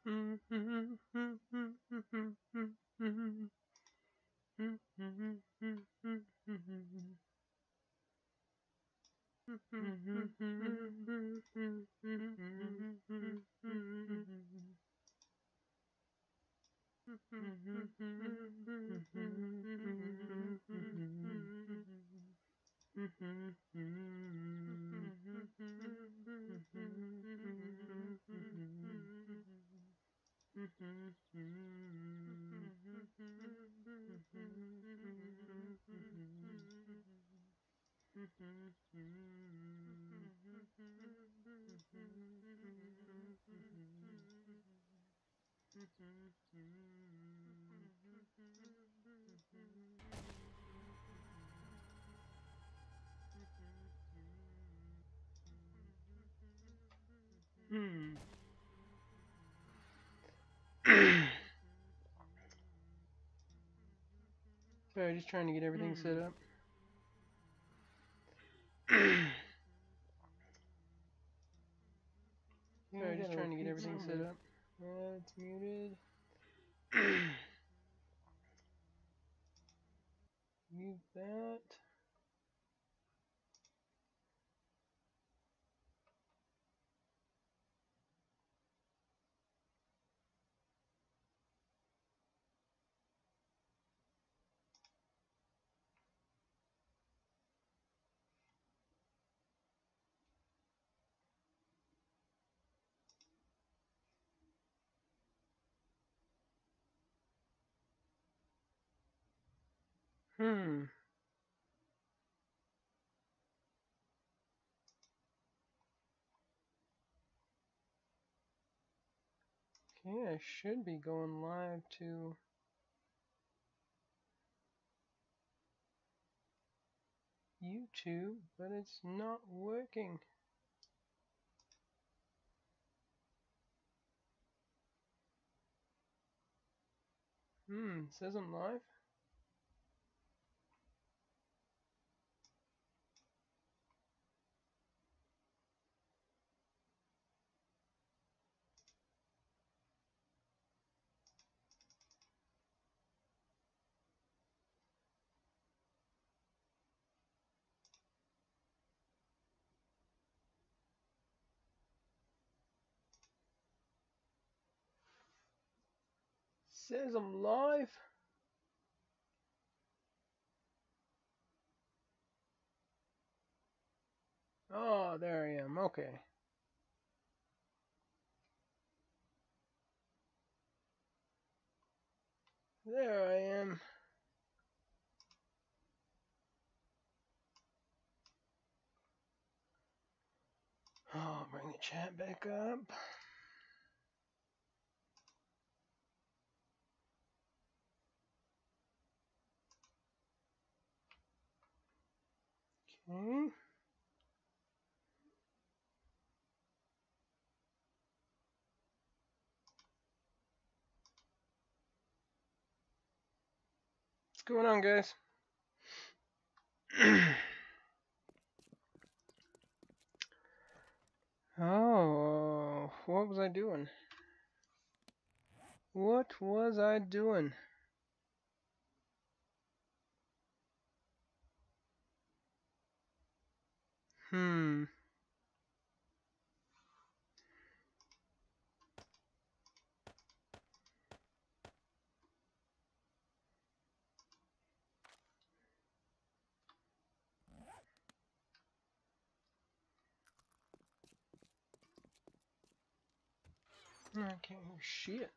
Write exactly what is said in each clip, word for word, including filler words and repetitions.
Hmm. Sorry, just trying to get everything set up. Sorry, just trying to get everything set up. Uh, it's muted. Mute that. Hmm. Okay, I should be going live to YouTube, but it's not working. Hmm, it says I'm live. Says I'm live. Oh, there I am. Okay. There I am. Oh, bring the chat back up. Okay. What's going on, guys? Oh, what was I doing? What was I doing? Hmm. I can't hear shit.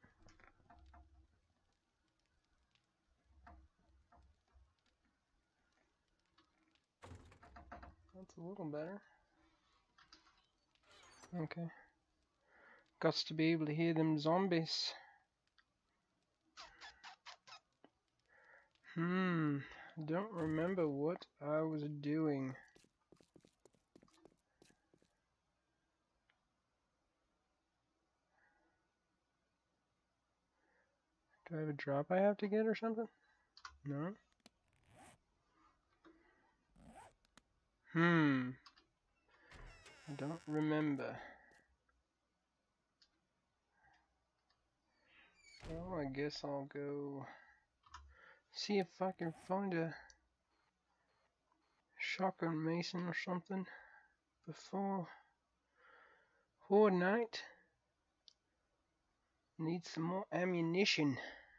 That's a little better. Okay. Got to be able to hear them zombies. Hmm. Don't remember what I was doing. Do I have a drop I have to get or something? No. Hmm. I don't remember. Well, I guess I'll go see if I can find a shotgun mason or something before for night. Need some more ammunition.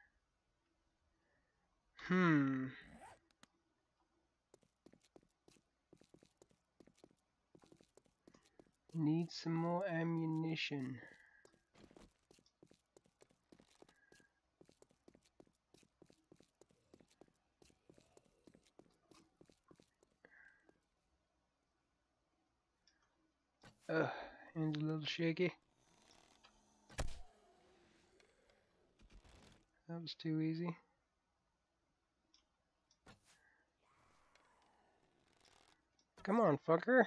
Hmm. Need some more ammunition. Ugh, hands a little shaky. That was too easy. Come on, fucker.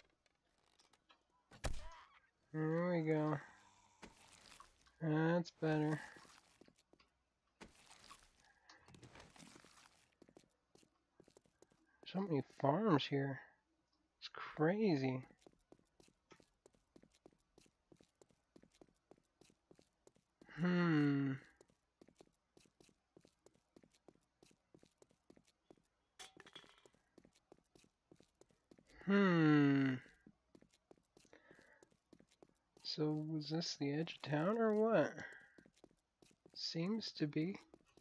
There we go. That's better. So many farms here. It's crazy. Hmm. Hmm. So was this the edge of town or what? Seems to be.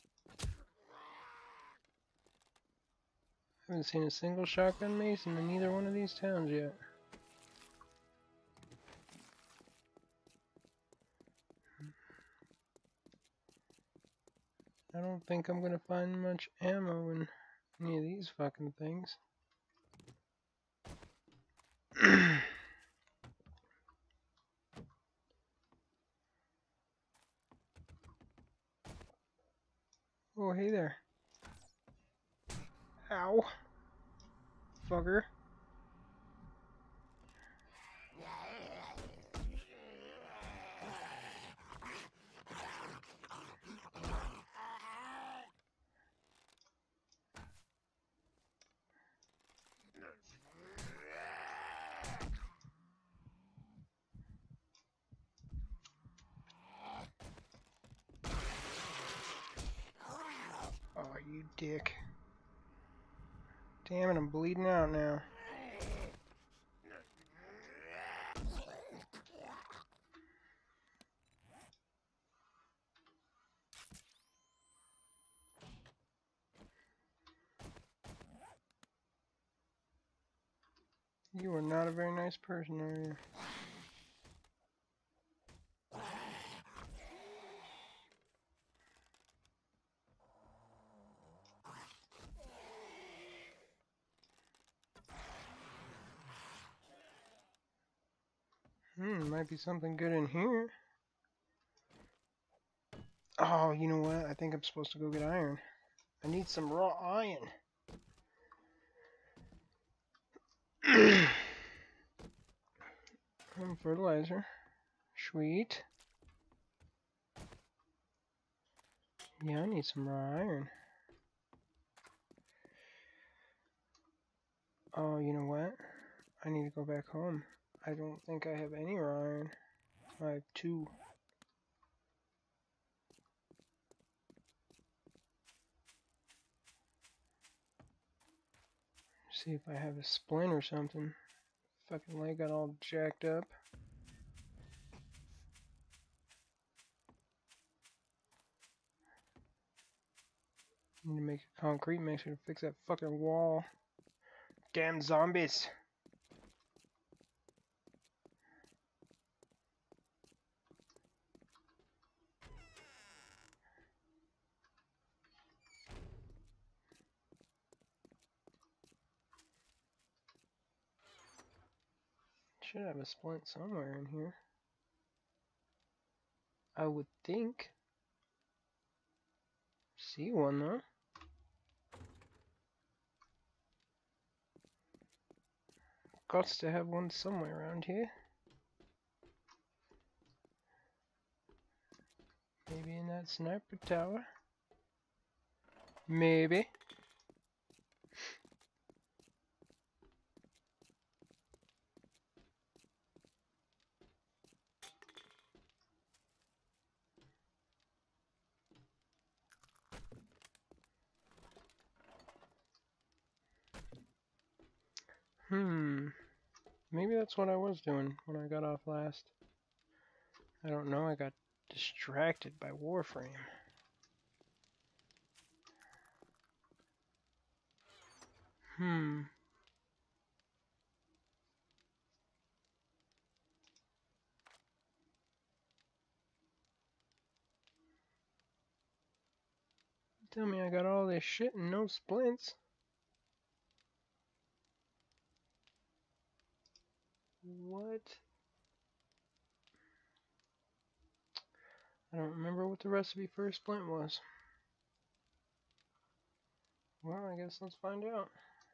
I haven't seen a single shotgun mason in either one of these towns yet. I don't think I'm gonna find much ammo in any of these fucking things. Oh, hey there. Ow. Fucker. Oh, you dick. Damn it, I'm bleeding out now. You are not a very nice person, are you? Hmm, might be something good in here. Oh, you know what? I think I'm supposed to go get iron. I need some raw iron. And fertilizer. Sweet. Yeah, I need some raw iron. Oh, you know what? I need to go back home. I don't think I have any raw iron. I have two. See if I have a splint or something. Fucking leg got all jacked up. Need to make a concrete mixer to fix that fucking wall. Damn zombies. Should have a splint somewhere in here. I would think. See one though. Gots to have one somewhere around here. Maybe in that sniper tower. Maybe. Hmm. Maybe that's what I was doing when I got off last. I don't know, I got distracted by Warframe. Hmm. Tell me I got all this shit and no splints. What? I don't remember what the recipe for a splint was. Well, I guess let's find out.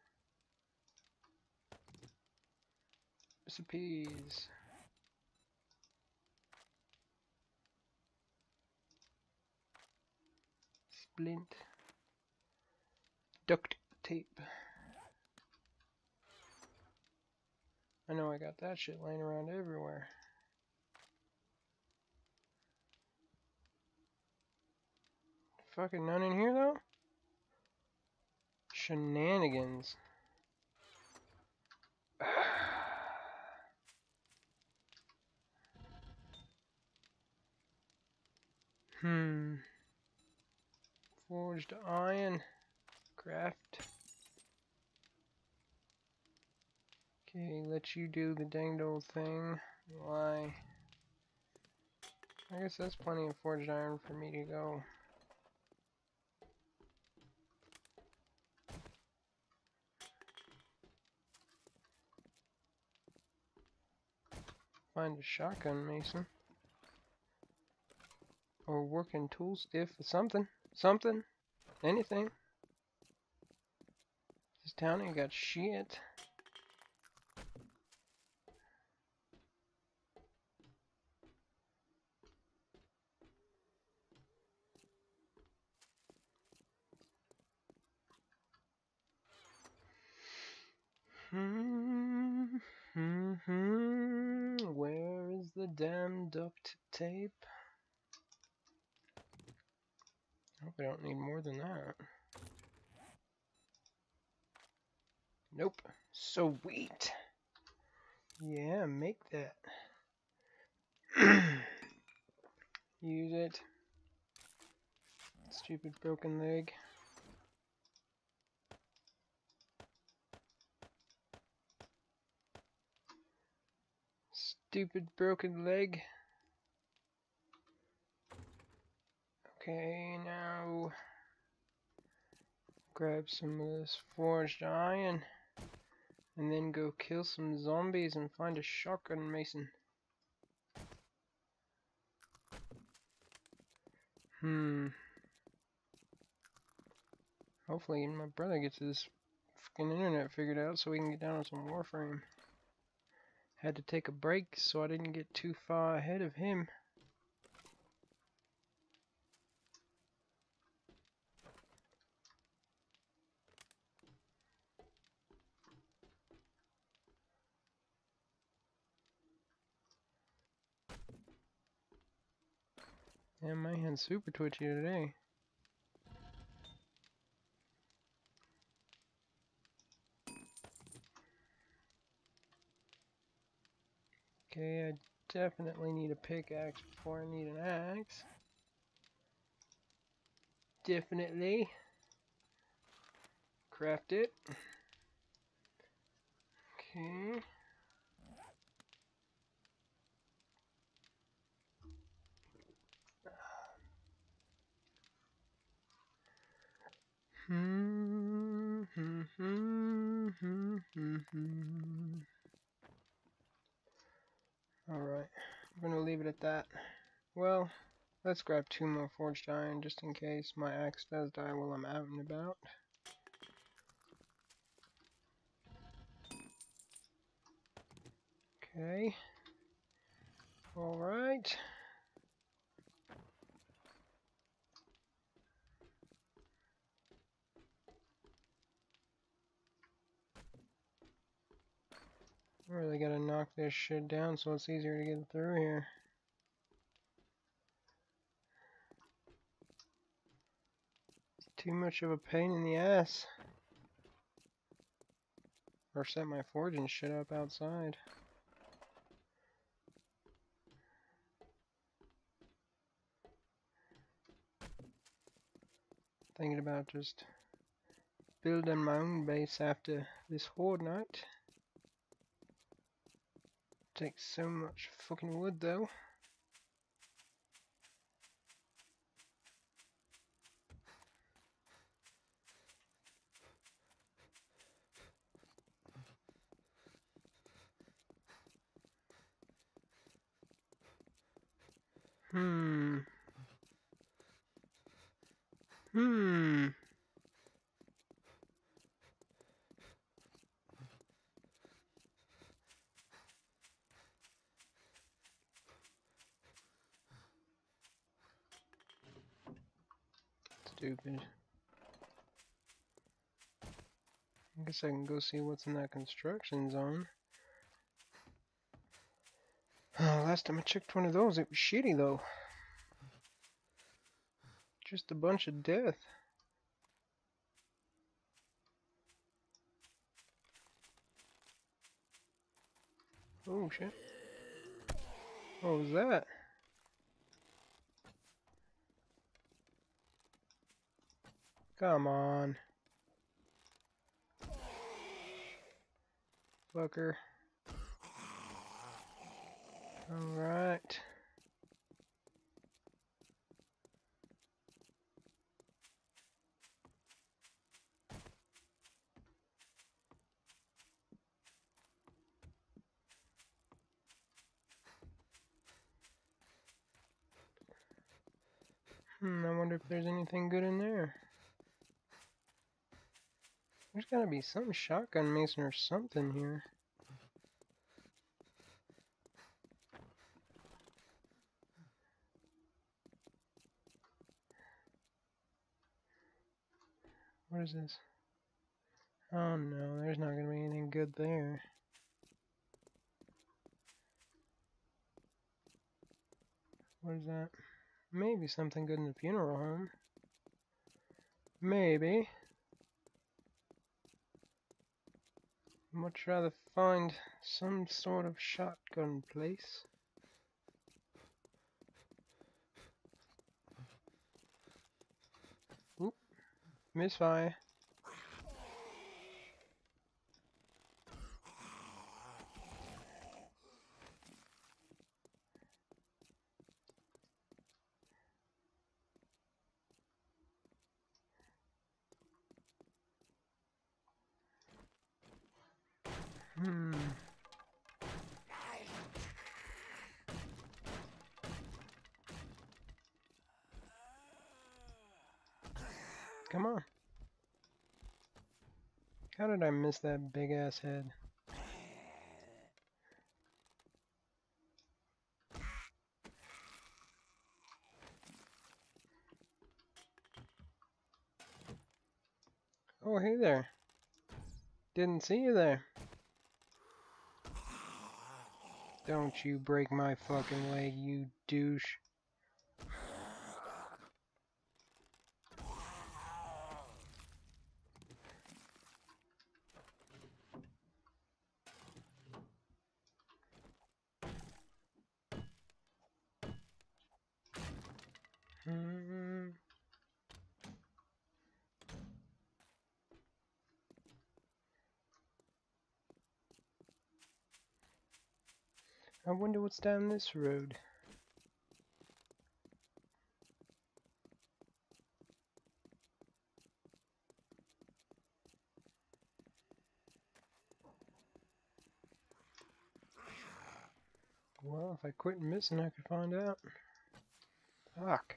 Recipes. Splint. Duct tape. I know I got that shit laying around everywhere. Fucking none in here though? Shenanigans. Hmm. Forged iron. Craft. Okay, let you do the danged old thing. Why? I guess that's plenty of forged iron for me to go. Find a shotgun mason. Or working tool stiff or something. Something. Anything. This town ain't got shit. Hmm. Hmm. Hmm. Where is the damn duct tape? I hope I don't need more than that. Nope. Sweet. Yeah, make that. Use it. Stupid broken leg. Stupid broken leg. Okay, now grab some of this forged iron and then go kill some zombies and find a shotgun mason. Hmm. Hopefully my brother gets his fucking internet figured out so we can get down on some Warframe. Had to take a break so I didn't get too far ahead of him. Yeah, my hand's super twitchy today. Okay, I definitely need a pickaxe before I need an axe. Definitely. Craft it. Okay. Hmm, hmm, hmm, hmm, hmm, hmm. Alright, I'm gonna leave it at that. Well, let's grab two more forged iron just in case my axe does die while I'm out and about. Okay. Alright. I really gotta knock this shit down so it's easier to get through here. Too much of a pain in the ass. Or set my forging shit up outside. Thinking about just building my own base after this horde night. Takes so much fucking wood though. Hmm. Hmm. Stupid. I guess I can go see what's in that construction zone. Oh, last time I checked one of those, it was shitty though. Just a bunch of death. Oh shit. What was that? Come on. Fucker. Alright. Hmm, I wonder if there's anything good in there. There's gotta be some shotgun mason or something here. What is this? Oh no, there's not gonna be anything good there. What is that? Maybe something good in the funeral home. Maybe. Much rather find some sort of shotgun place. Oop. Misfire. Hmm. Come on. How did I miss that big ass head? Oh, hey there. Didn't see you there. Don't you break my fucking leg, you douche. Hmm. I wonder what's down this road. Well, if I quit missing, I could find out. Fuck.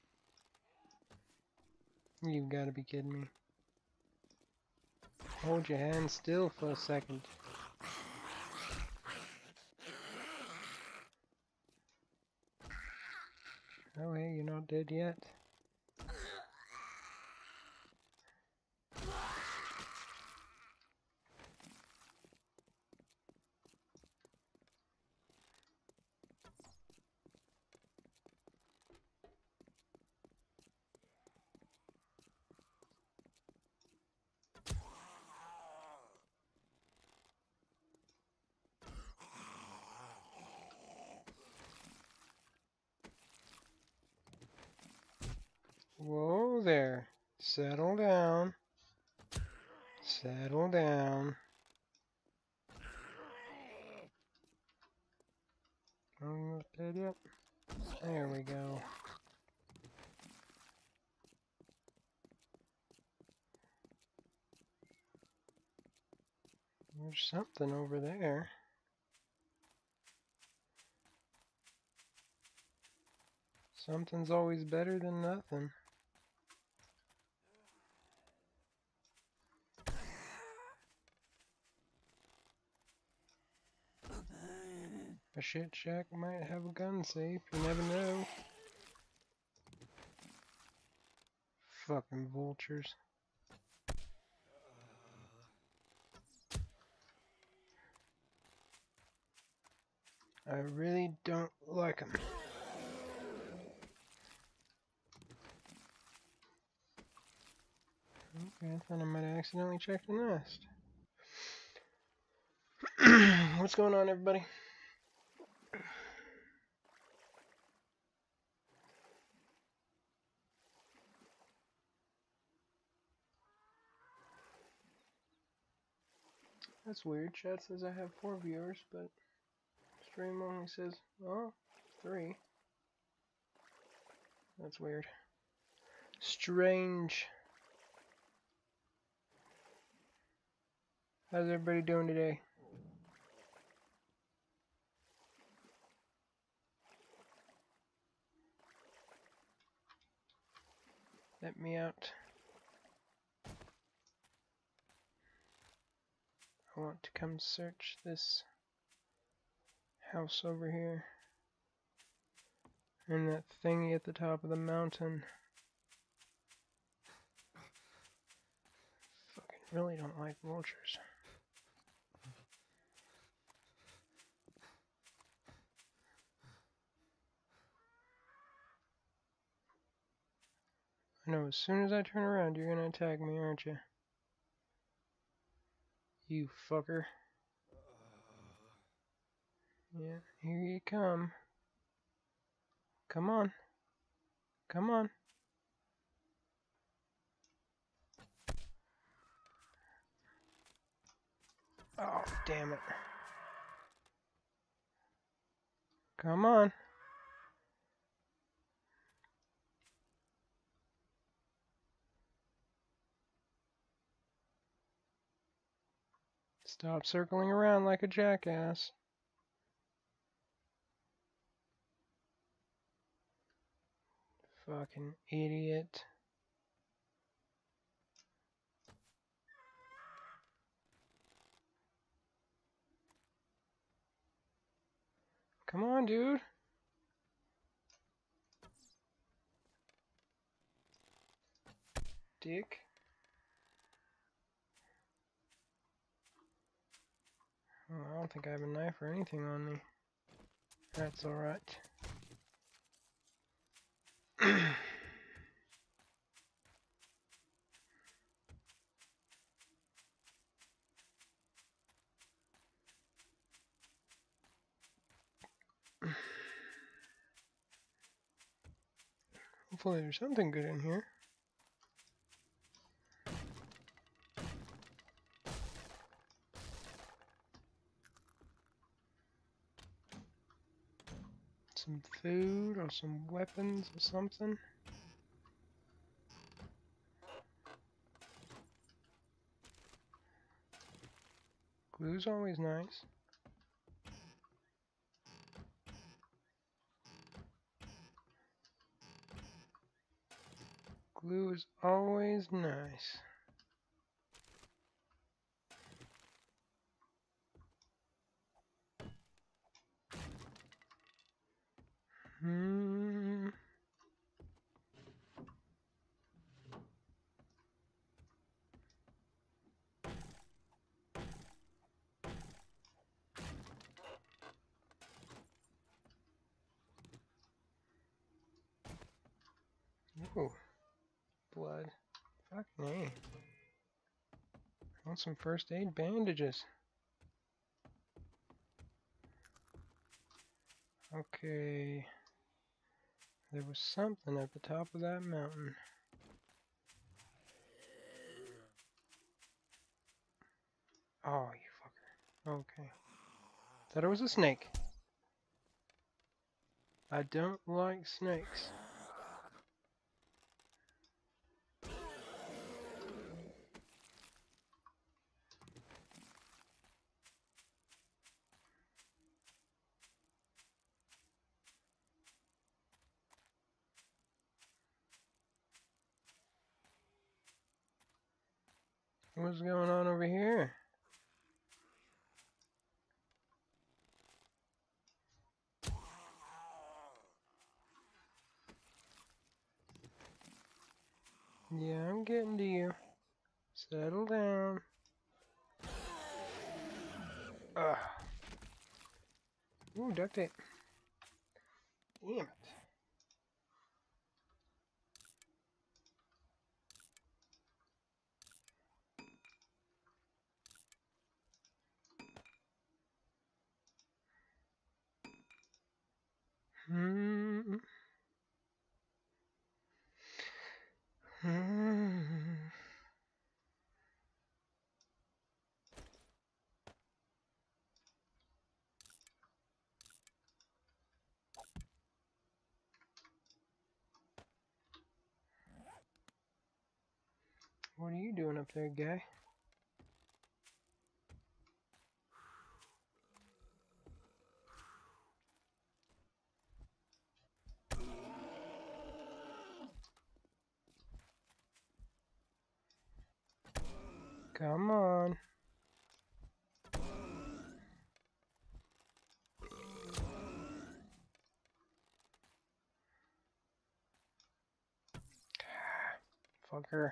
You've got to be kidding me. Hold your hand still for a second. Oh, hey, you're not dead yet. Whoa there. Settle down. Settle down. Almost dead yet? There we go. There's something over there. Something's always better than nothing. A shit shack might have a gun safe, you never know. Fucking vultures. I really don't like them. Okay, I thought I might have accidentally checked the nest. What's going on, everybody? That's weird. Chat says I have four viewers, but stream only says, oh, three. That's weird. Strange. How's everybody doing today? Let me out. I want to come search this house over here. And that thingy at the top of the mountain. Fucking really don't like vultures. I know, as soon as I turn around, you're gonna attack me, aren't you? You fucker. Yeah, here you come. Come on. Come on. Oh, damn it. Come on. Stop circling around like a jackass. Fucking idiot. Come on, dude. Dick. Oh, I don't think I have a knife or anything on me. That's alright. Hopefully there's something good in here. Some food or some weapons or something. Glue's always nice. Glue is always nice. Hmm. Ooh. Blood. Fucking A. I want some first aid bandages. Okay. There was something at the top of that mountain. Oh, you fucker. Okay. Thought it was a snake. I don't like snakes. What's going on over here? Yeah, I'm getting to you. Settle down. Ugh. Ooh, duct tape. Damn it. Hmm. Hmm. What are you doing up there, guy? Come on. Fucker.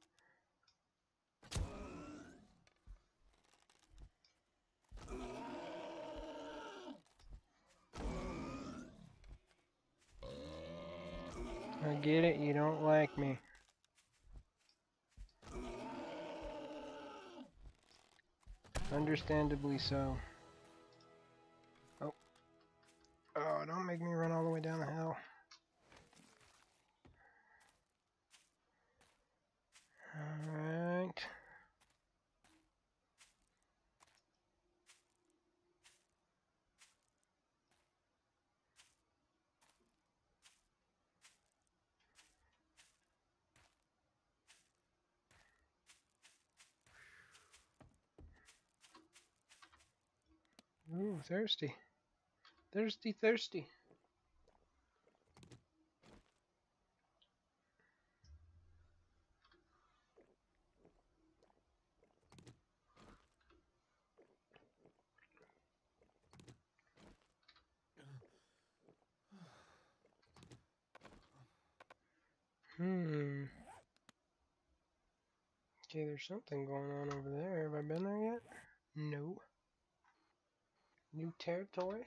I get it, you don't like me. Understandably so. Oh. Oh, don't make me run all the way down the hill. Alright. Ooh, thirsty. Thirsty, thirsty. Hmm. Okay, there's something going on over there. Have I been there yet? No. New territory?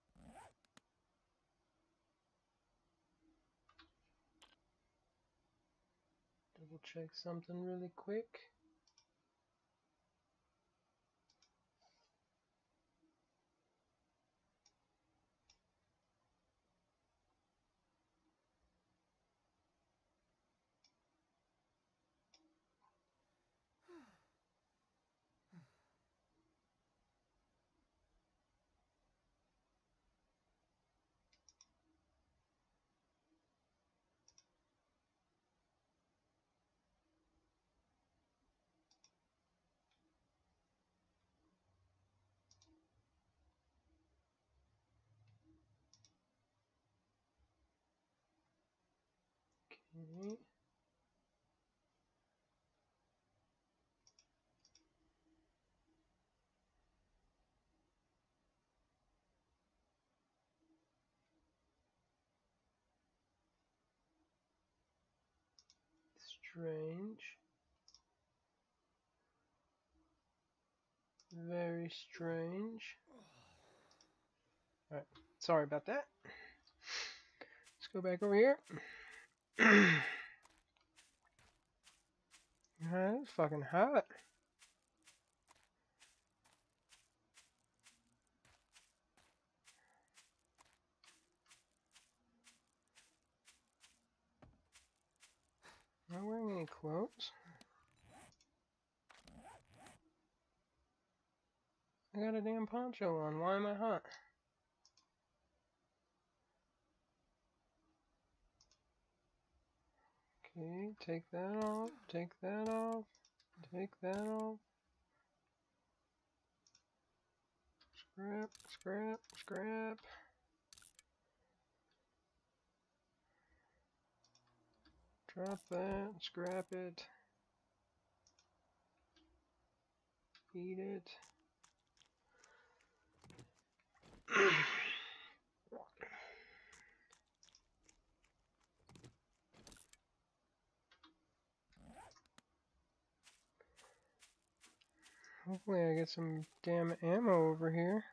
Double check something really quick. Okay. Strange. Very strange. Alright, sorry about that. Let's go back over here. Man, it's fucking hot. Not wearing any clothes. I got a damn poncho on. Why am I hot? Okay, take that off. Take that off. Take that off. Scrap, scrap, scrap. Drop that. Scrap it. Eat it. Hopefully I get some damn ammo over here.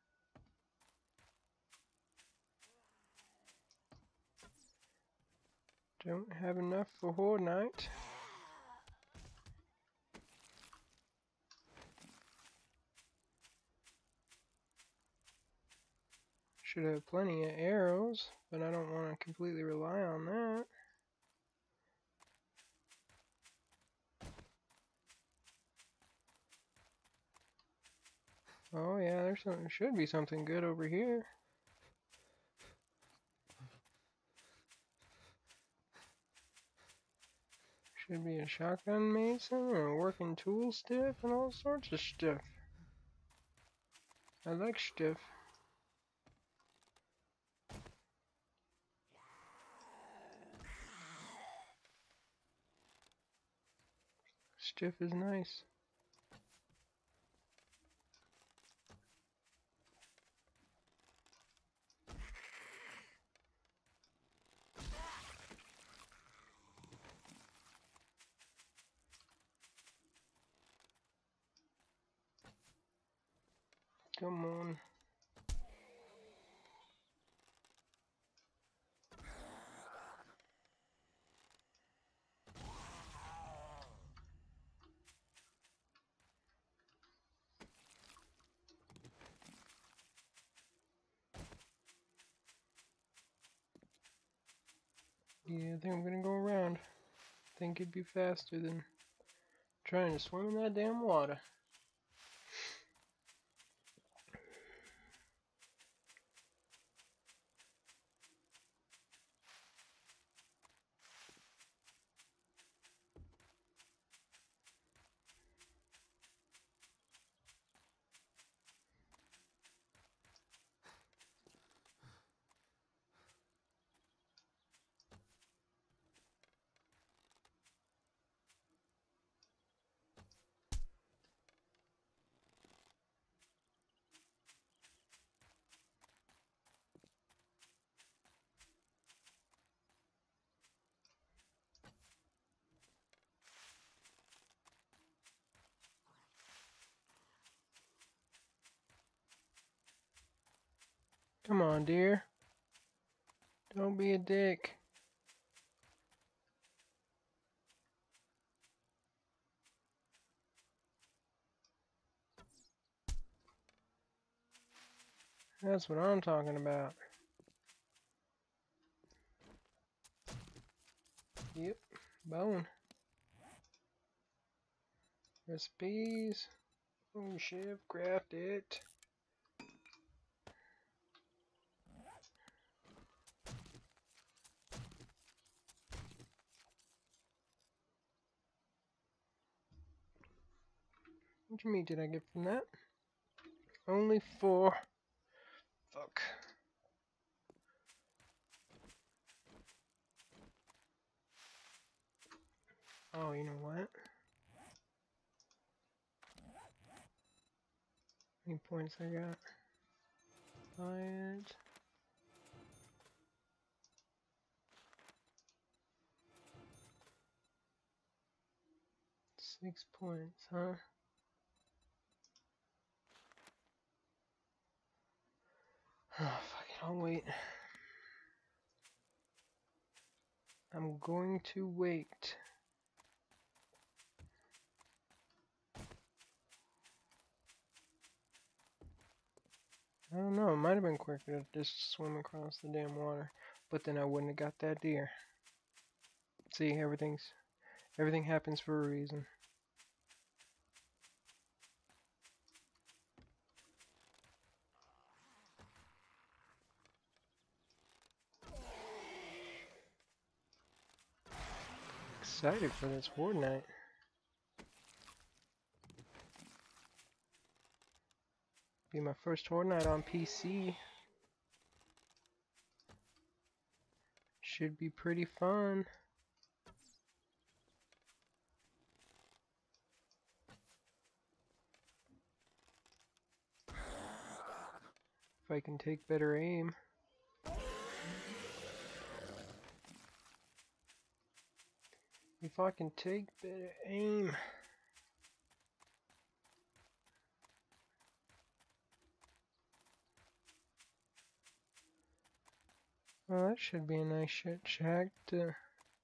Don't have enough for whole night. Should have plenty of arrows, but I don't want to completely rely on that. Oh yeah, there's something. Should be something good over here. Should be a shotgun mason and a working tool stiff and all sorts of stuff. I like stuff. Stuff is nice. Come on. Yeah, I think I'm gonna go around. I think it'd be faster than trying to swim in that damn water. Come on, dear. Don't be a dick. That's what I'm talking about. Yep, bone. Recipes. Oh shit, craft it. How much meat did I get from that? Only four. Fuck. Oh, you know what? How many points I got? Five. Six points, huh? Oh, fuck it, I'll wait. I'm going to wait. I don't know, it might have been quicker to just swim across the damn water, but then I wouldn't have got that deer. See, everything's, everything happens for a reason. excited for this Horde Night. Be my first Horde Night on P C. Should be pretty fun. If I can take better aim. If I can take better aim. Well, that should be a nice shit shack to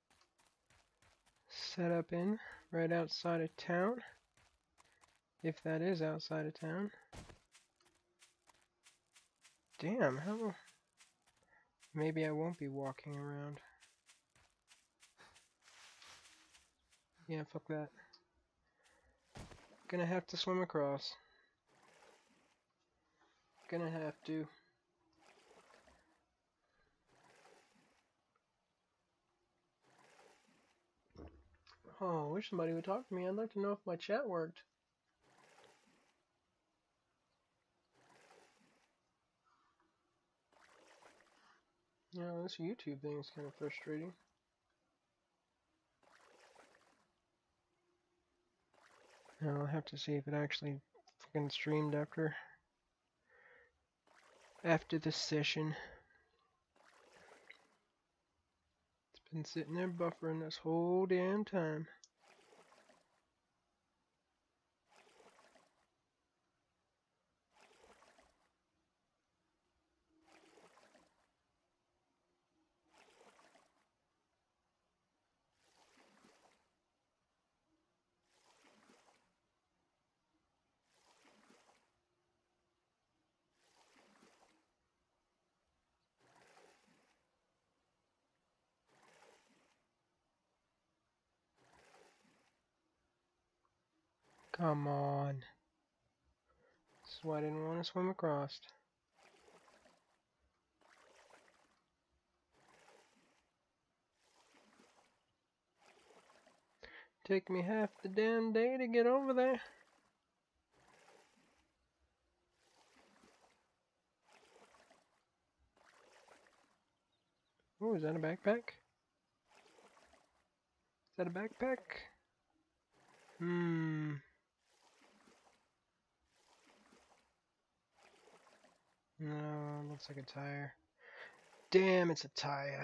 set up in right outside of town. If that is outside of town. Damn, how... Maybe I won't be walking around. Yeah, fuck that. Gonna have to swim across. Gonna have to. Oh, I wish somebody would talk to me. I'd like to know if my chat worked. You know, this YouTube thing is kind of frustrating. Now I'll have to see if it actually fucking streamed after after the session. It's been sitting there buffering this whole damn time. Come on. This is why I didn't want to swim across. Take me half the damn day to get over there. Oh, is that a backpack? Is that a backpack? Hmm. No, it looks like a tire. Damn, it's a tire.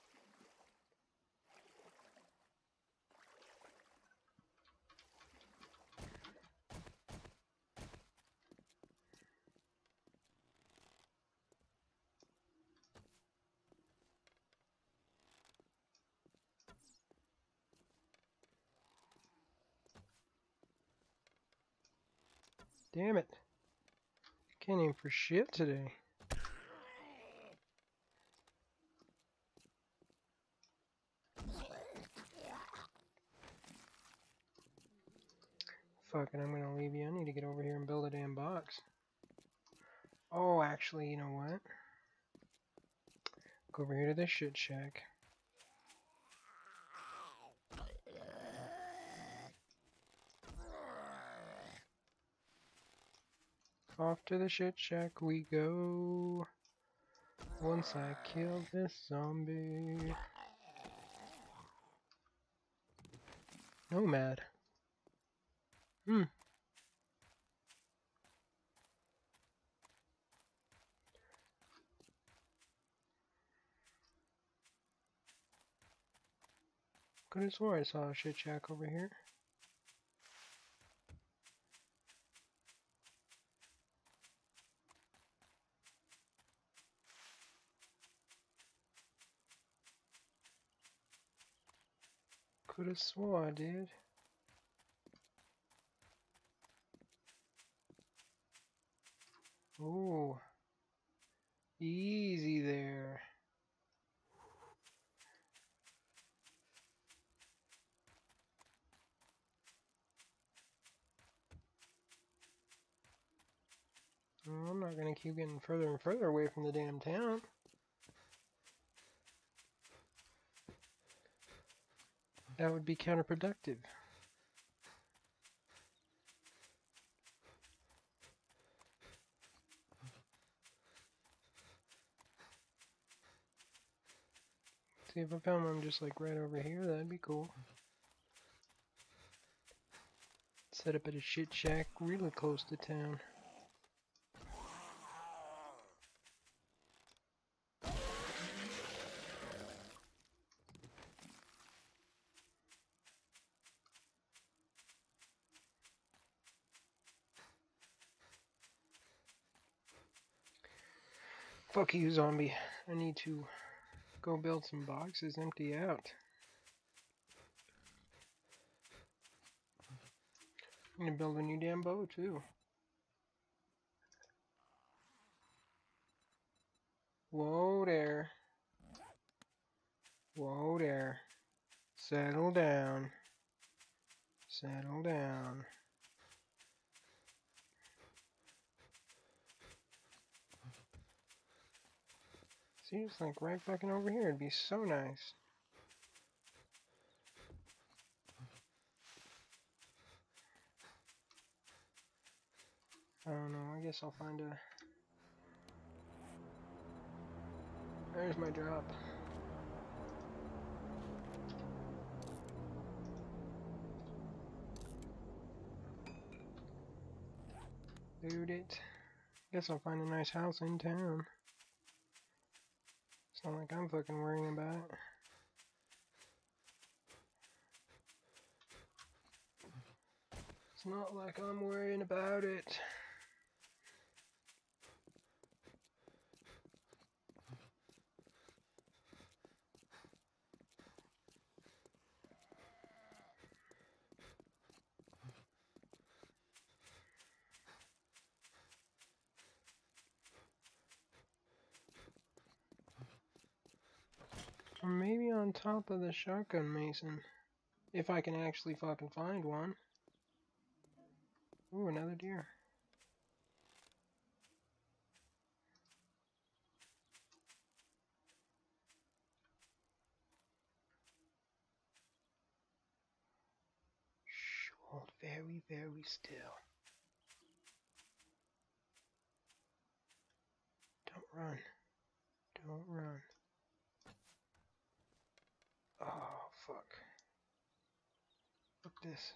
Damn it. Can't aim for shit today. Fuck it, I'm gonna leave you. I need to get over here and build a damn box. Oh, actually, you know what? Go over here to this shit shack. Off to the shit shack we go. Once I kill this zombie. Nomad. Hmm. Could have swore I saw a shit shack over here. Could have swore I did. Oh. Easy there. Oh, I'm not gonna keep getting further and further away from the damn town. That would be counterproductive. See, if I found one just like right over here, that'd be cool. Set up at a shit shack really close to town. Fuck you, zombie. I need to go build some boxes, empty out. I'm gonna build a new damn bow, too. Whoa there. Whoa there. Settle down. Settle down. See, it's like right fucking over here. It'd be so nice. I don't know. I guess I'll find a... There's my drop. Dude, it. Guess I'll find a nice house in town. It's not like I'm fucking worrying about it. It's not like I'm worrying about it. Or maybe on top of the shotgun mason. If I can actually fucking find one. Ooh, another deer. Shh, hold very, very still. Don't run. Don't run. Oh, fuck. Look this.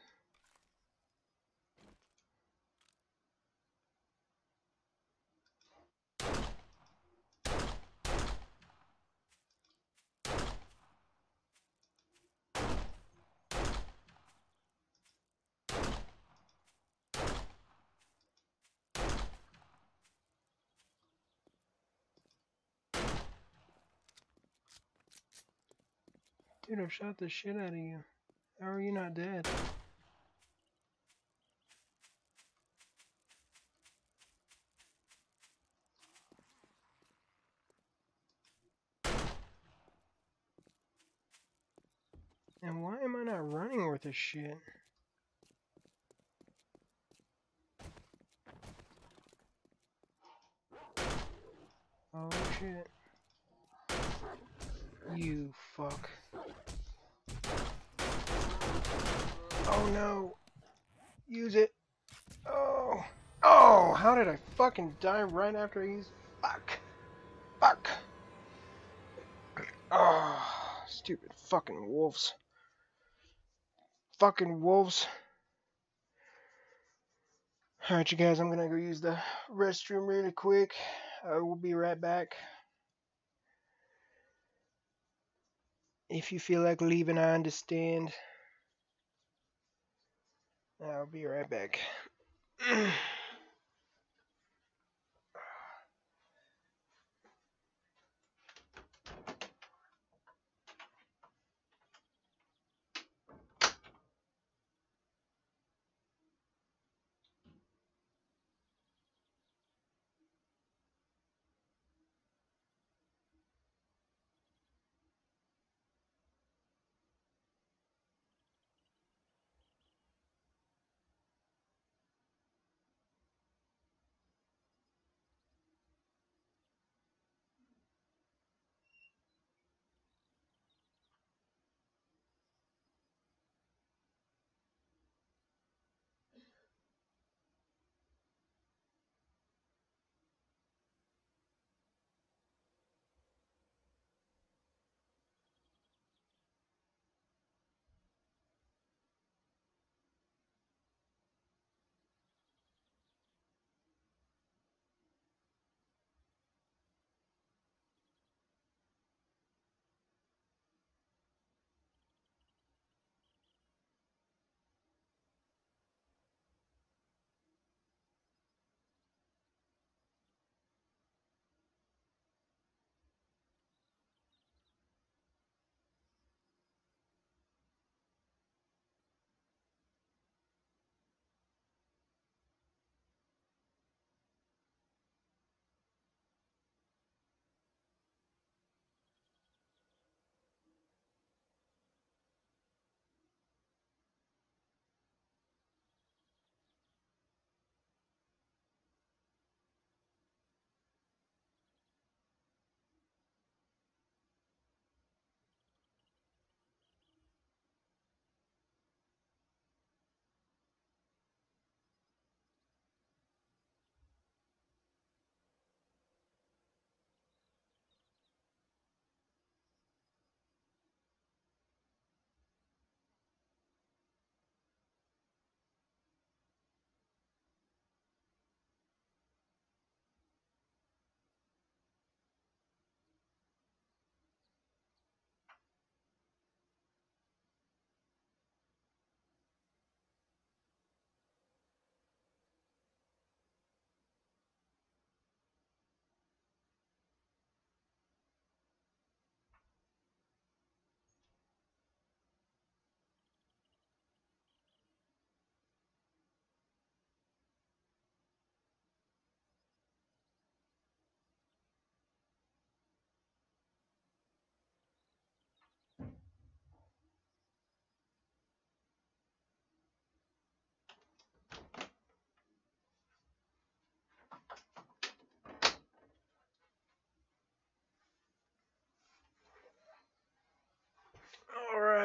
Dude, I've shot the shit out of you. How are you not dead? And why am I not running with this shit? Oh shit. You fuck. Oh no. Use it. Oh. Oh, how did I fucking die right after I used... Fuck. Fuck. Oh, stupid fucking wolves. Fucking wolves. Alright, you guys, I'm gonna go use the restroom really quick. I will be right back. If you feel like leaving, I understand. I'll be right back.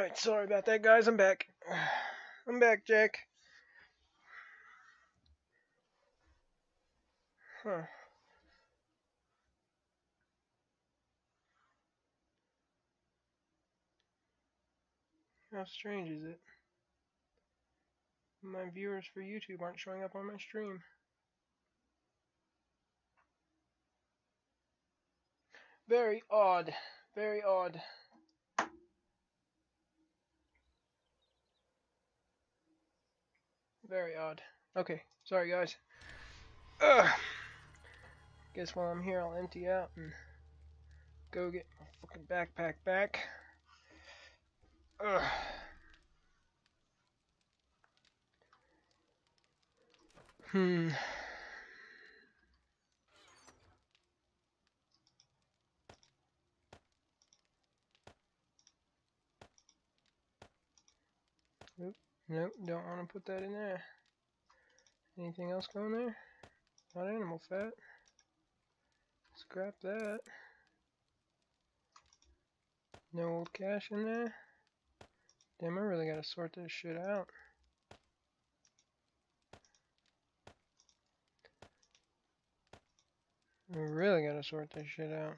Alright, sorry about that, guys. I'm back. I'm back, Jack. Huh. How strange is it? My viewers for YouTube aren't showing up on my stream. Very odd. Very odd. Very odd. Okay, sorry guys. Ugh. Guess while I'm here I'll empty out and go get my fucking backpack back. Ugh. Hmm. Oop. Nope, don't want to put that in there. Anything else going there? Not animal fat. Scrap that. No old cash in there. Damn, I really gotta sort this shit out. I really gotta sort this shit out.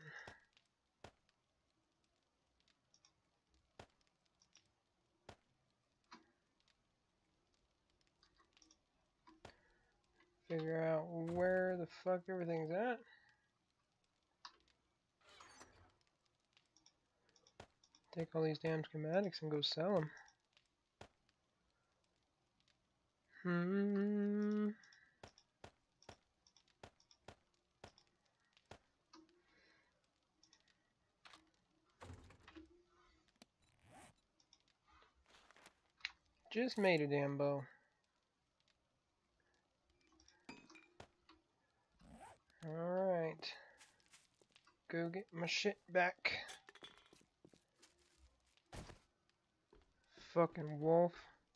Figure out where the fuck everything's at. Take all these damn schematics and go sell them. Hmm. Just made a damn bow. Alright. Go get my shit back. Fucking wolf.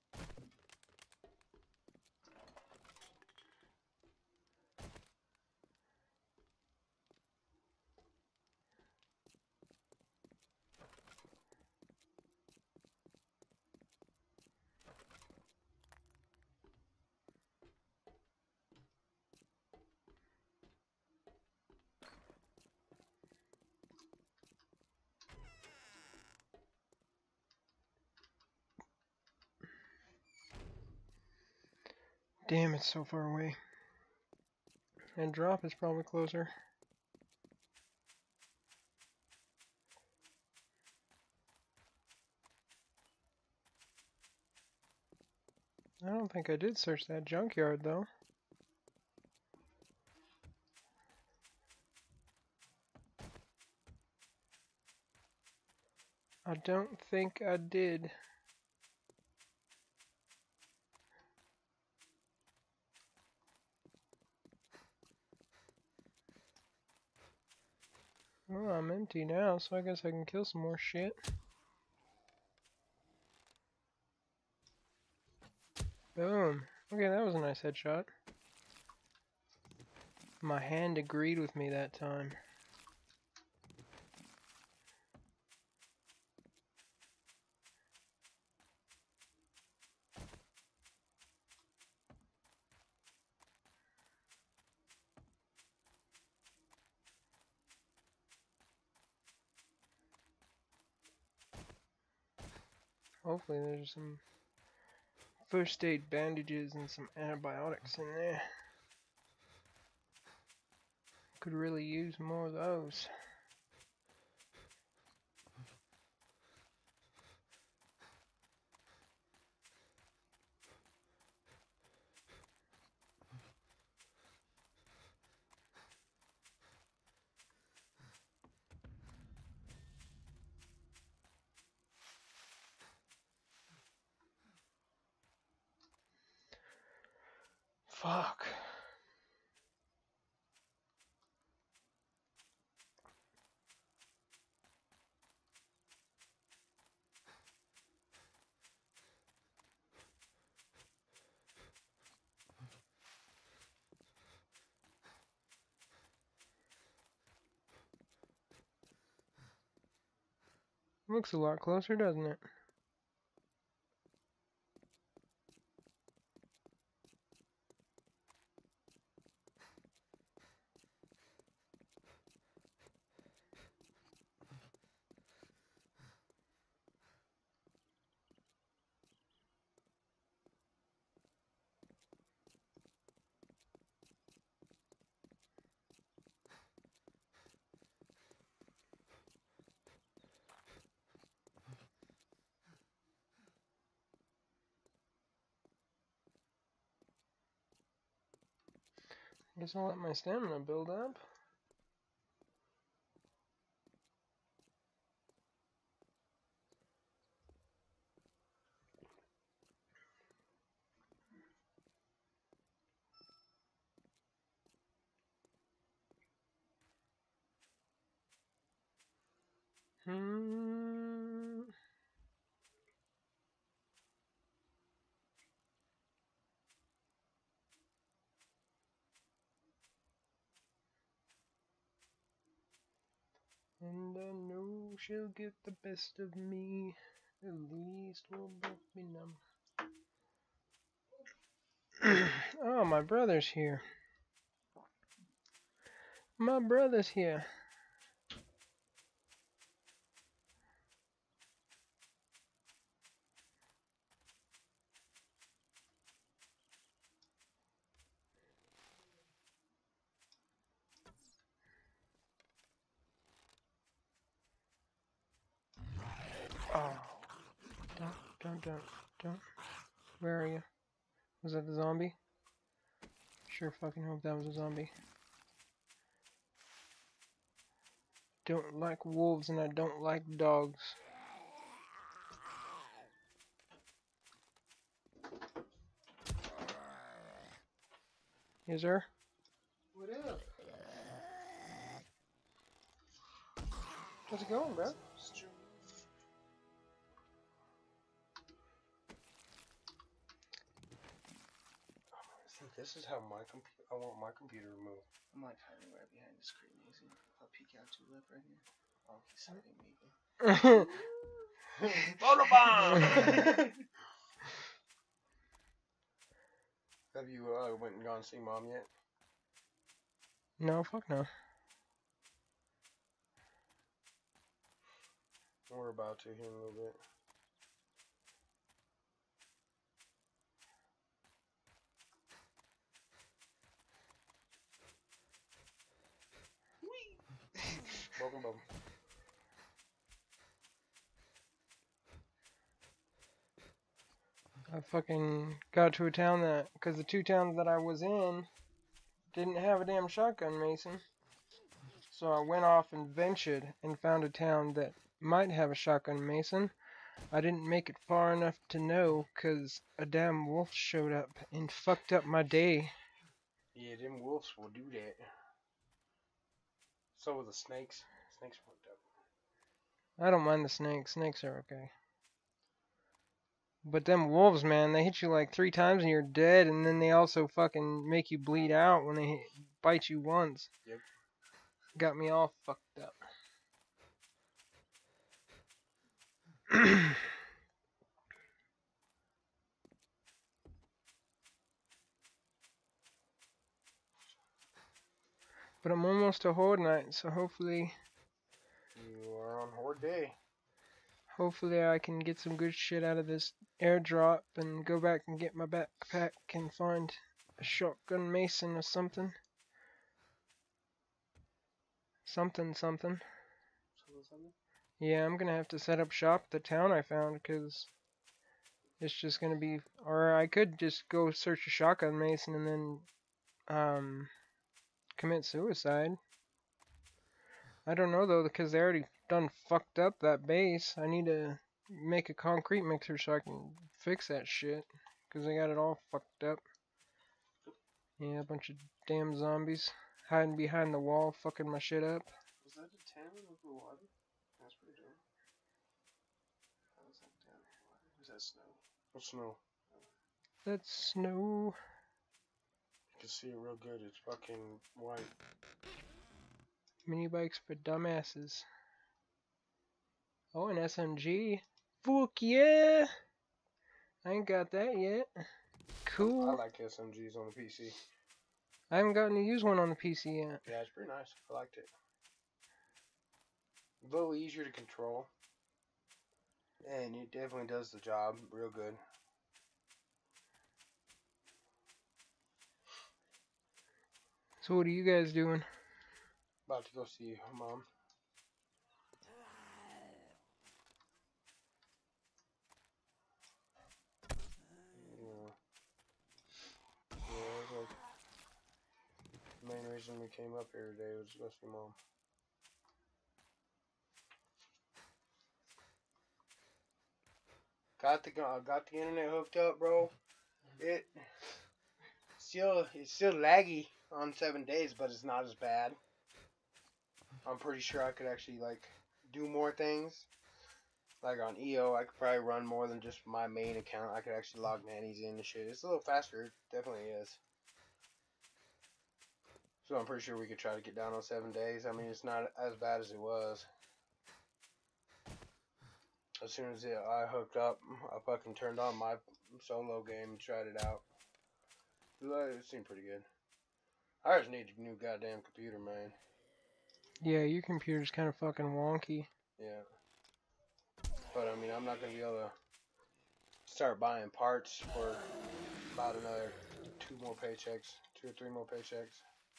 Damn, it's so far away. And drop is probably closer. I don't think I did search that junkyard though. I don't think I did. Well, I'm empty now, so I guess I can kill some more shit. Boom. Okay, that was a nice headshot. My hand agreed with me that time. Hopefully there's some first aid bandages and some antibiotics in there. Could really use more of those. Fuck. Looks a lot closer, doesn't it? Guess I'll let my stamina build up. Hmm. And I know she'll get the best of me. At least we'll both be numb. Oh, my brother's here. My brother's here. Oh. Don't, don't, don't, don't. Where are you? Was that the zombie? Sure fucking hope that was a zombie. Don't like wolves and I don't like dogs. Yes, sir? What up? How's it going, bro? See, this is how my computer. I want my computer removed. I'm like hiding right behind the screen, easy. I'll peek out to left right here. Oh, he's hiding me. Photobomb! Have you uh, went and gone to see Mom yet? No, fuck no. We're about to here in a little bit. Welcome, Bubba. I fucking got to a town that, because the two towns that I was in didn't have a damn shotgun, Mason. So I went off and ventured and found a town that might have a shotgun, Mason. I didn't make it far enough to know, because a damn wolf showed up and fucked up my day. Yeah, them wolves will do that. So will the snakes. Snakes fucked up. I don't mind the snakes. Snakes are okay. But them wolves, man, they hit you like three times and you're dead, and then they also fucking make you bleed out when they hit, bite you once. Yep. Got me all fucked up. But I'm almost to Horde Night, so hopefully, You are on Horde Day. hopefully I can get some good shit out of this airdrop and go back and get my backpack and find a shotgun Mason or something. Something, something. Something, something? Yeah, I'm gonna have to set up shop at the town I found, because it's just gonna be, or I could just go search a shotgun Mason and then, um, commit suicide. I don't know though, because they already done fucked up that base. I need to make a concrete mixer so I can fix that shit, because they got it all fucked up. Yeah, a bunch of damn zombies hiding behind the wall, fucking my shit up. Was that a town over water? That's pretty dope. How was that down over water? Was that snow? What's snow? That's snow. You can see it real good. It's fucking white. Mini bikes for dumbasses. Oh, an S M G. Fuck yeah! I ain't got that yet. Cool. I like S M Gs on the P C. I haven't gotten to use one on the P C yet. Yeah, it's pretty nice. I liked it. A little easier to control. And it definitely does the job real good. So what are you guys doing? About to go see Mom. Yeah. Yeah, I was like, reason we came up here today was to go see Mom. Got the got the internet hooked up, bro. It still it's still laggy on seven days, but it's not as bad. I'm pretty sure I could actually like do more things. Like on E O, I could probably run more than just my main account. I could actually log nannies in and shit. It's a little faster, it definitely is. So I'm pretty sure we could try to get down on seven days. I mean, it's not as bad as it was. As soon as it, I hooked up, I fucking turned on my solo game and tried it out. It seemed pretty good. I just need a new goddamn computer, man. Yeah, your computer's kind of fucking wonky. Yeah. But, I mean, I'm not going to be able to start buying parts for about another two more paychecks. Two or three more paychecks.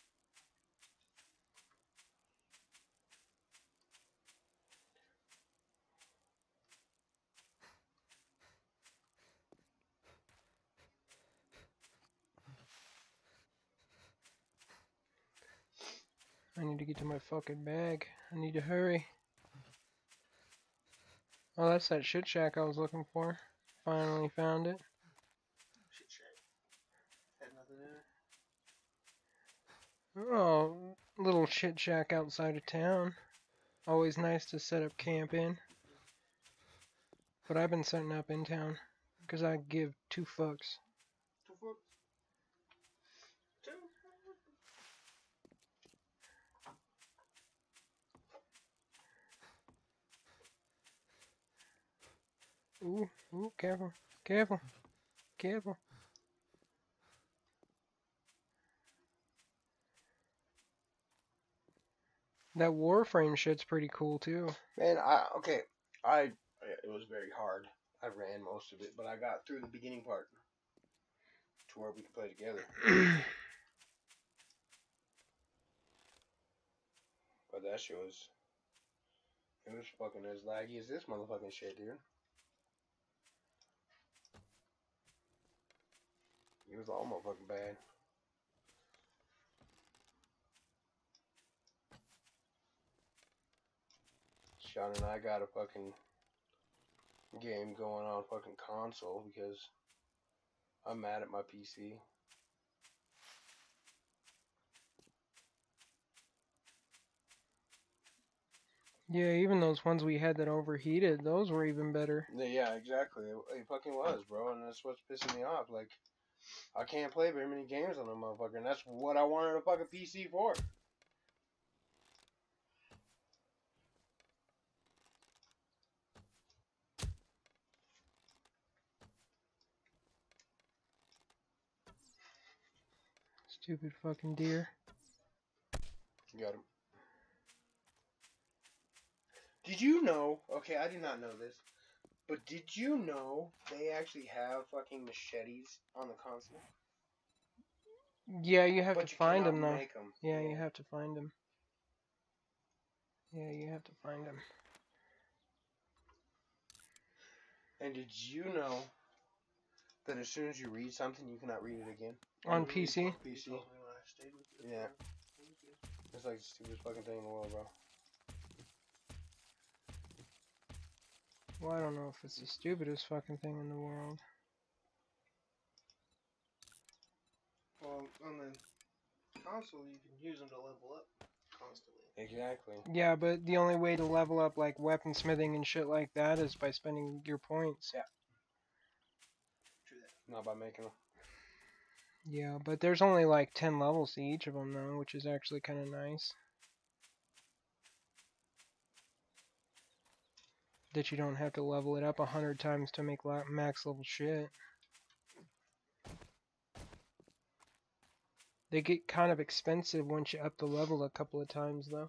I need to get to my fucking bag. I need to hurry. Oh, that's that shit shack I was looking for. Finally found it. Shit shack. Had nothing in it. Oh, little shit shack outside of town. Always nice to set up camp in. But I've been setting up in town. Because I give two fucks. Two fucks. Two. Ooh, ooh, careful, careful, careful. That Warframe shit's pretty cool too. Man, I, okay, I, it was very hard. I ran most of it, but I got through the beginning part to where we could play together. But that shit was, it was fucking as laggy as this motherfucking shit, dude. It was all motherfucking bad. Sean and I got a fucking game going on fucking console because I'm mad at my P C. Yeah, even those ones we had that overheated, those were even better. Yeah, exactly. It, it fucking was, bro, and that's what's pissing me off. Like, I can't play very many games on a motherfucker, and that's what I wanted a fucking P C for. Stupid fucking deer. Got him. Did you know? Okay, I did not know this, but did you know they actually have fucking machetes on the console? Yeah, you have But to you find cannot them though. make 'em. Yeah, you have to find them. Yeah, you have to find them. And did you know that as soon as you read something, you cannot read it again? On P C? P C. You told me when I stayed with you. Yeah. It's like the stupidest fucking thing in the world, bro. Well, I don't know if it's the stupidest fucking thing in the world. Well, on the console, you can use them to level up constantly. Exactly. Yeah, but the only way to level up like weaponsmithing and shit like that is by spending your points. Yeah. True that. Not by making them. Yeah, but there's only like ten levels to each of them though, which is actually kind of nice. That you don't have to level it up a hundred times to make la max level shit. They get kind of expensive once you up the level a couple of times though.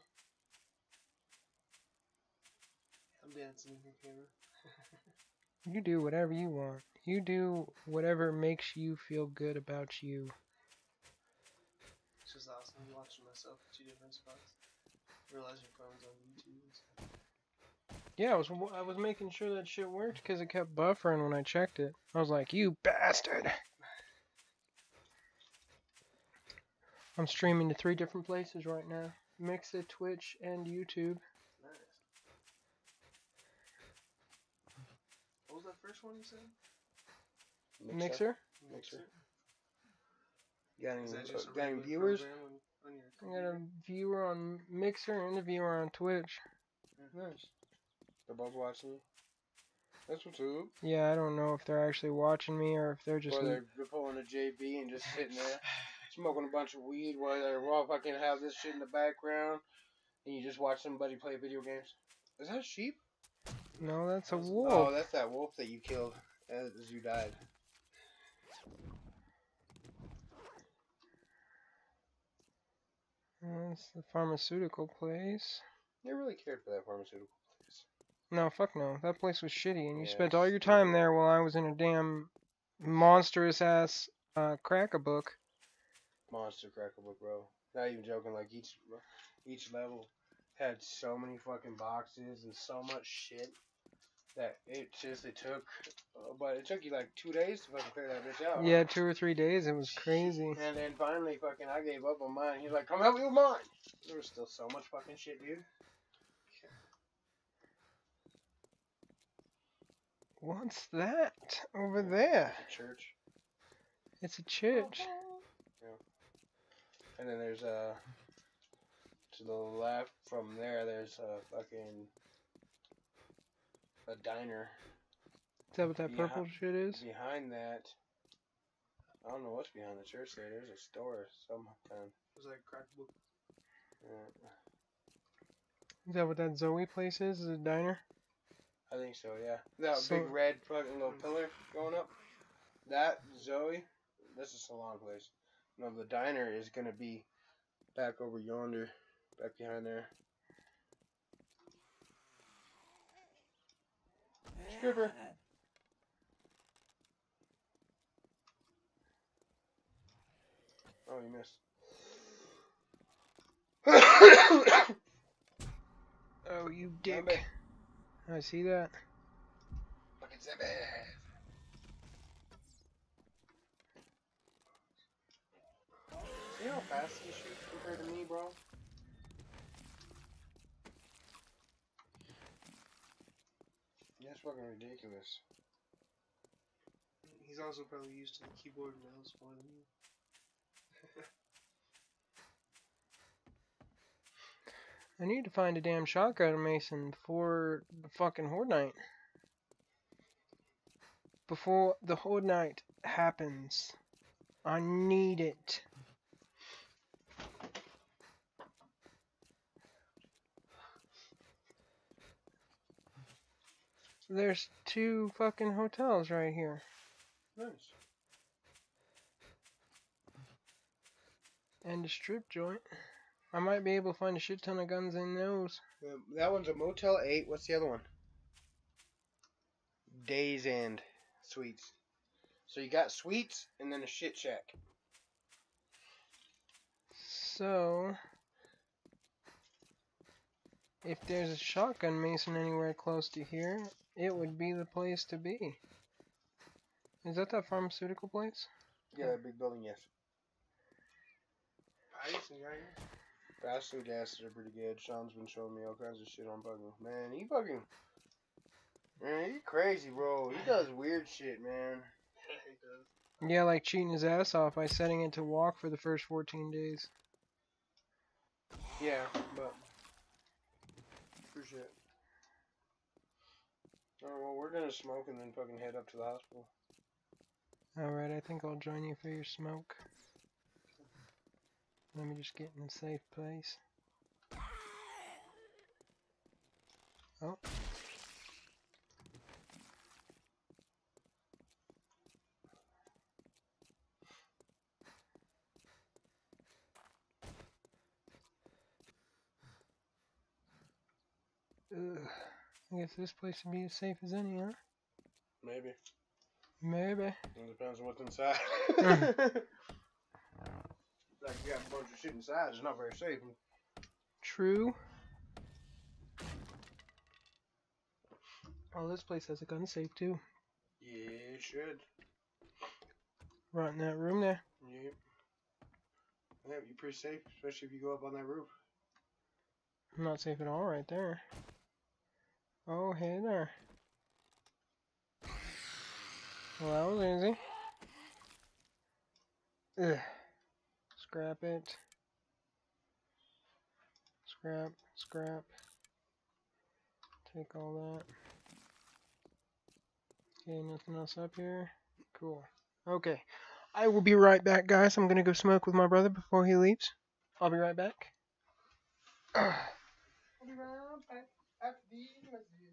I'm dancing in your camera. You do whatever you want. You do whatever makes you feel good about you. It's just awesome watching myself at two different spots. Realize your phone's on YouTube and stuff. Yeah, I was I was making sure that shit worked because it kept buffering when I checked it. I was like, you bastard. I'm streaming to three different places right now. Mixer, Twitch, and YouTube. Nice. What was that first one you said? Mixer? Mixer. You got any, Is that uh, just a got any regular viewers? program on, on your I got a computer? viewer on Mixer and a viewer on Twitch. Nice. They're both watching you. That's what's up. Yeah, I don't know if they're actually watching me or if they're just... Or they're, they're pulling a J B and just sitting there smoking a bunch of weed while they're all fucking have this shit in the background, and you just watch somebody play video games. Is that a sheep? No, that's a That's- wolf. Oh, that's that wolf that you killed as, as you died. That's the pharmaceutical place. They really cared for that pharmaceutical place. No, fuck no. That place was shitty, and you Yeah, spent all your time there while I was in a damn monstrous ass uh, crack-a-book. Monster Cracker Book, bro. Not even joking. Like each each level had so many fucking boxes and so much shit that it just it took. Uh, but it took you like two days to fucking clear that bitch out. Yeah, two or three days. It was crazy. And then finally, fucking, I gave up on mine. He's like, "Come help me with mine." There was still so much fucking shit, dude. What's that over there? The church. It's a church. And then there's a, to the left from there, there's a fucking, a diner. Is that what that Yeah. purple shit is? Behind that, I don't know what's behind the church there. There's a store of some kind. Was that crack book? Yeah, Is that what that Zoe place is? Is it a diner? I think so, yeah. That So- big red fucking little pillar going up. That, Zoe, that's a salon place. No, the diner is going to be back over yonder, back behind there. Stripper. Oh, you missed. Oh, you dick. Zombie. I see that. Fucking zombie. See how fast he shoots compared to me, bro? That's fucking ridiculous. He's also probably used to the keyboard and mouse more than you. I need to find a damn shotgun mason before the fucking Horde Night. Before the Horde Night happens. I need it. There's two fucking hotels right here. Nice. And a strip joint. I might be able to find a shit ton of guns in those. Um, that one's a Motel eight. What's the other one? Days End Suites. So you got suites and then a shit shack. So, if there's a shotgun mason anywhere close to here, it would be the place to be. Is that that pharmaceutical place? Yeah, that big building, yes. Ice and Geiger? Fast and gases are pretty good. Sean's been showing me all kinds of shit on fucking. Man, he fucking. Man, he crazy, bro. He does weird shit, man. he does. Yeah, like cheating his ass off by setting it to walk for the first fourteen days. Yeah, but. For shit. Alright, well, we're gonna smoke and then fucking head up to the hospital. Alright, I think I'll join you for your smoke. Let me just get in a safe place. Oh. Ugh. I guess this place would be as safe as any, huh? Maybe. Maybe. It depends on what's inside. Like, you got a bunch of shit inside, it's not very safe. True. Oh, this place has a gun safe too. Yeah, it should. Right in that room there. Yep. Yeah, you're pretty safe, especially if you go up on that roof. I'm not safe at all right there. Oh, hey there. Well, that was easy. Ugh. Scrap it. Scrap, scrap. Take all that. Okay, nothing else up here. Cool. Okay. I will be right back, guys. I'm gonna go smoke with my brother before he leaves. I'll be right back. I'll be right back after these messages.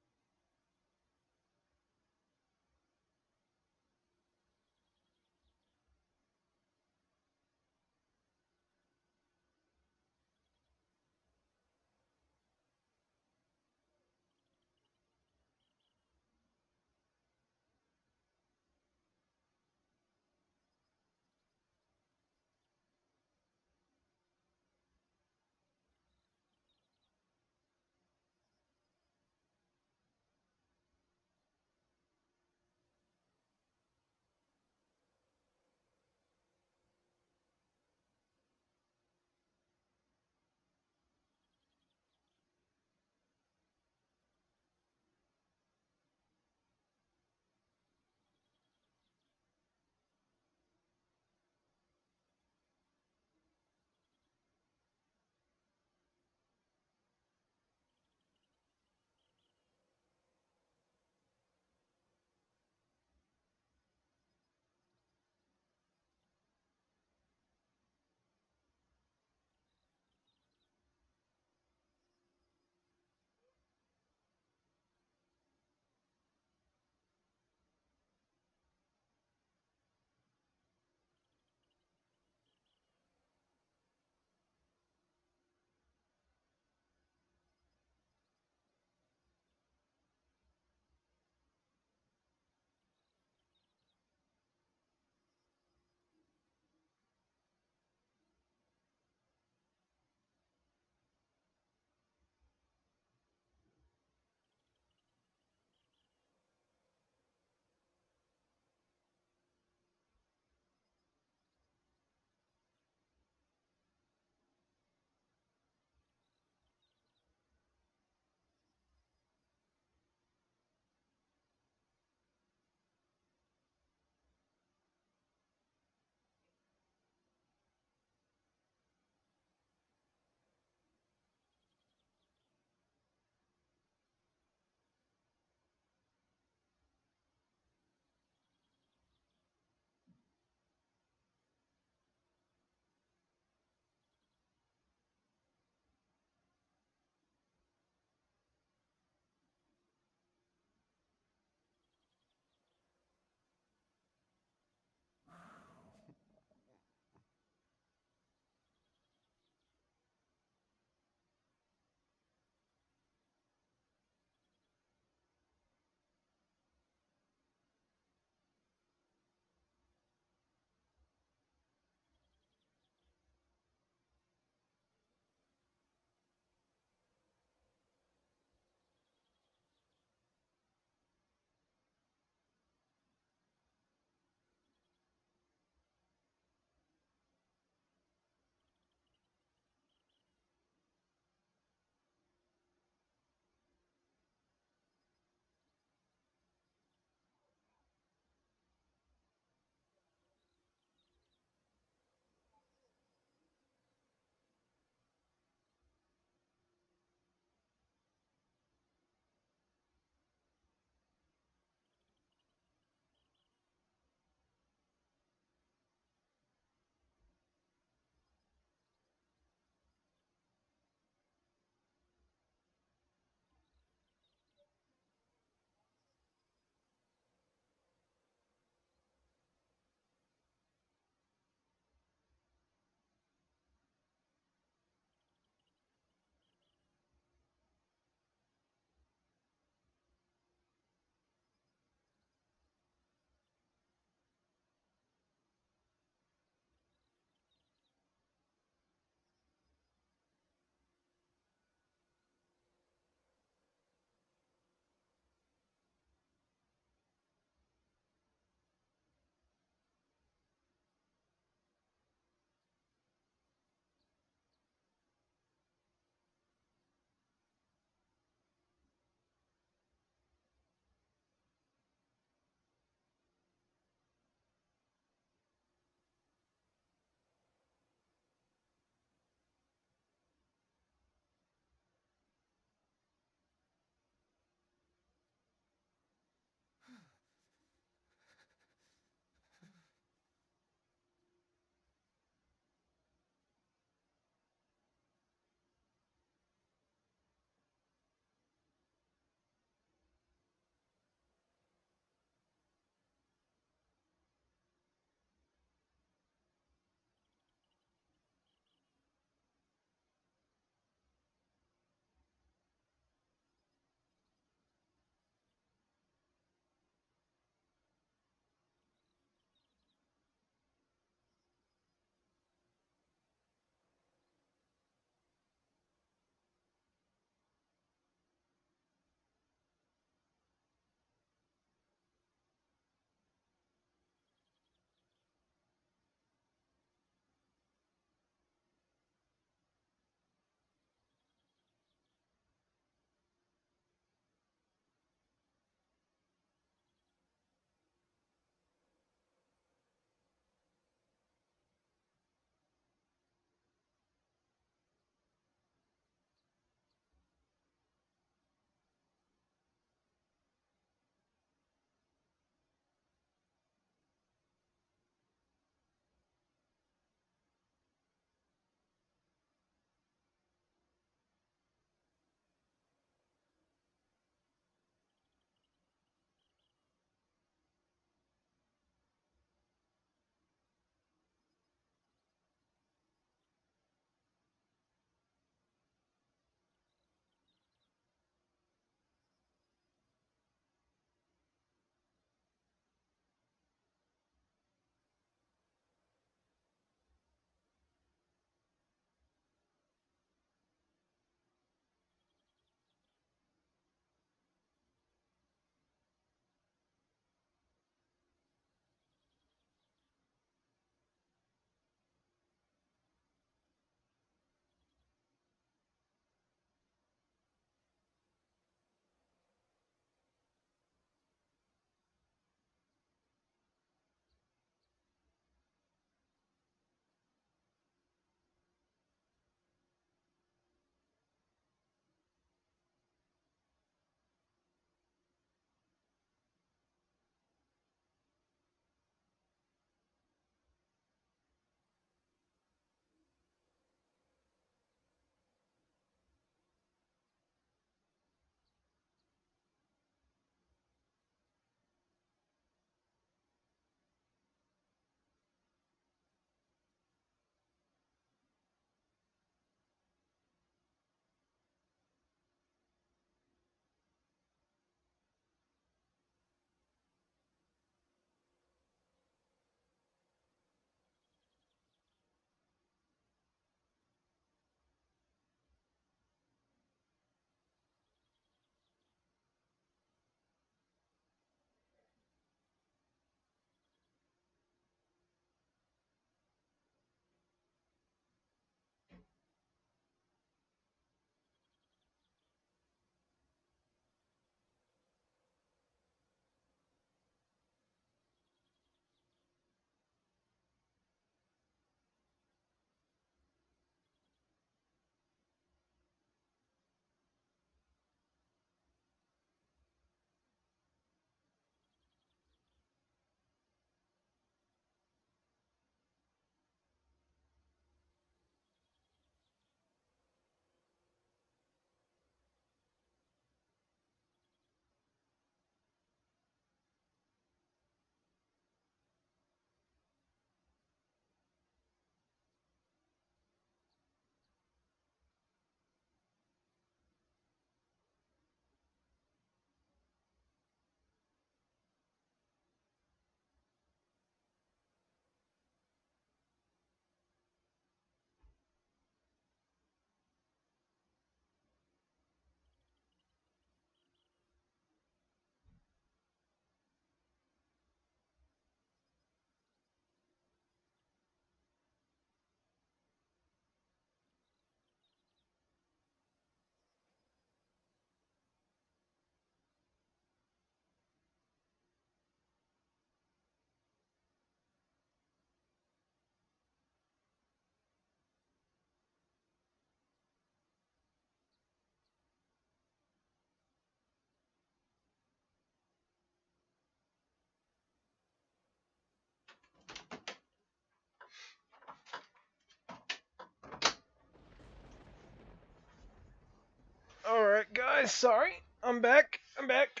guys. Sorry. I'm back. I'm back.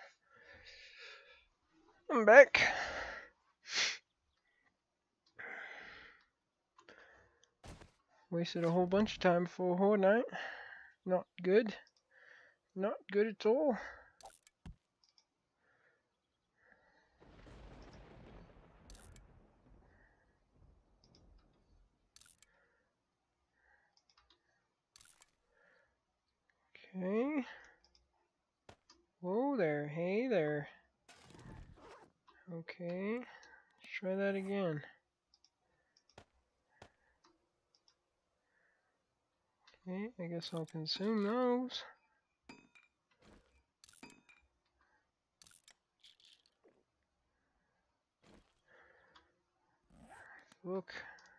I'm back. Wasted a whole bunch of time before Horde Night. Not good. Not good at all. Okay. Whoa there. Hey there. Okay. Let's try that again. Okay, I guess I'll consume those. Look.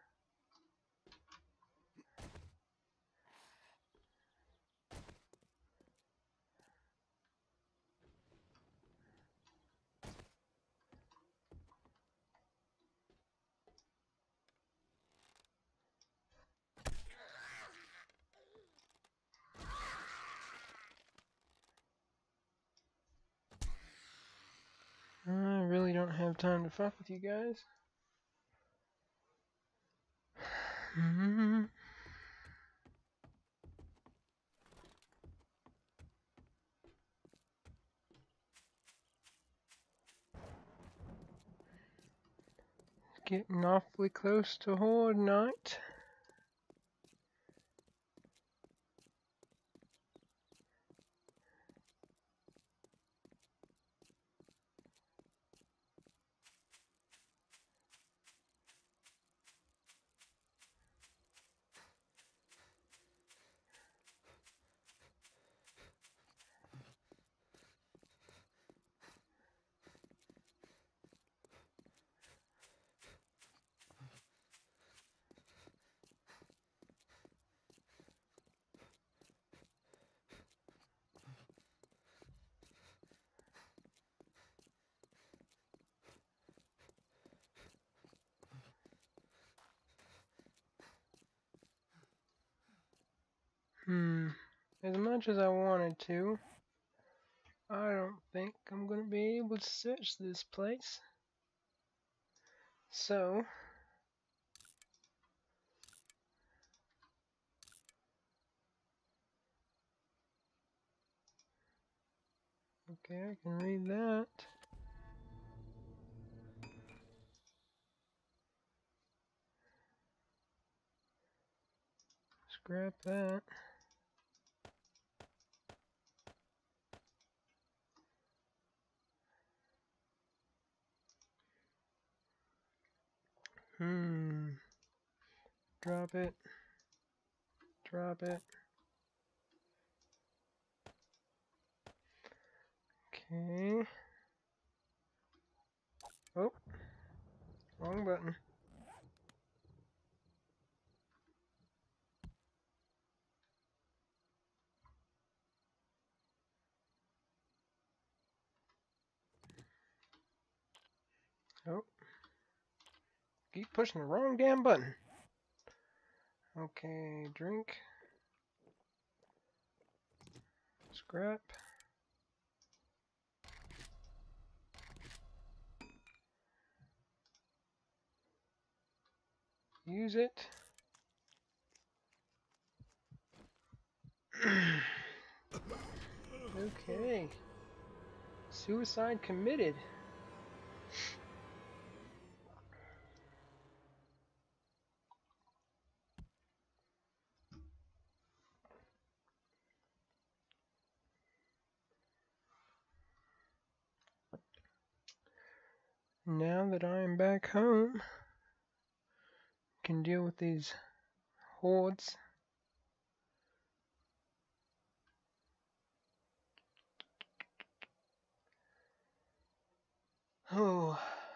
I really don't have time to fuck with you guys. Hmm. Getting awfully close to Horde Night. Hmm. As much as I wanted to, I don't think I'm gonna be able to search this place. So, okay, I can read that. Scrap that. Hmm. Drop it. Drop it. Okay. Oh. Wrong button. Oh. Keep pushing the wrong damn button. Okay, drink. Scrap. Use it. Okay. Suicide committed. Now that I am back home, can deal with these hordes. Oh.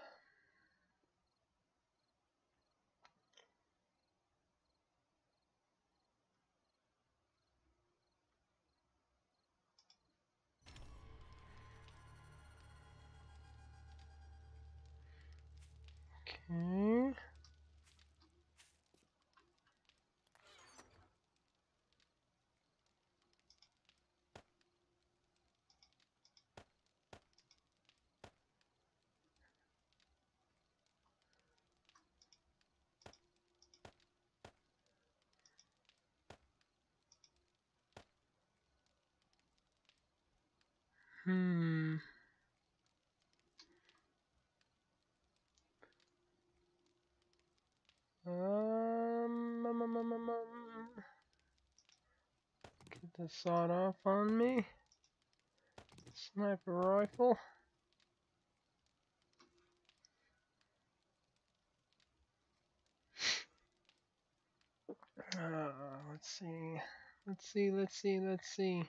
Okay. Hmm. Um, um, um, um, um, um. Get the sawed off on me. Sniper rifle. Uh, let's see. Let's see, let's see, let's see.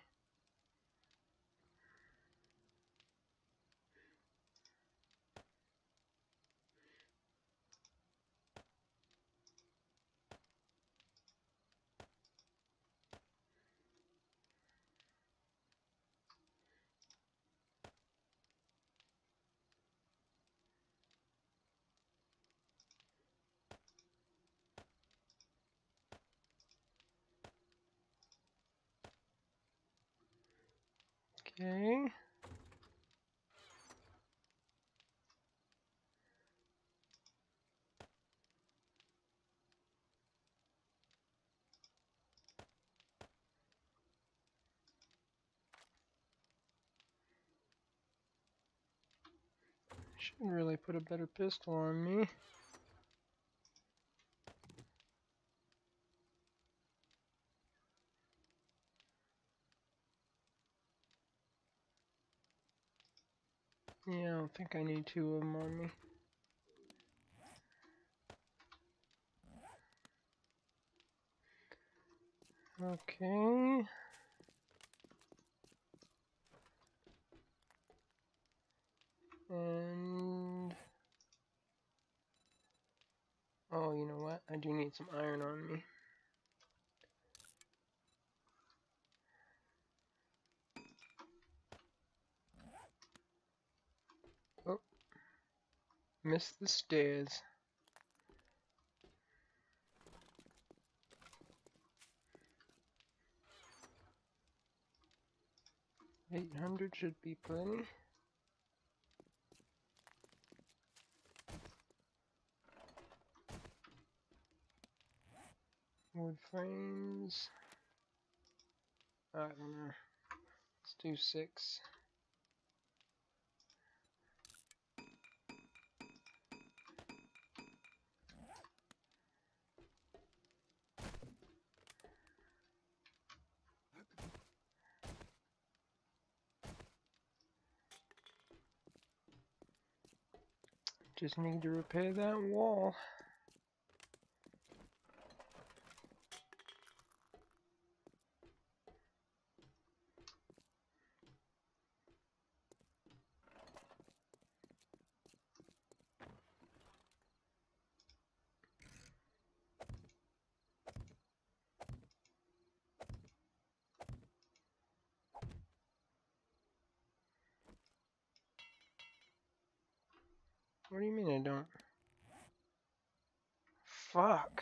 Okay. Should really put a better pistol on me. Yeah, I don't think I need two of them on me. Okay. And... oh, you know what? I do need some iron on me. Oh. Missed the stairs. eight hundred should be plenty. Wood frames. I don't know. Let's do six. Just need to repair that wall. What do you mean I don't? Fuck.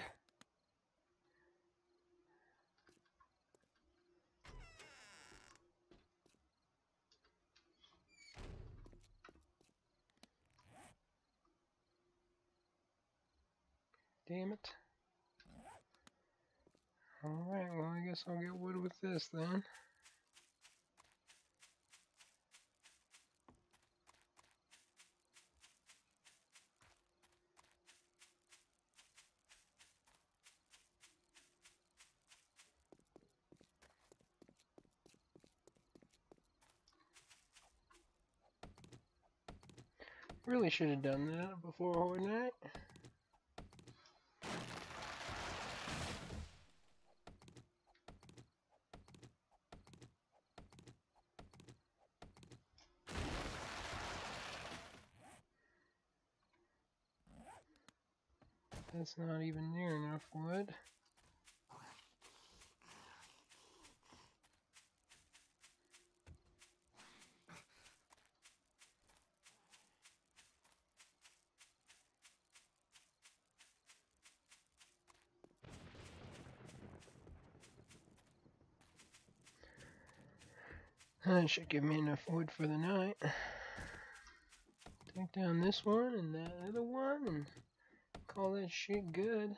Damn it. Alright, well I guess I'll get wood with this then. Really should have done that before Horde Night. That's not even near enough wood. That should give me enough wood for the night. Take down this one and that other one and call that shit good.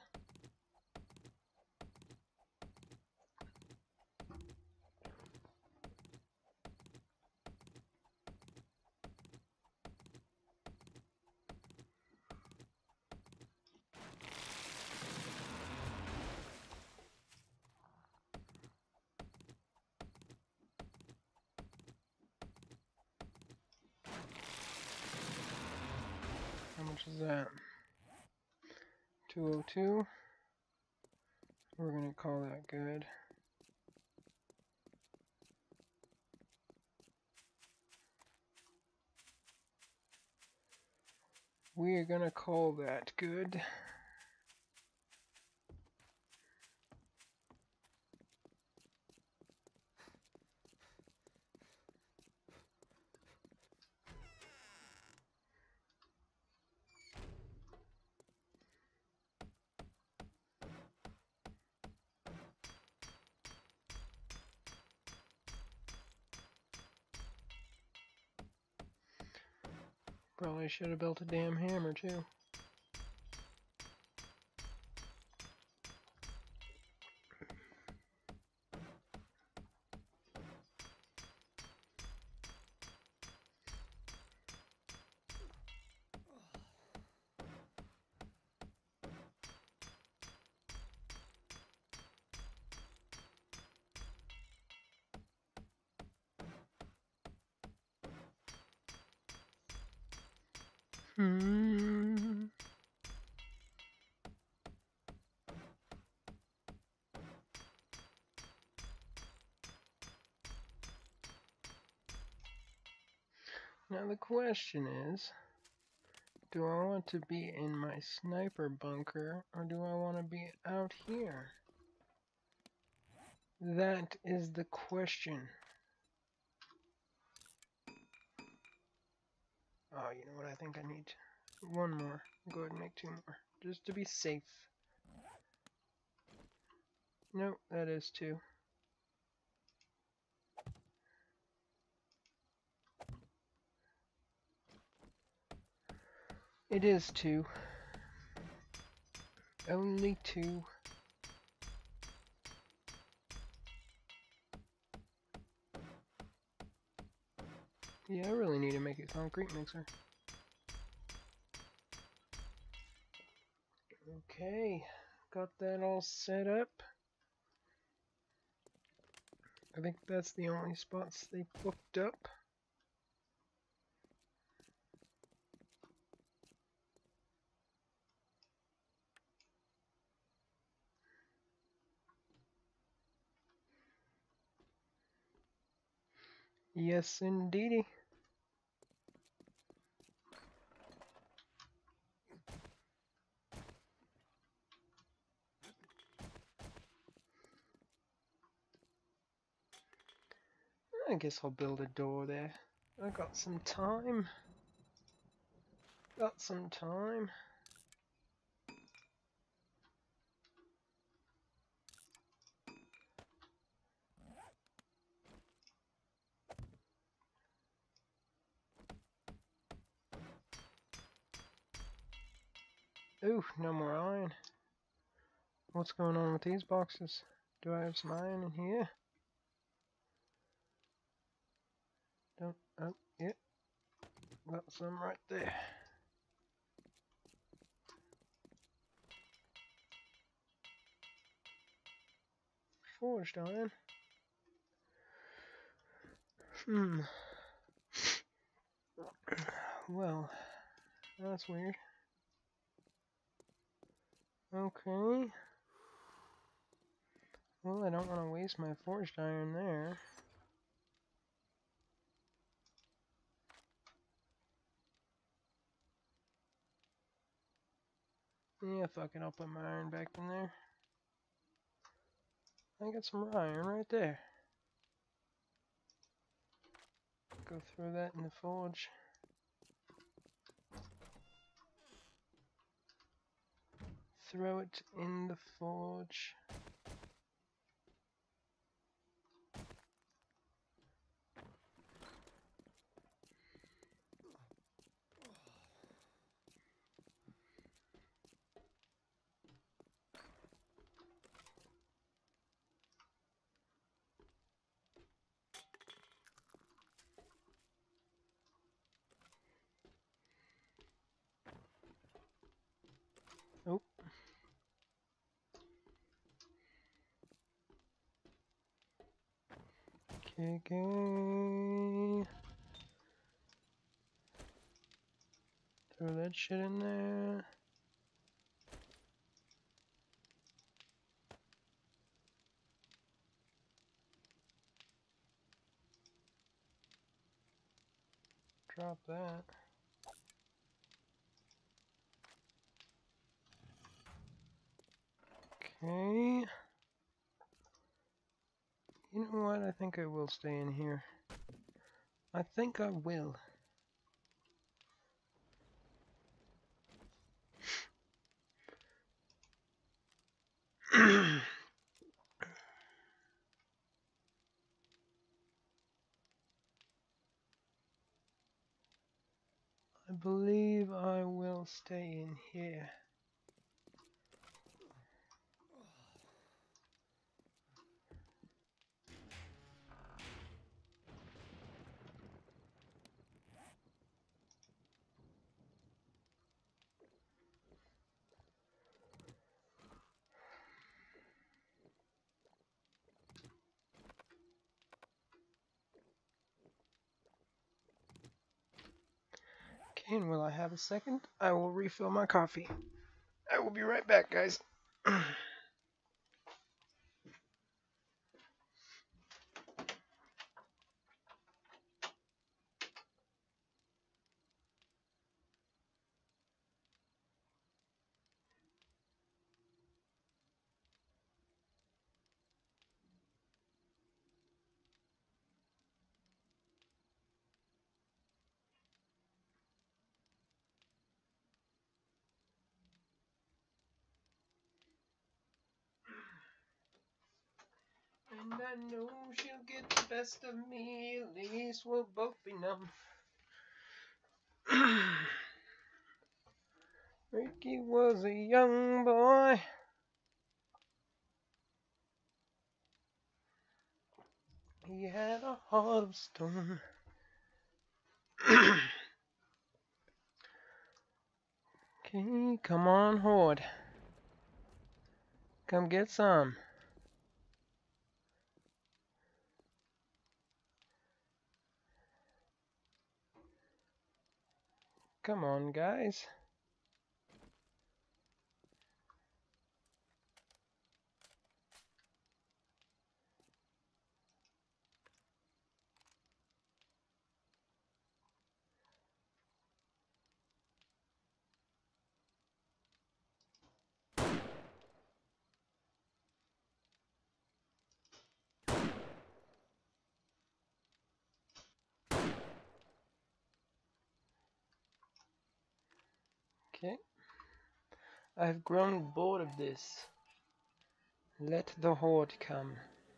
much is that? two oh two. We're gonna call that good. We are gonna call that good. Probably should have built a damn hammer too. Hmm. Now the question is, do I want to be in my sniper bunker or do I want to be out here? That is the question. Oh, you know what? I think I need one more. Go ahead and make two more, just to be safe. Nope, that is two. It is two. Only two. Yeah, I really need to make a concrete mixer. Okay, got that all set up. I think that's the only spots they booked up. Yes, indeedy. I guess I'll build a door there. I got some time. Got some time. Ooh, no more iron. What's going on with these boxes? Do I have some iron in here? Don't, oh, yeah. Got some right there. Forged iron. Hmm. Well, that's weird. Okay. Well, I don't want to waste my forged iron there. Yeah, fuck it, I'll put my iron back in there. I got some iron right there. Go throw that in the forge. Throw it in the forge. Oh. Okay, okay. Throw Throw that shit in there. Drop that. Okay. You know what? I think I will stay in here. I think I will. I believe I will stay in here. Okay, and will I have a second? I will refill my coffee. I will be right back, guys. And I know she'll get the best of me, at least we'll both be numb. Ricky was a young boy. He had a heart of stone. Okay, come on, Horde. Come get some. Come on, guys. Okay. I've grown bored of this. Let the Horde come.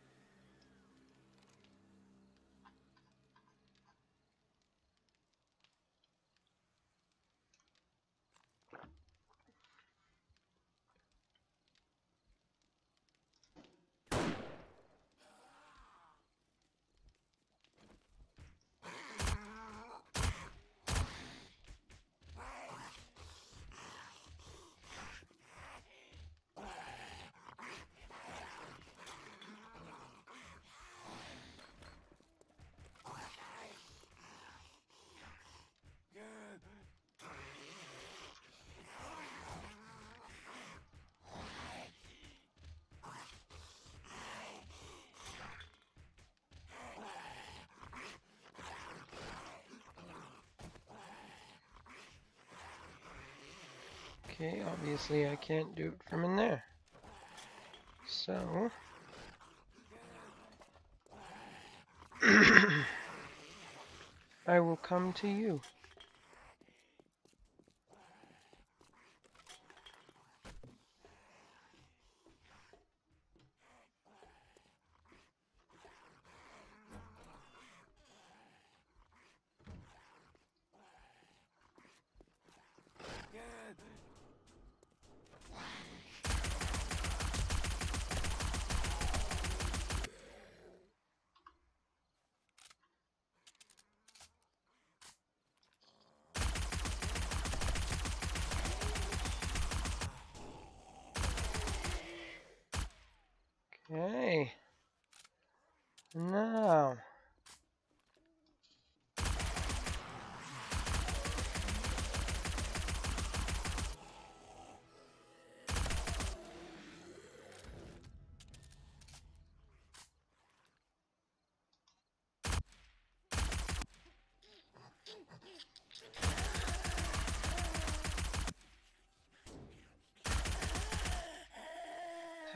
Okay, obviously I can't do it from in there. So... I will come to you.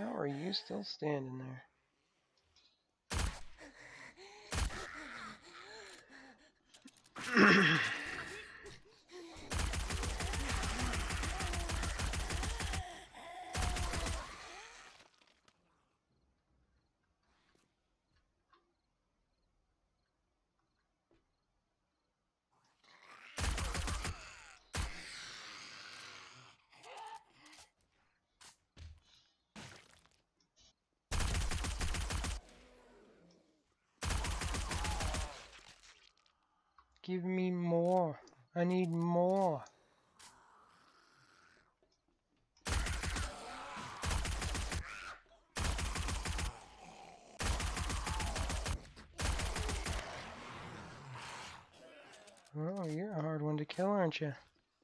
How are you still standing there? Give me more. I need more. Oh, you're a hard one to kill, aren't you?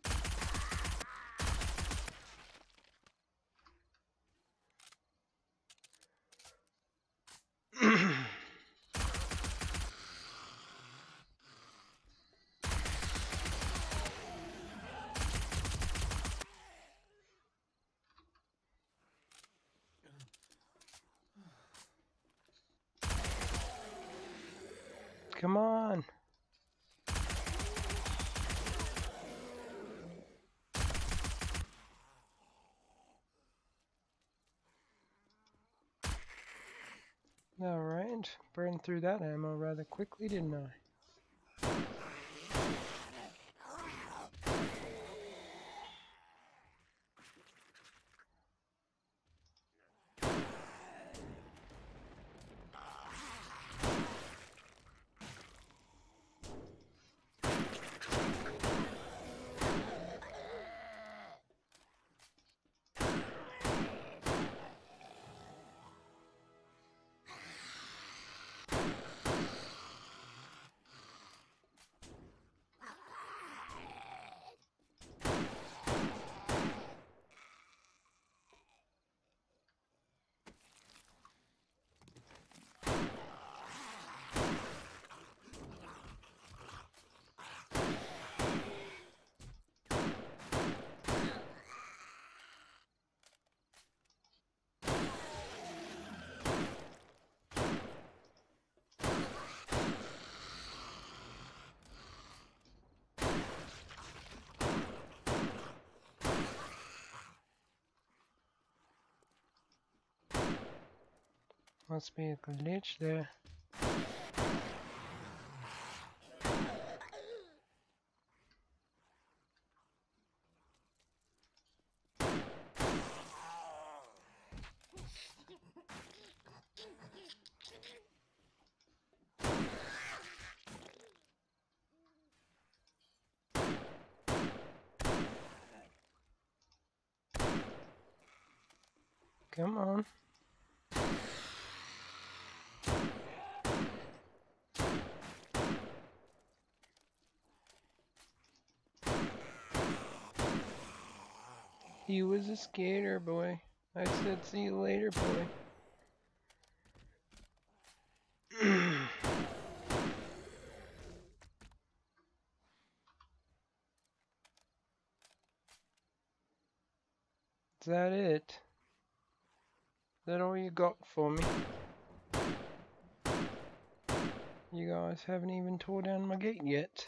Come on. Alright, burned through that ammo rather quickly, didn't I? Must be a glitch there. Come on. He was a skater boy. I said see you later, boy. Is that it? Is that all you got for me? You guys haven't even tore down my gate yet.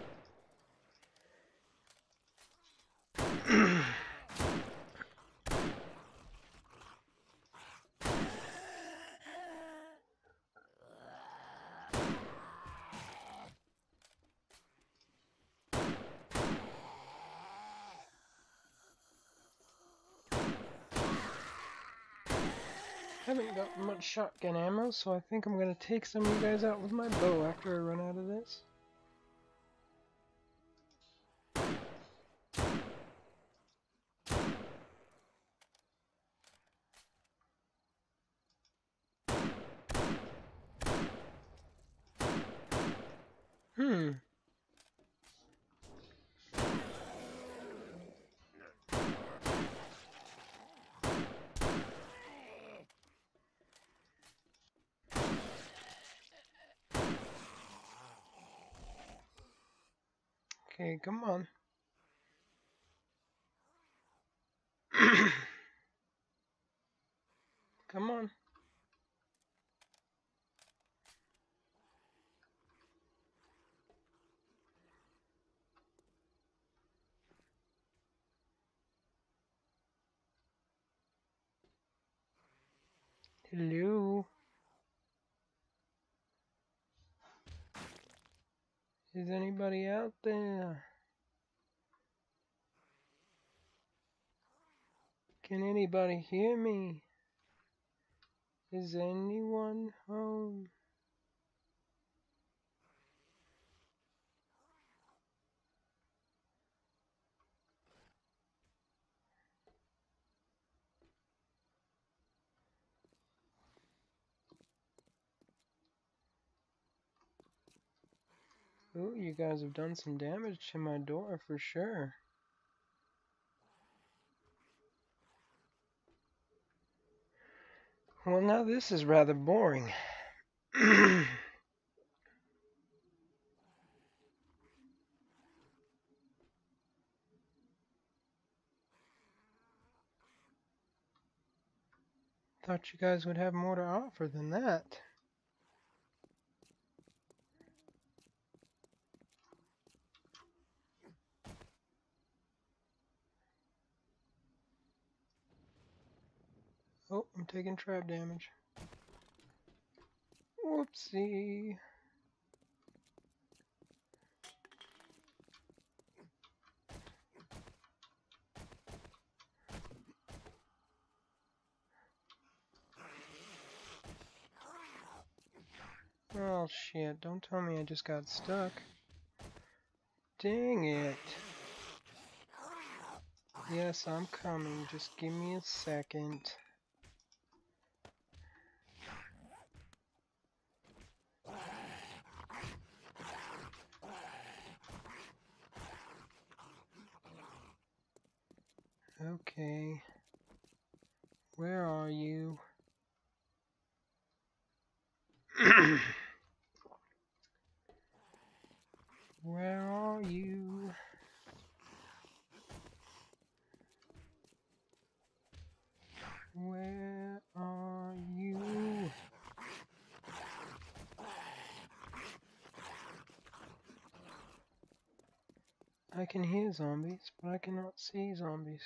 Haven't got much shotgun ammo, so I think I'm gonna take some of you guys out with my bow after I run out of this. Hmm. Okay, come on. Come on. Hello? Is anybody out there? Can anybody hear me? Is anyone home? Ooh, you guys have done some damage to my door for sure. Well, now this is rather boring. Thought you guys would have more to offer than that. Oh, I'm taking trap damage. Whoopsie. Oh shit, don't tell me I just got stuck. Dang it. Yes, I'm coming. Just give me a second. Okay. Where are you? Where are you? Where are you? I can hear zombies, but I cannot see zombies.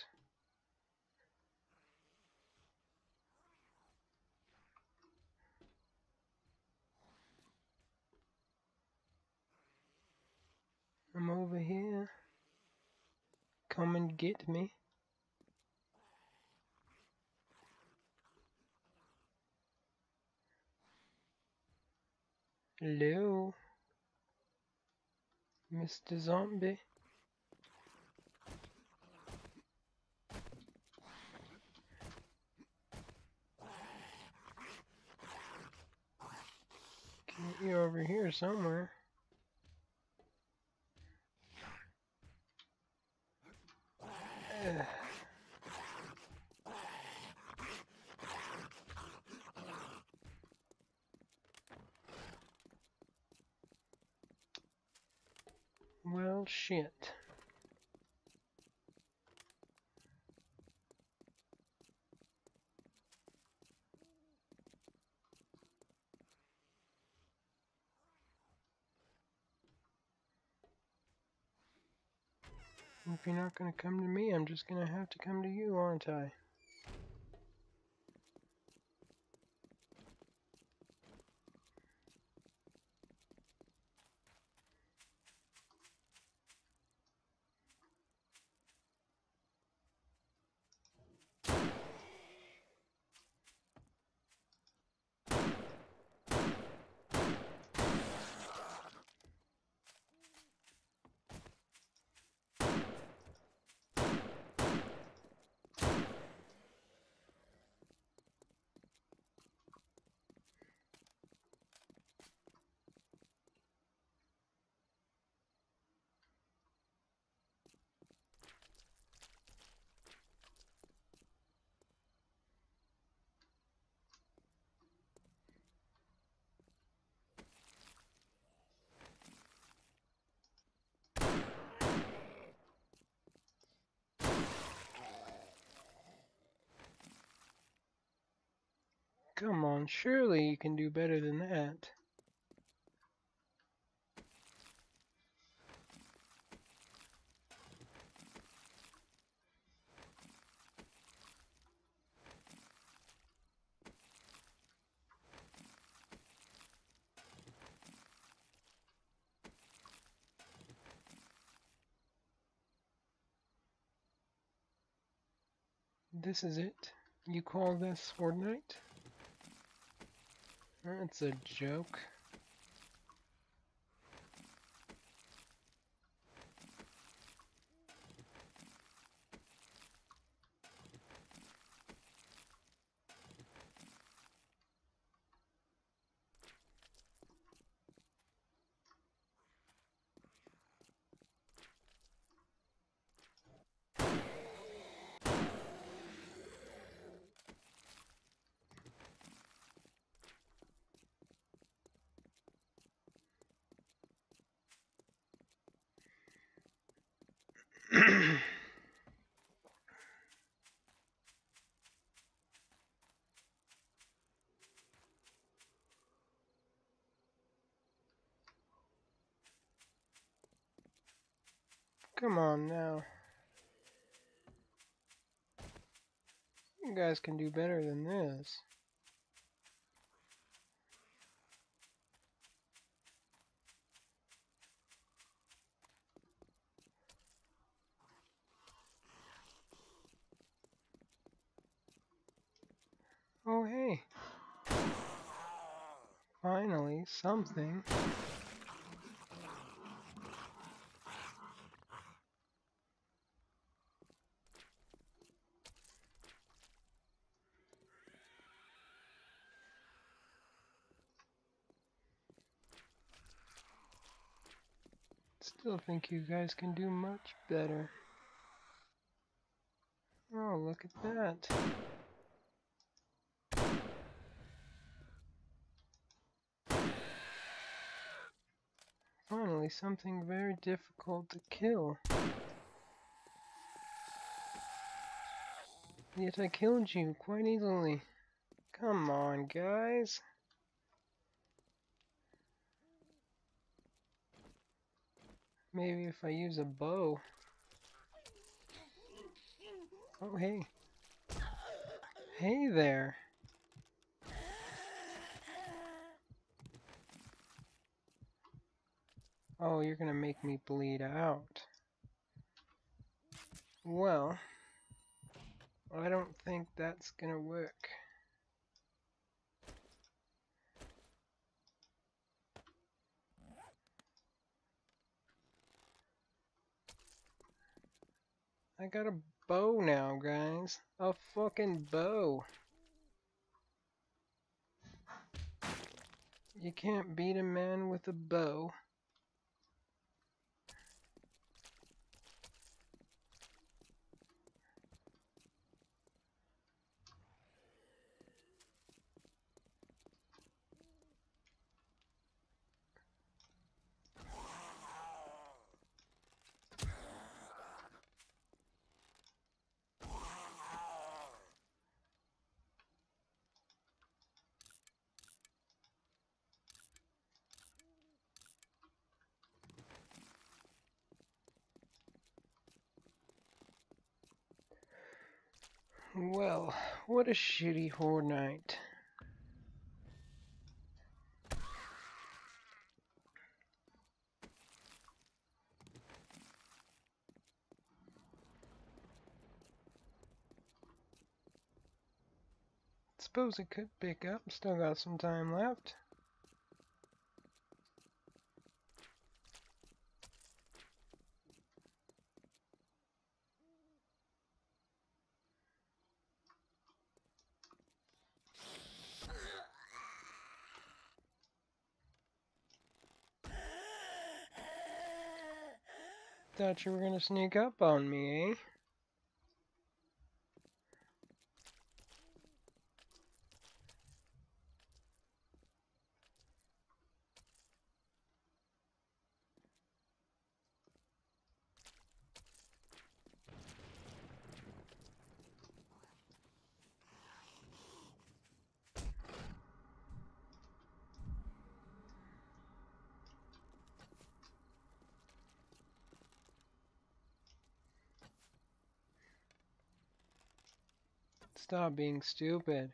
I'm over here. Come and get me. Hello, Mister Zombie. You're over here somewhere. Ugh. Well, shit. If you're not gonna come to me, I'm just gonna have to come to you, aren't I? Come on, surely you can do better than that. This is it? You call this Fortnite? That's a joke. Come on now. You guys can do better than this. Oh hey. Finally, something. Still think you guys can do much better. Oh, look at that. Finally, something very difficult to kill. Yet I killed you quite easily. Come on, guys. Maybe if I use a bow. Oh, hey. Hey there. Oh, you're gonna make me bleed out. Well, I don't think that's gonna work. I got a bow now, guys. A fucking bow. You can't beat a man with a bow. Well, what a shitty horde night. Suppose it could pick up, still got some time left. Thought you were gonna sneak up on me, eh? Stop being stupid.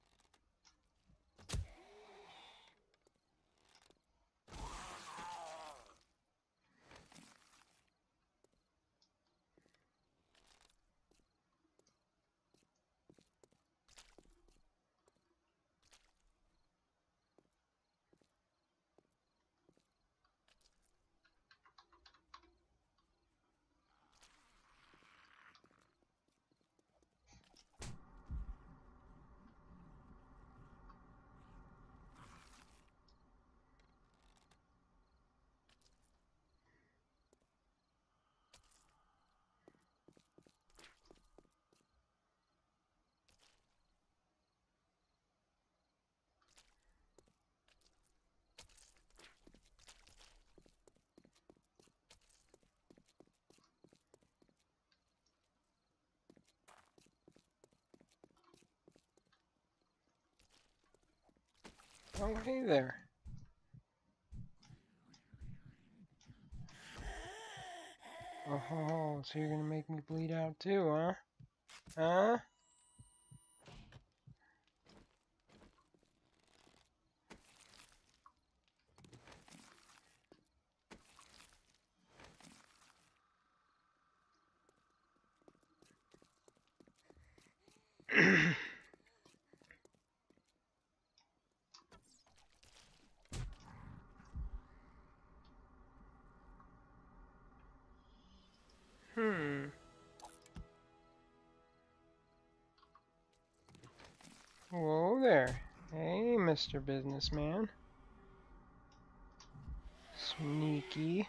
Oh, hey there. Oh, so you're gonna make me bleed out too, huh? Huh? Hmm. Whoa there. Hey, Mister Businessman. Sneaky.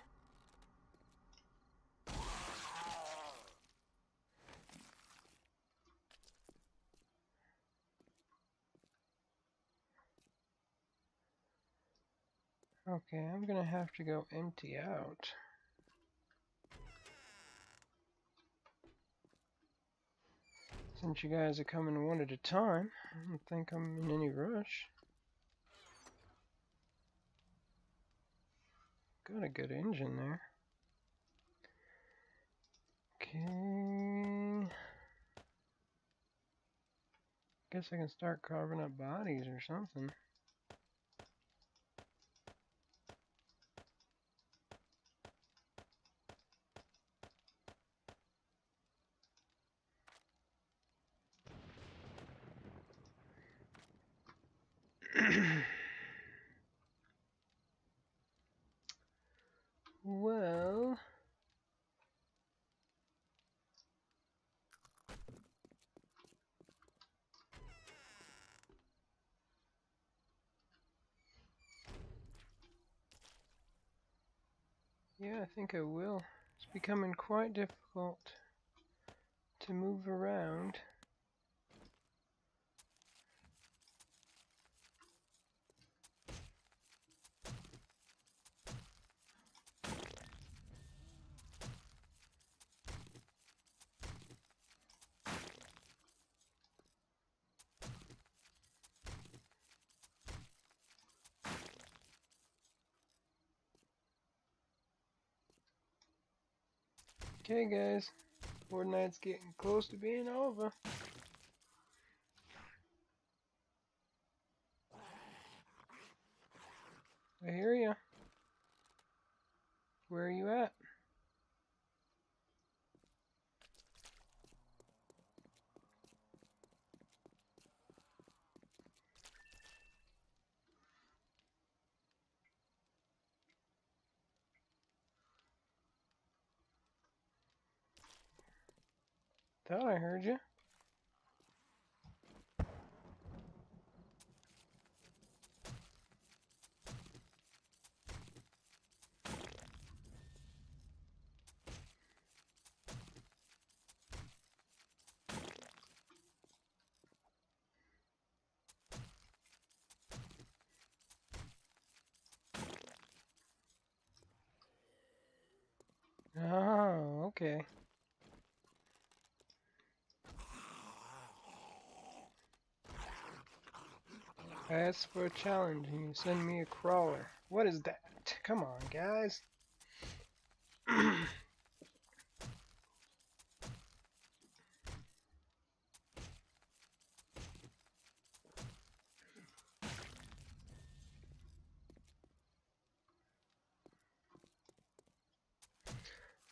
Okay, I'm gonna have to go empty out. Since you guys are coming one at a time, I don't think I'm in any rush. Got a good engine there. Okay. Guess I can start carving up bodies or something. Well, yeah, I think I will. It's becoming quite difficult to move around. Okay, guys, Fortnite's getting close to being over. I hear ya. Where are you at? Thought I heard you. Oh, okay. I asked for a challenge and you send me a crawler. What is that? Come on, guys.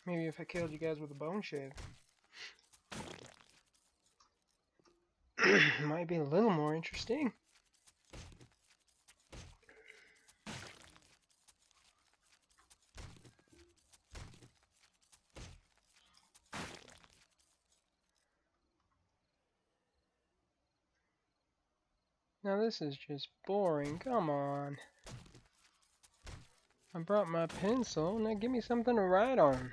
Maybe if I killed you guys with a bone shave. Might be a little more interesting. Now this is just boring. Come on. I brought my pencil. Now give me something to write on.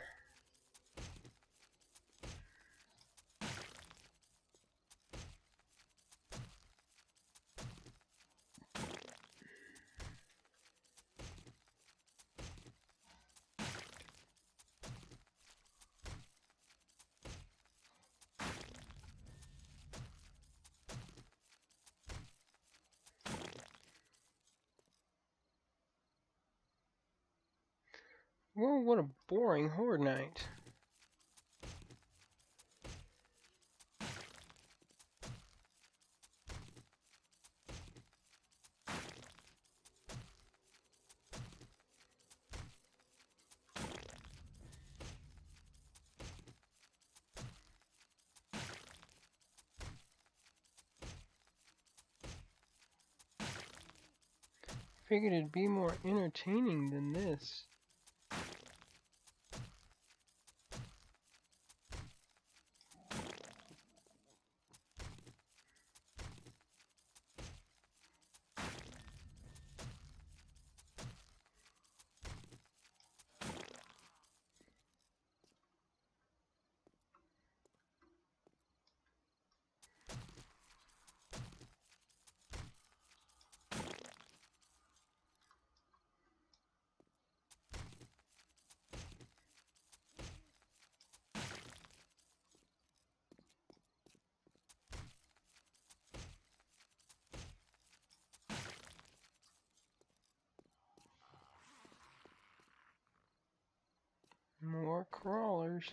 Whoa, what a boring horde night. Figured it'd be more entertaining than this. More crawlers.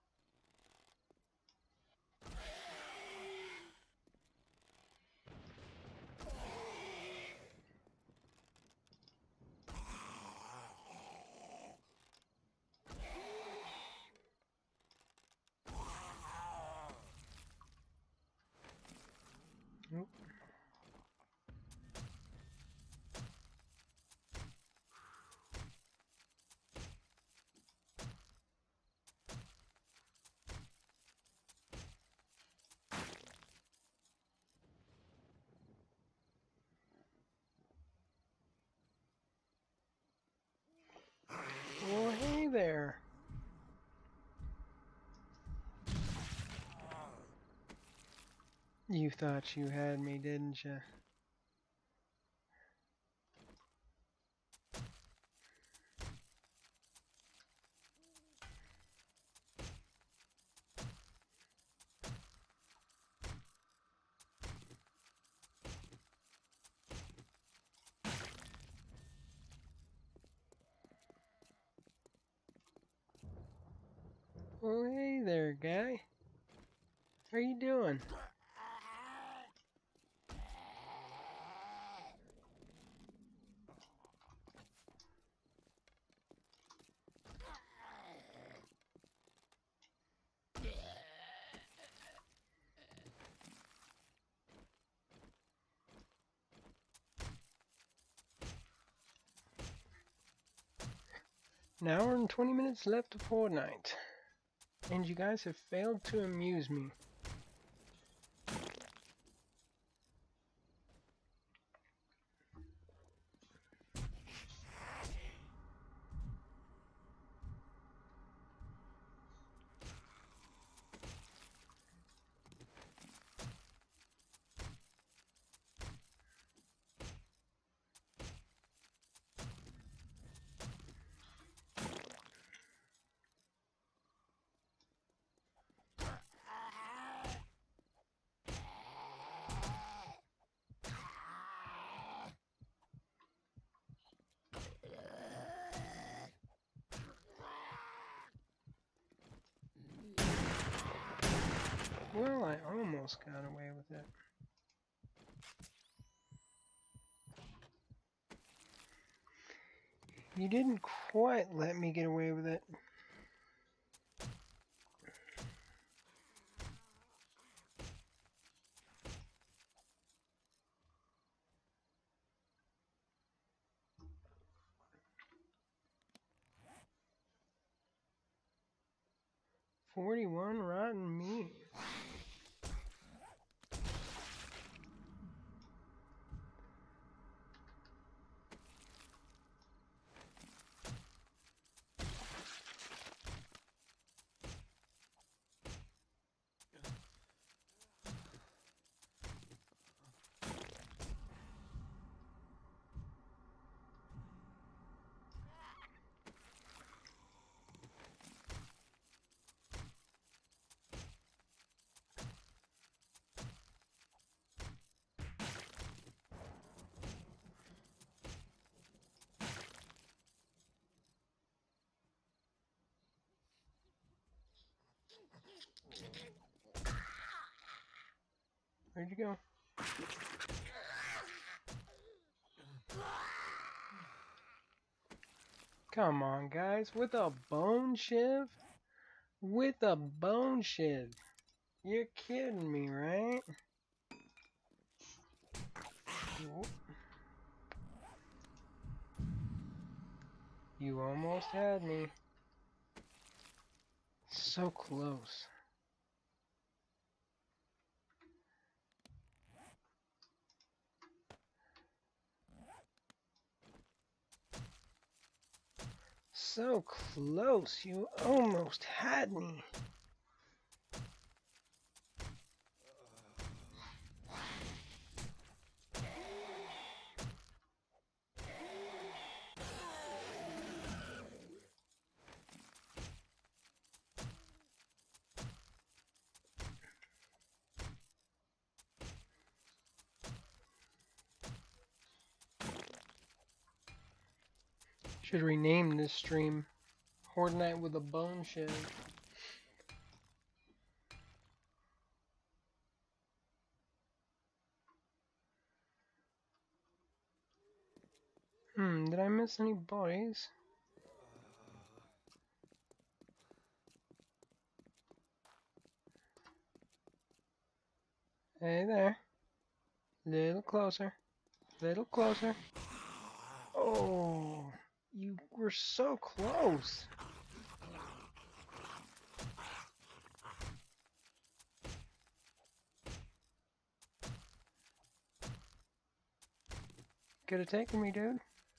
Nope. Well, hey there. You thought you had me, didn't you? Oh, hey there, guy. How you doing? An hour and twenty minutes left of Fortnite. And you guys have failed to amuse me. Well, I almost got away with it. You didn't quite let me get away with it. forty-one rotten meat. Where'd you go? Come on, guys. With a bone shiv? With a bone shiv. You're kidding me, right? Whoop. You almost had me. So close. So close. You almost had me. Should rename this stream Horde Night with a Bone Shiv. Hmm, did I miss any bodies? Hey there. Little closer. Little closer. Oh, you were so close. Could have taken me, dude.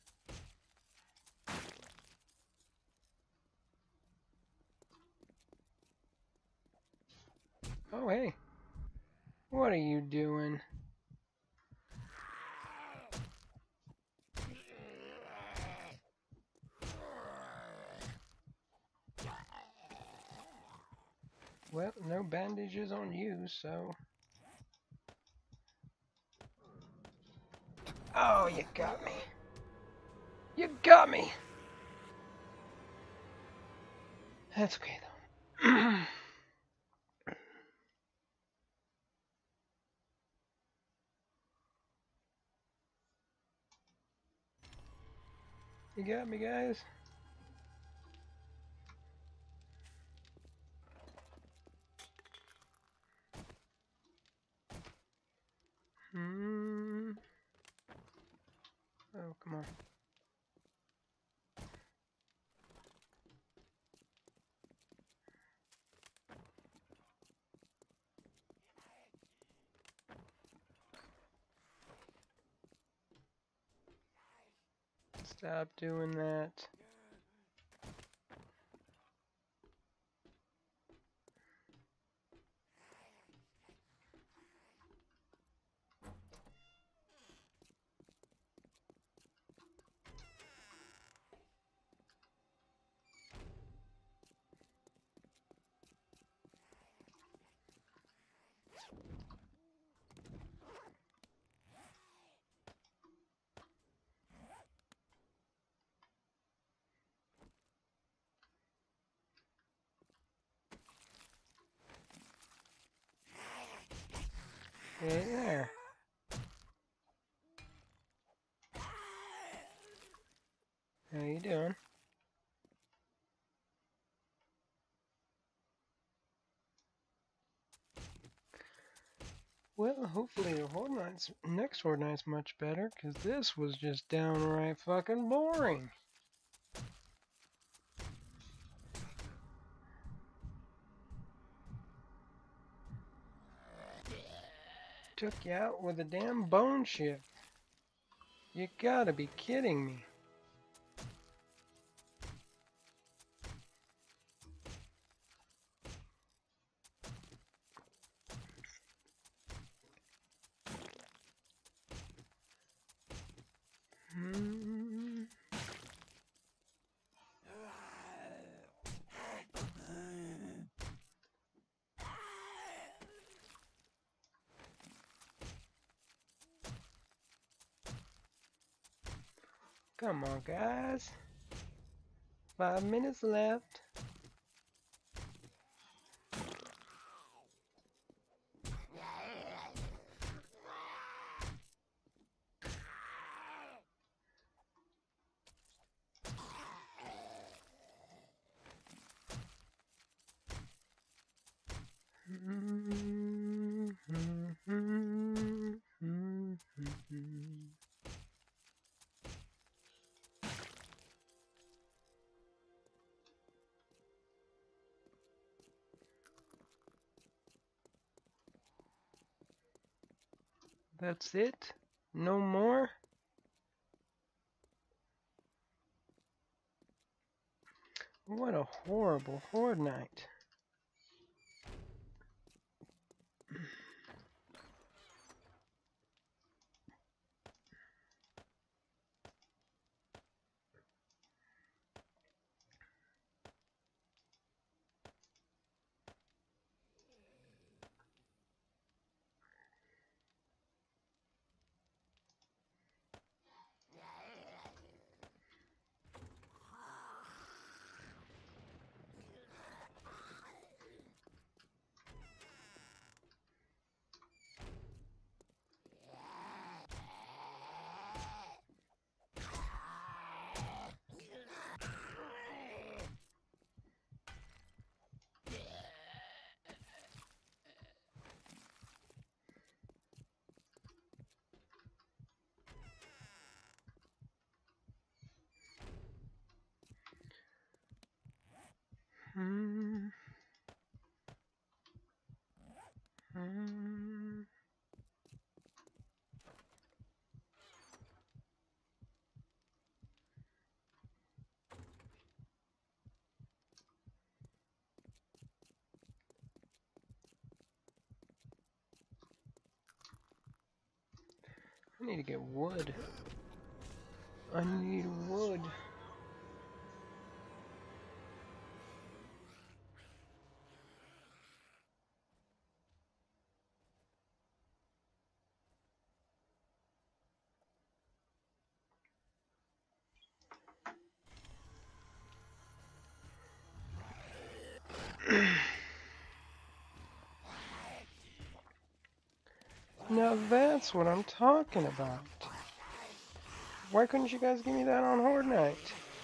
Oh, hey. What are you doing? Well, no bandages on you, so... Oh, you got me. You got me! That's okay, though. You got me, guys. Hmm. Oh, come on. Stop doing that. Hey there. How you doing? Well, hopefully the Horde Night's, next Horde Night's much better, because this was just downright fucking boring. Took you out with a damn bone shift. You gotta be kidding me. Hmm. Come on, guys. Five minutes left. That's it? No more? What a horrible horde night. Hmm. Hmm. I need to get wood. I need wood. Now that's what I'm talking about. Why couldn't you guys give me that on Horde Night?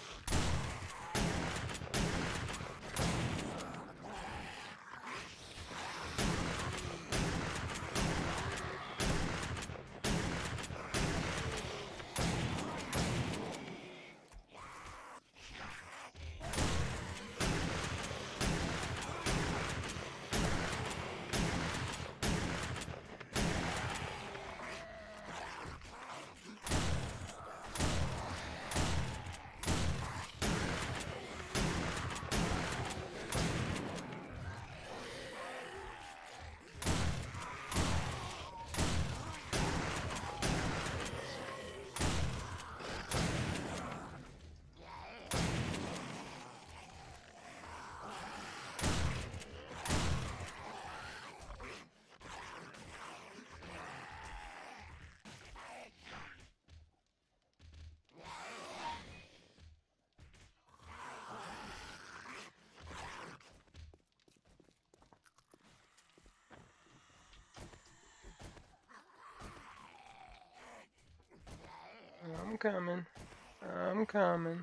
I'm coming. I'm coming.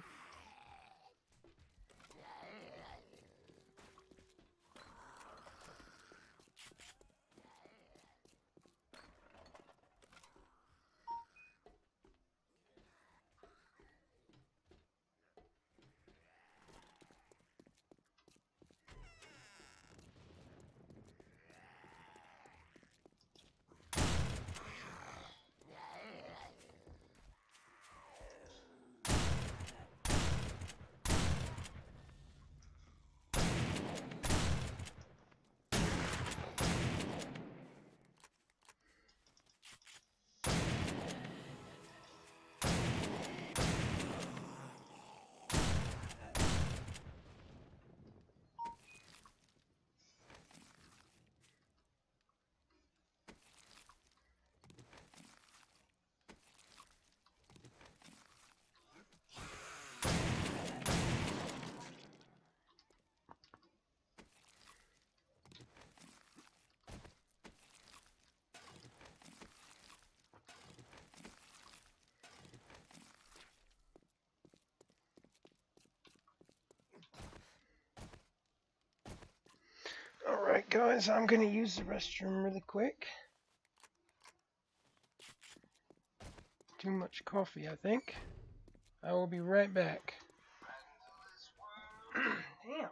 guys, I'm gonna use the restroom really quick. Too much coffee, I think. I will be right back. Damn.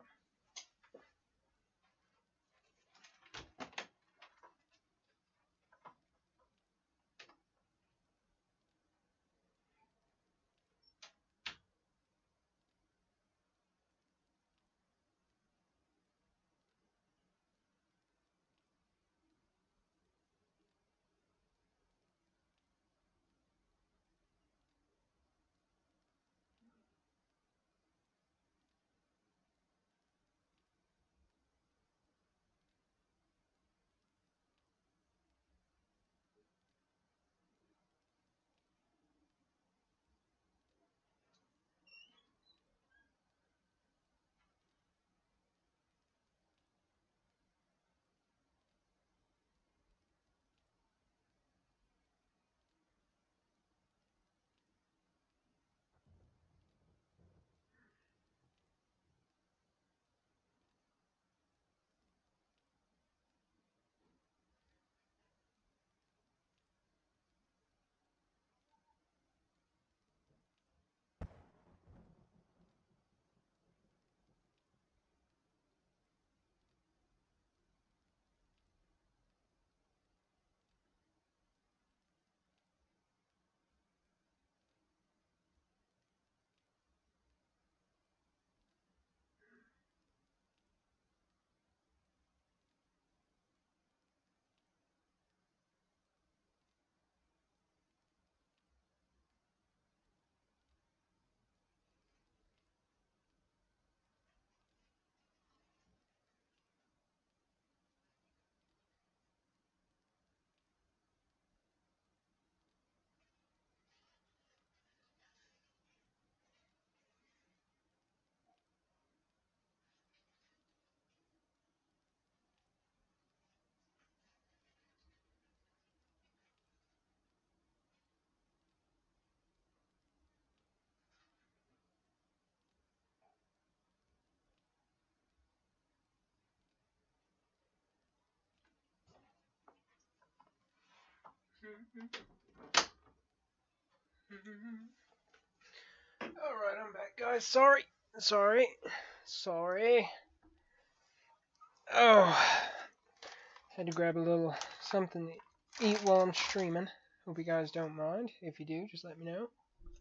Alright, I'm back, guys. Sorry. Sorry. Sorry. Oh. Had to grab a little something to eat while I'm streaming. Hope you guys don't mind. If you do, just let me know.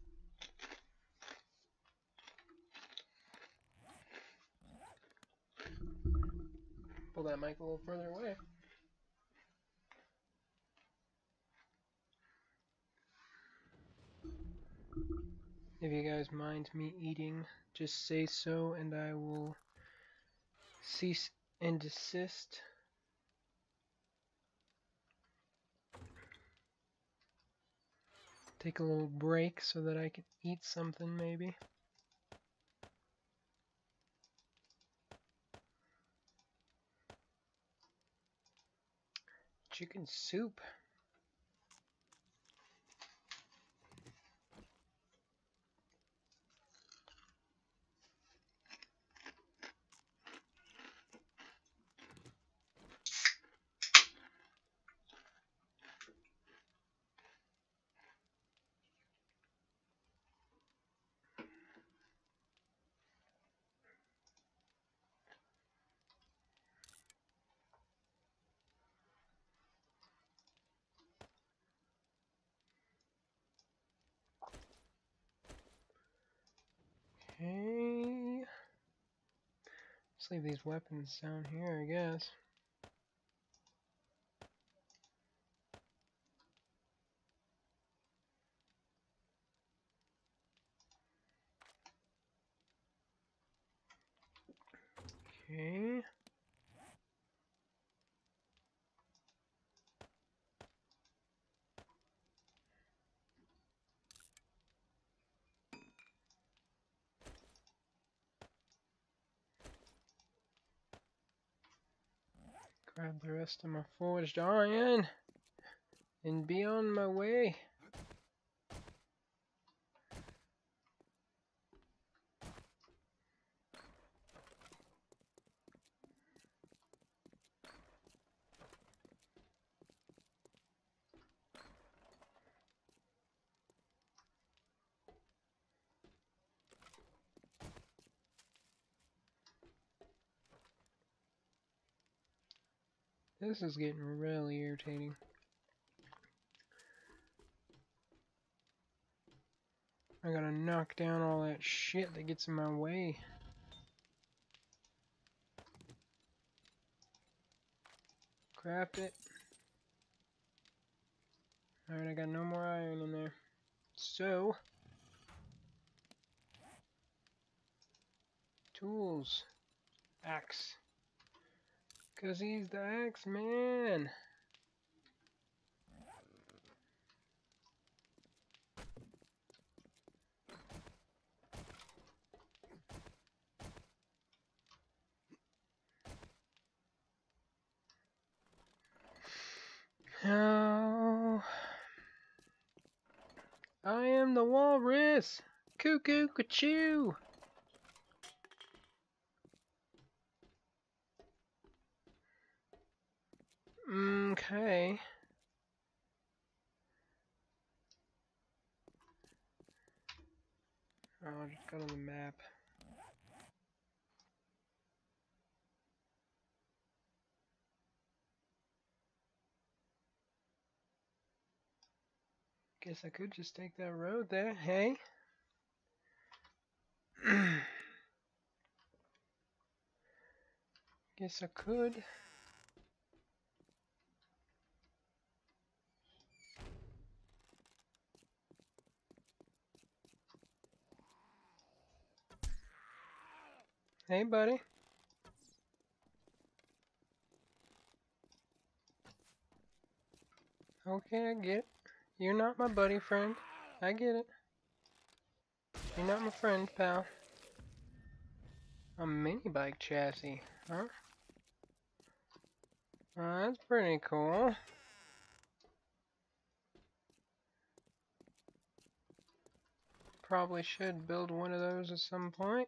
Pull that mic a little further away. If you guys mind me eating, just say so and I will cease and desist. Take a little break so that I can eat something maybe. Chicken soup. Okay. Just leave these weapons down here, I guess. Okay. Grab the rest of my forged iron and be on my way. This is getting really irritating. I gotta knock down all that shit that gets in my way. Craft it. Alright, I got no more iron in there. So, tools. Axe. Cause he's the axe man. Oh, I am the walrus. Cuckoo, cuckoo. Okay. Oh, I'll just go to the map. Guess I could just take that road there, hey? Guess I could. Hey, buddy. Okay, I get it. You're not my buddy friend. I get it. You're not my friend, pal. A mini bike chassis, huh? Oh, that's pretty cool. Probably should build one of those at some point.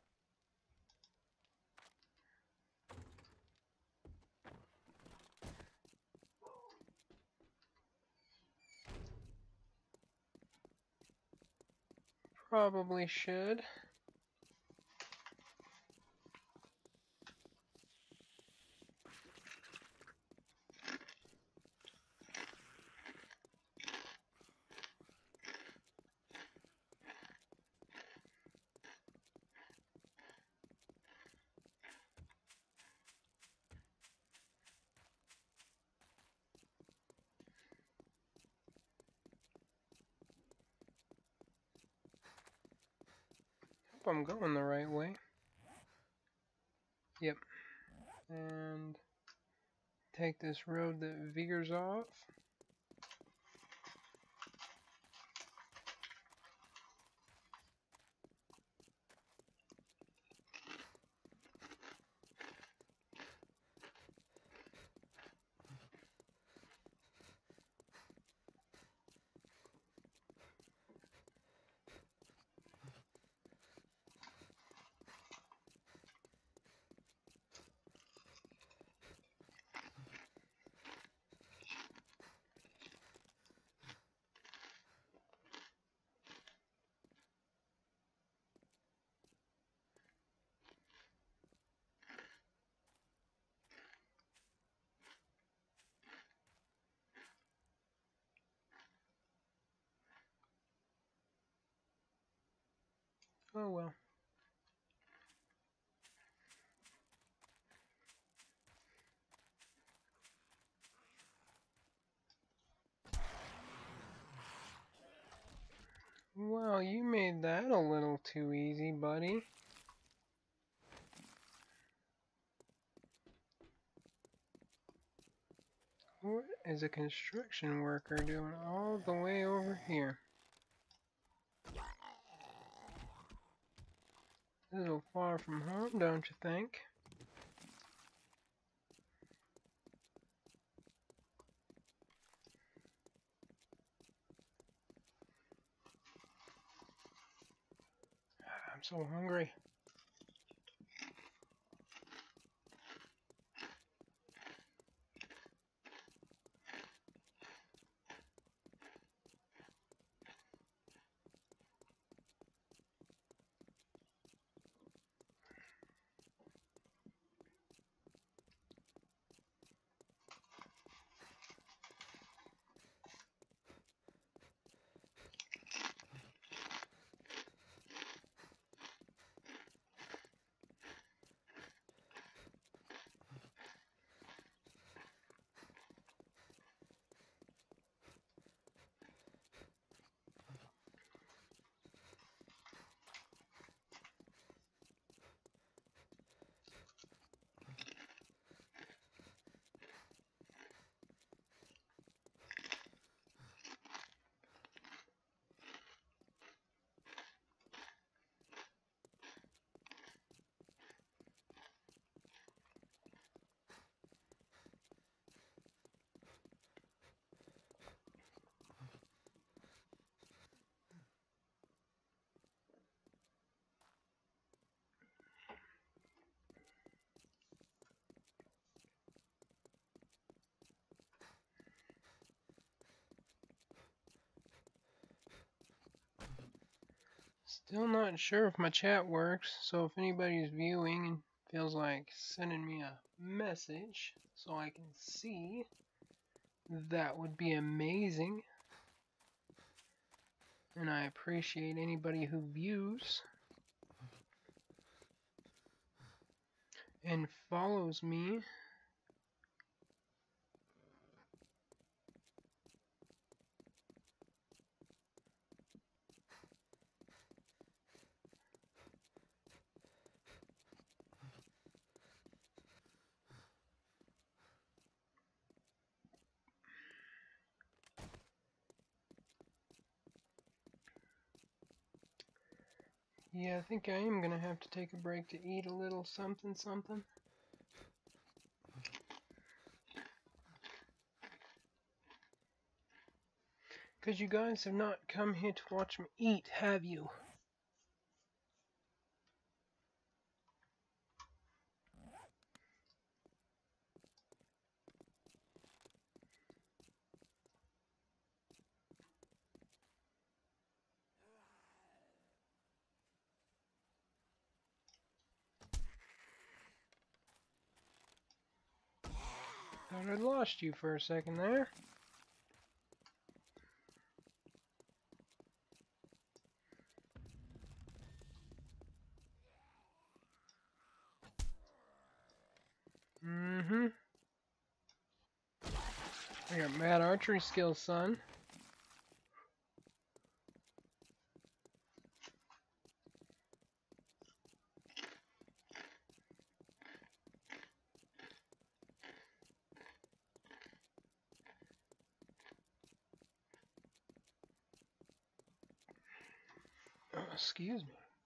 Probably should. Hope I'm going the right way. Yep. And take this road that veers off. Oh well. Well, you made that a little too easy, buddy. What is a construction worker doing all the way over here? A little far from home, don't you think? I'm so hungry. Still not sure if my chat works, so if anybody's viewing and feels like sending me a message so I can see, that would be amazing. And I appreciate anybody who views and follows me. Yeah, I think I am gonna have to take a break to eat a little something something. Because you guys have not come here to watch me eat, have you? Thought I'd lost you for a second there. Mm-hmm. I got mad archery skills, son. Oh, excuse me.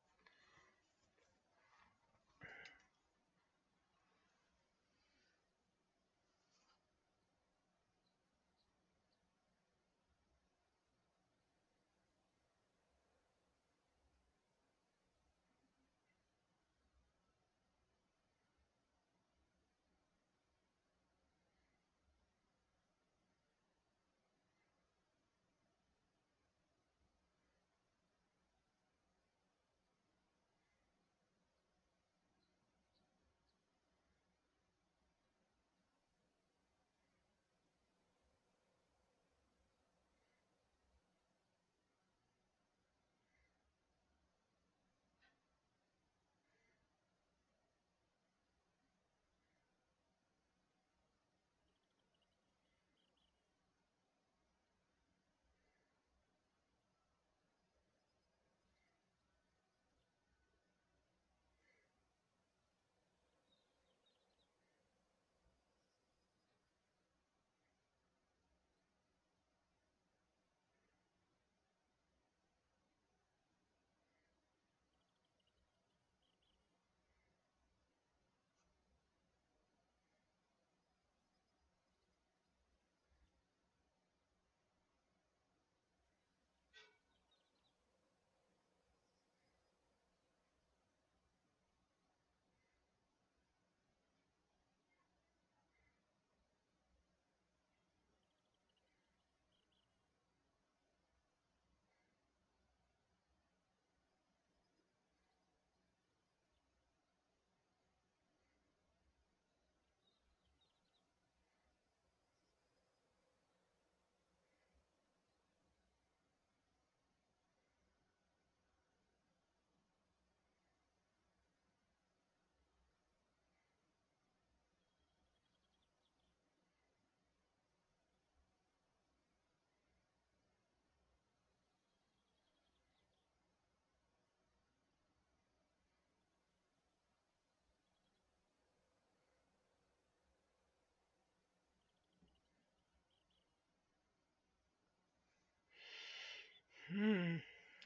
Hmm.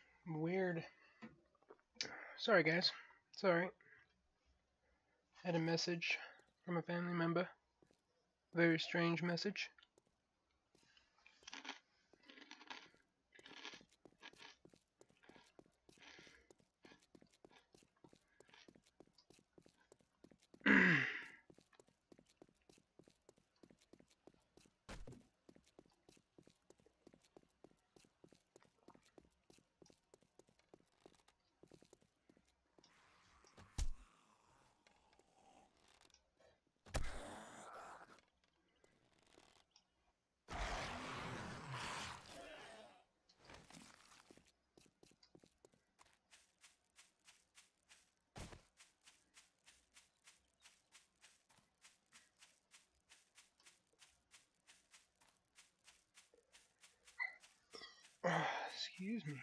Weird. Sorry, guys. It's alright. Had a message from a family member. Very strange message. Excuse me.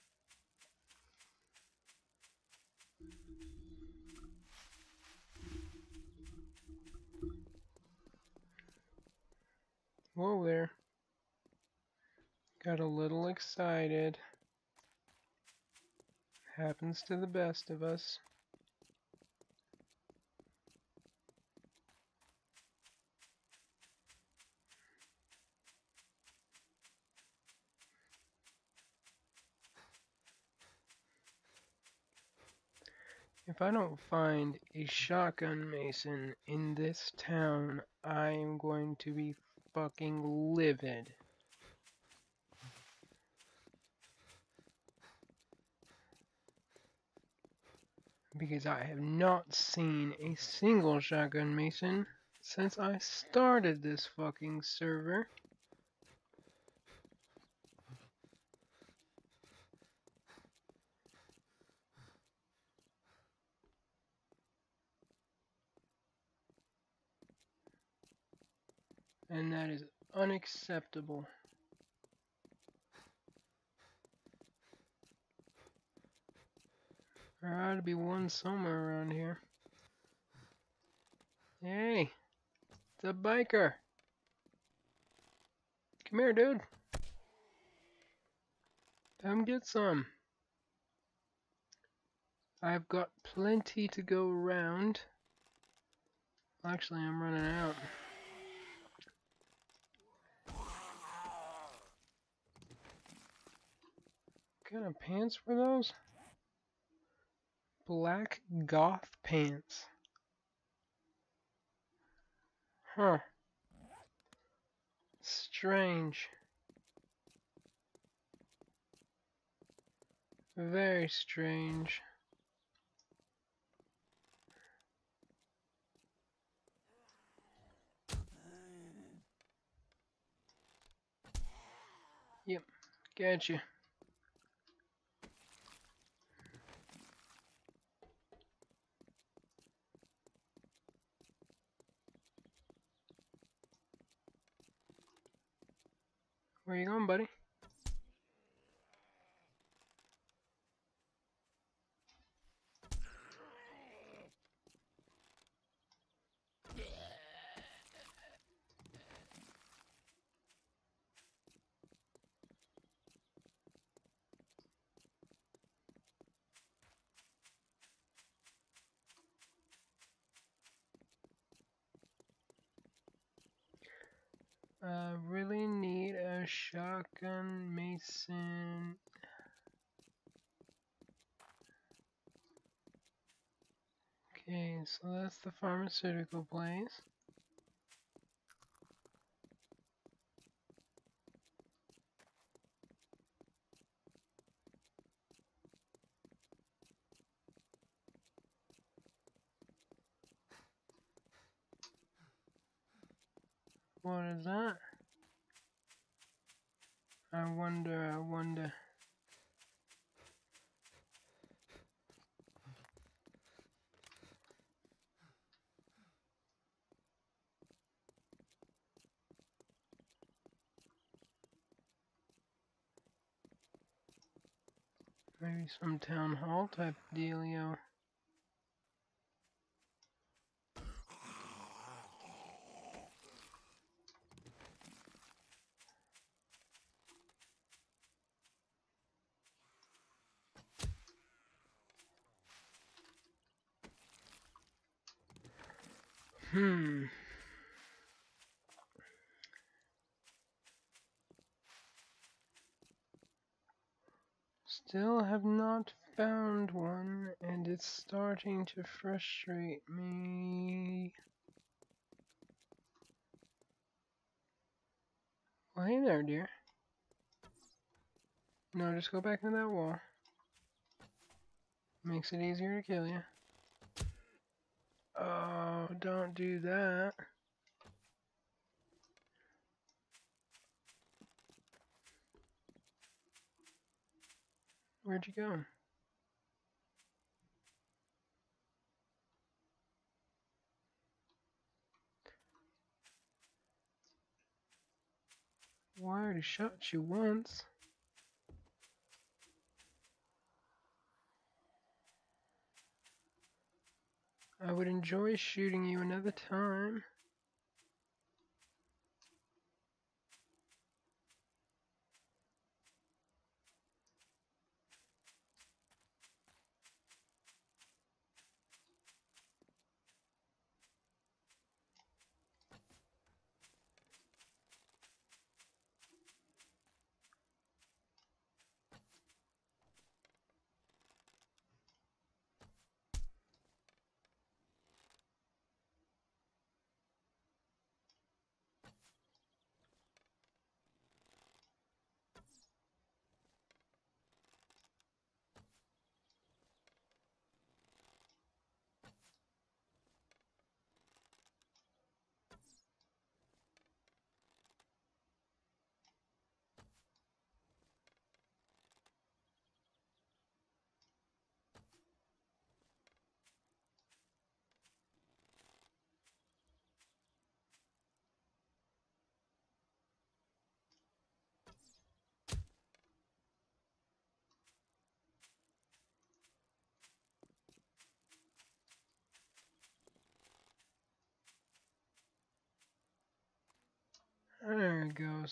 Whoa there. Got a little excited. Happens to the best of us. If I don't find a shotgun mason in this town, I am going to be fucking livid. Because I have not seen a single shotgun mason since I started this fucking server. And that is unacceptable. There ought to be one somewhere around here. Hey, it's a biker. Come here, dude. Come get some. I've got plenty to go around. Actually, I'm running out. What kind of pants were those? Black goth pants. Huh. Strange. Very strange. Yep, gotcha. Where you going, buddy? I really need a shotgun mason. Okay, so that's the pharmaceutical place. What is that? I wonder, I wonder. Maybe some town hall type dealio. Hmm. Still have not found one, and it's starting to frustrate me. Well, hey there, dear. No, just go back in that wall. Makes it easier to kill you. Oh, don't do that. Where'd you go? Well, I already shot you once. I would enjoy shooting you another time. There it goes.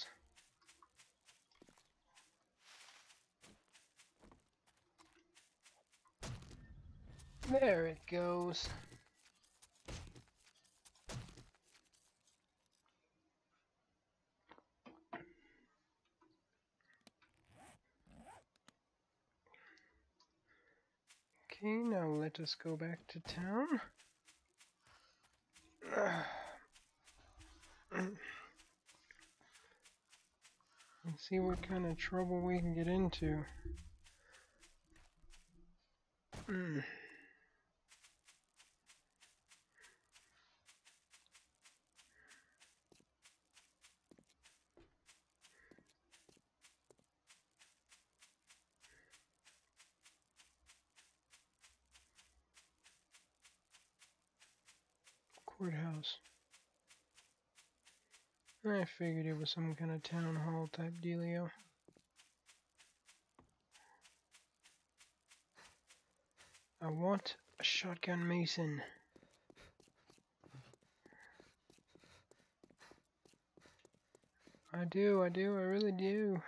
There it goes. Okay, now let us go back to town. And see what kind of trouble we can get into. Mm. Courthouse. I figured it was some kind of town hall type dealio. I want a shotgun Mason. I do, I do, I really do.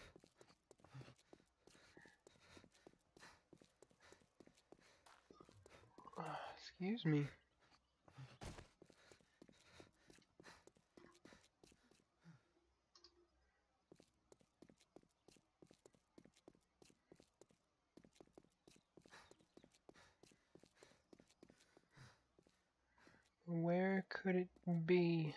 Excuse me. Where could it be?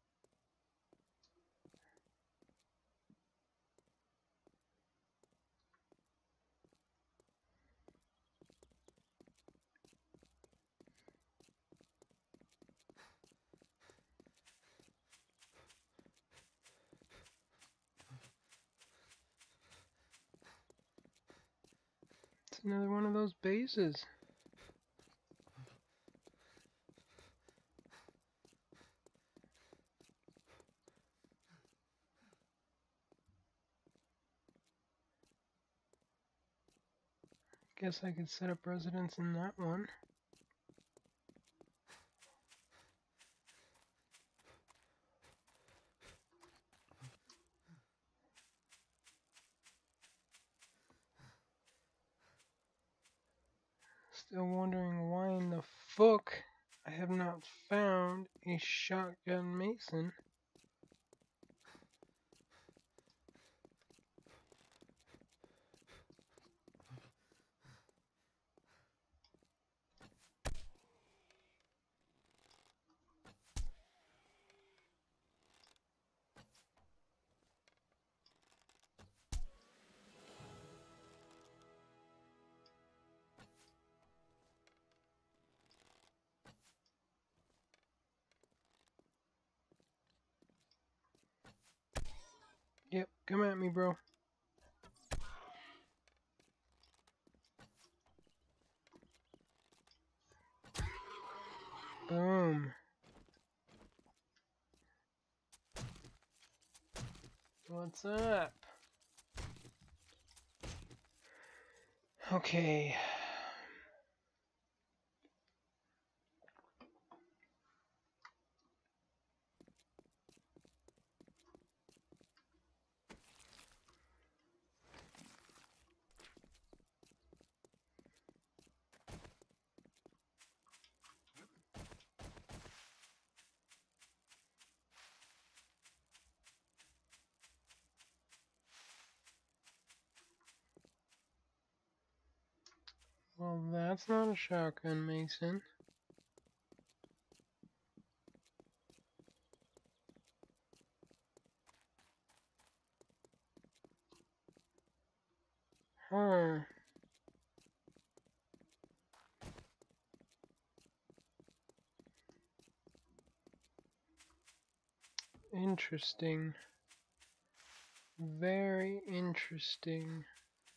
It's another one of those bases. Guess I could set up residence in that one. Still wondering why in the fuck I have not found a shotgun Mason. Yep, come at me, bro. Boom. What's up? Okay. That's not a shotgun, Mason. Huh. Interesting. Very interesting.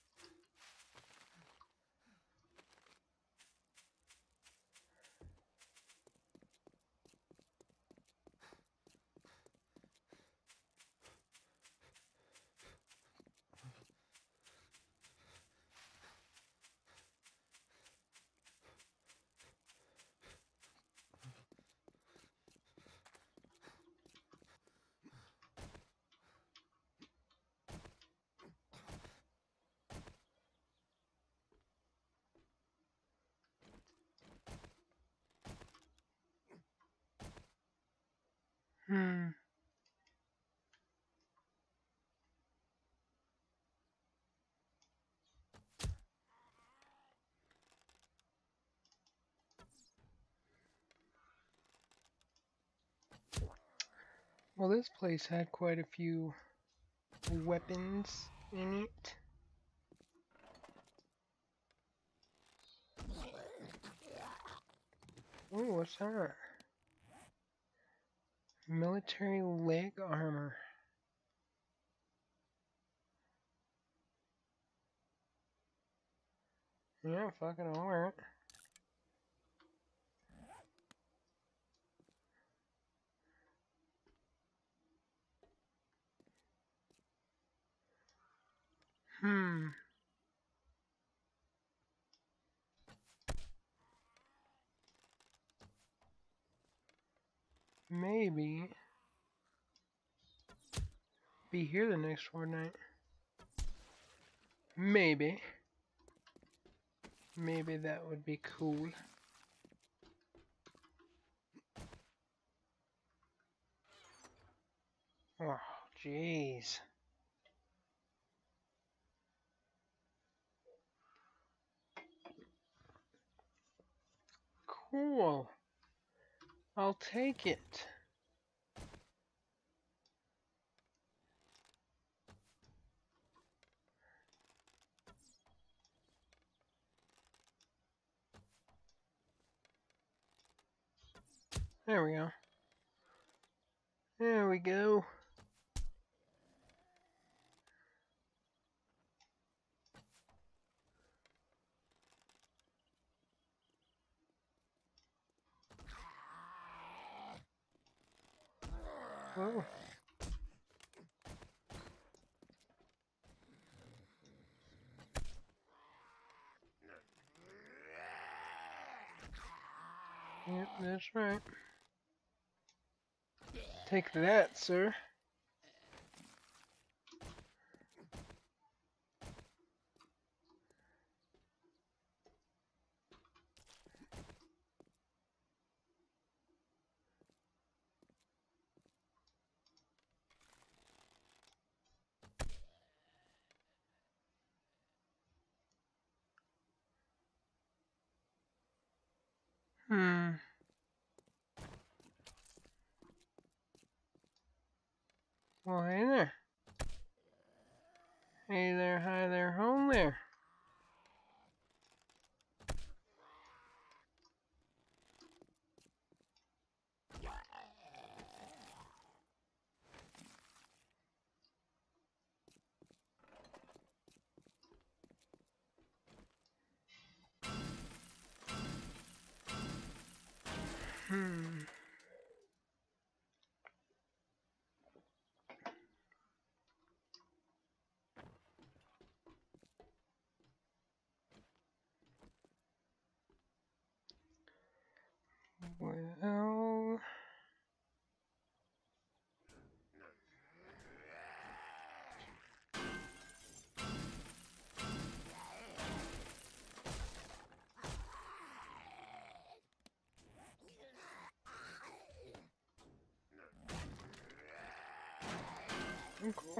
Hmm. Well, this place had quite a few weapons in it. Ooh, what's that? Military leg armor. Yeah, fucking alright. Hmm. Maybe be here the next fortnight. Maybe. Maybe that would be cool. Oh, jeez. Cool. I'll take it. There we go. There we go. Whoa. Yep, that's right. Take that, sir. Hmm. Well, hey there. Hey there, hi there, home there. Hmm. Well... Oh, cool.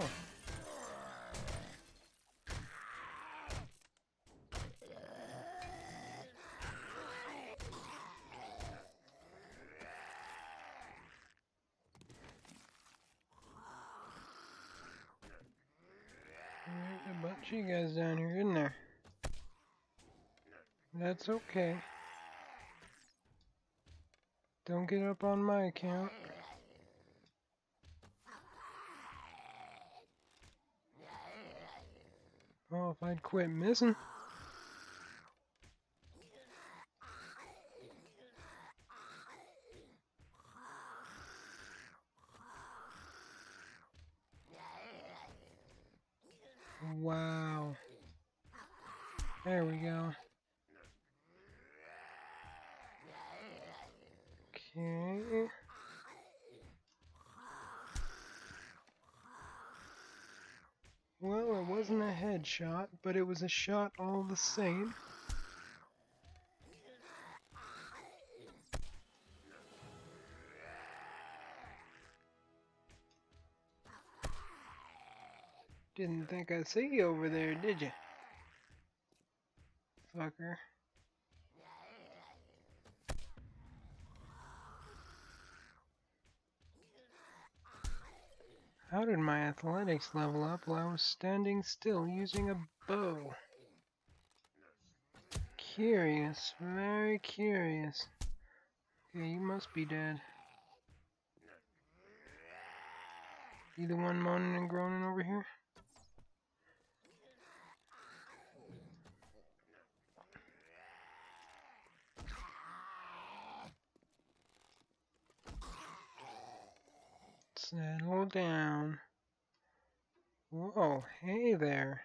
bunch of you guys down here, isn't there? That's okay. Don't get up on my account. Oh, if I'd quit missing. Wow. There we go. Okay. Well, it wasn't a headshot, but it was a shot all the same. Didn't think I'd see you over there, did you? Fucker. How did my athletics level up while I was standing still using a bow? Curious, very curious. Okay, you must be dead. You the one moaning and groaning over here? Settle down. Whoa, hey there.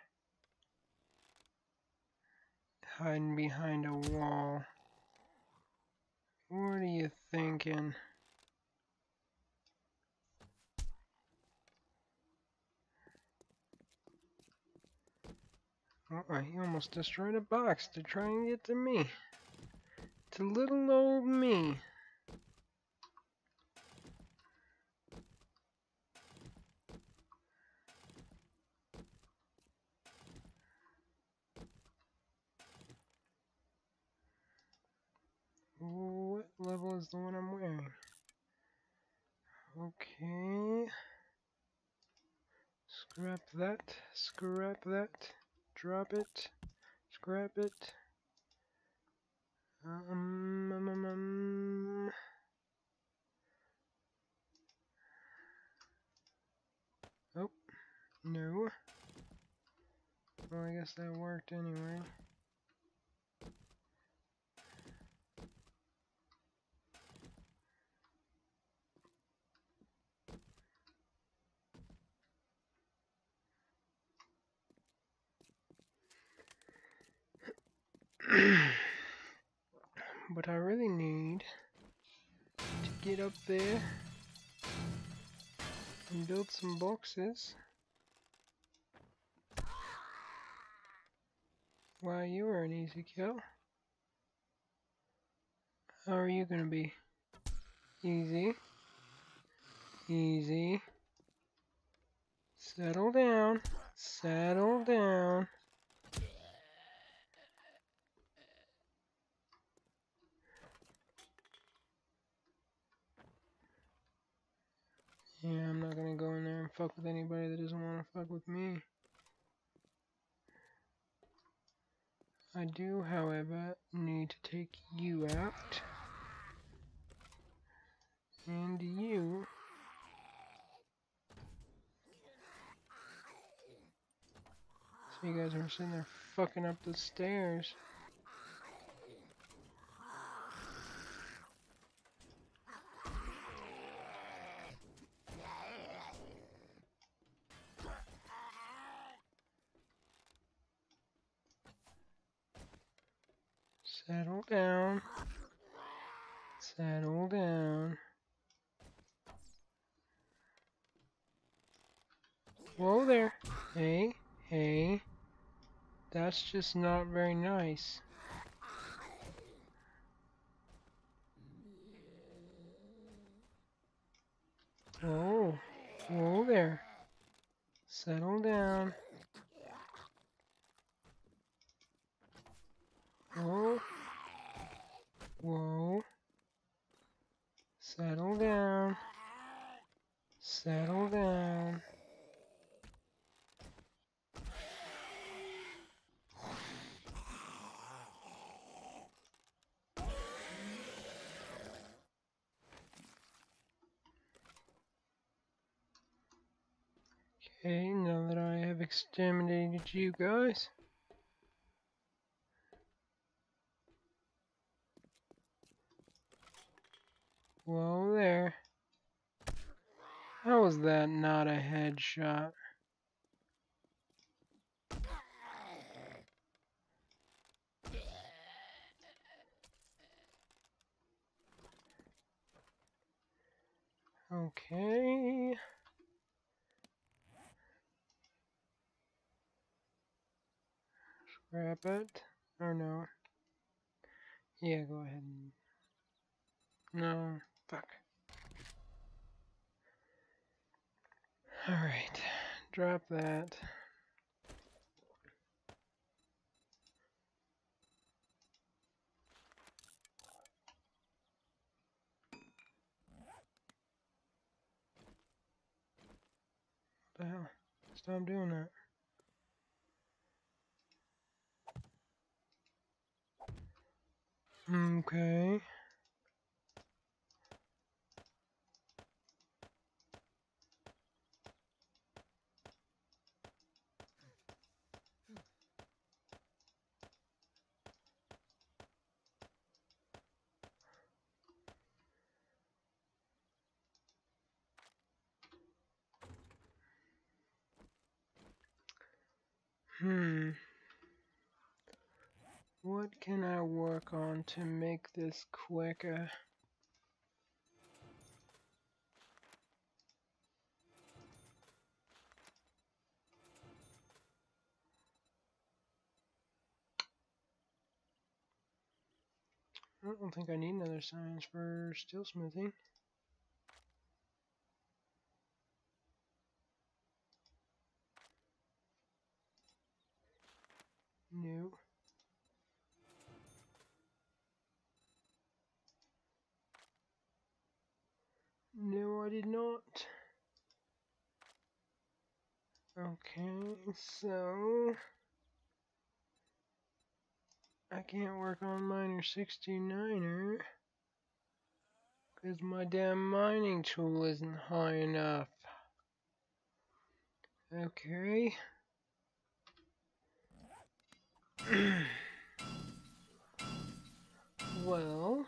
Hiding behind a wall. What are you thinking? Oh, he almost destroyed a box to try and get to me. To little old me. What level is the one I'm wearing? Okay. Scrap that. Scrap that. Drop it. Scrap it. Um, um, um, um. Oh, no. Well, I guess that worked anyway. But I really need to get up there and build some boxes. Why, you were an easy kill. How are you gonna be? Easy. Easy. Settle down. Settle down. Yeah, I'm not gonna go in there and fuck with anybody that doesn't want to fuck with me. I do, however, need to take you out. And you. So you guys are sitting there fucking up the stairs. Settle down. Settle down. Whoa there. Hey, hey. That's just not very nice. Whoa. Whoa there. Settle down. Whoa. Whoa. Settle down. Settle down. Okay, now that I have exterminated you guys. Whoa there. How was that not a headshot? Okay. Scrap it. Or no. Yeah, go ahead. And... No. Fuck. Alright. Drop that. What the hell? Stop doing that. Okay. Hmm. What can I work on to make this quicker? I don't think I need another science for steel smithing. No. No, I did not. Okay, so I can't work on miner sixty-niner because my damn mining tool isn't high enough. Okay. Well,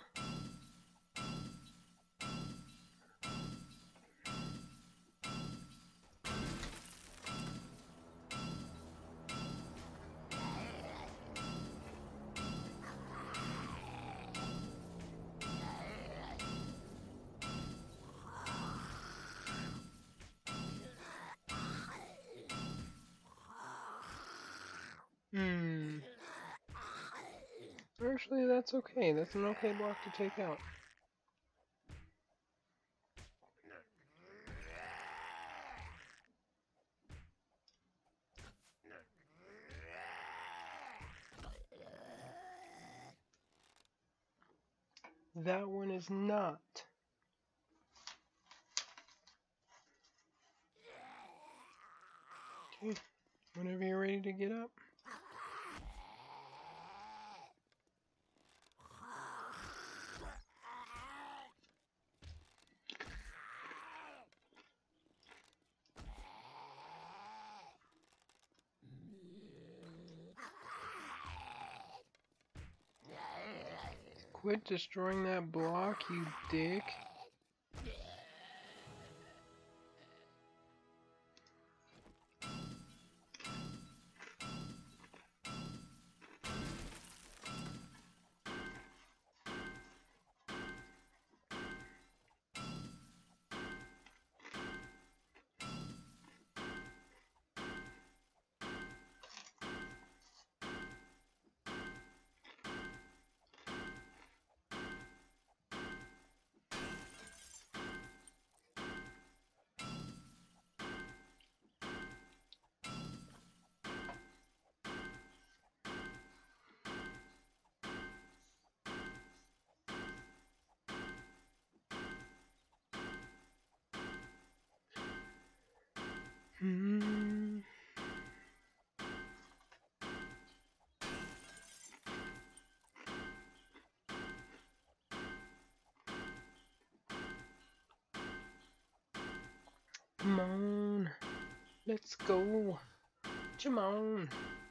hmm. Actually, that's okay. That's an okay block to take out. That one is not. Okay, whenever you're ready to get up. Quit destroying that block, you dick. Hmm. Come on. Let's go. Come on.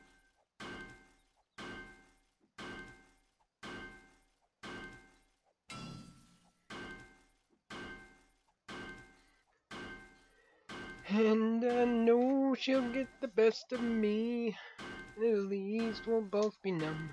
And I know she'll get the best of me. At least we'll both be numb.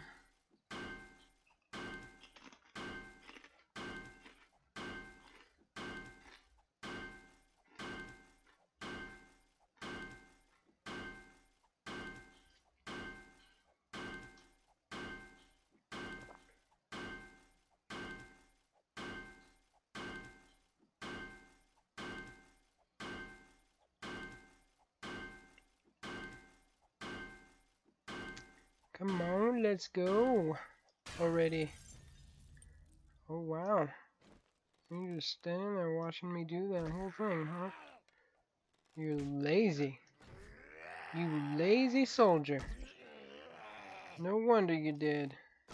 Come on, let's go. Already. Oh wow. You're just standing there watching me do that whole thing, huh? You're lazy. You lazy soldier. No wonder you did.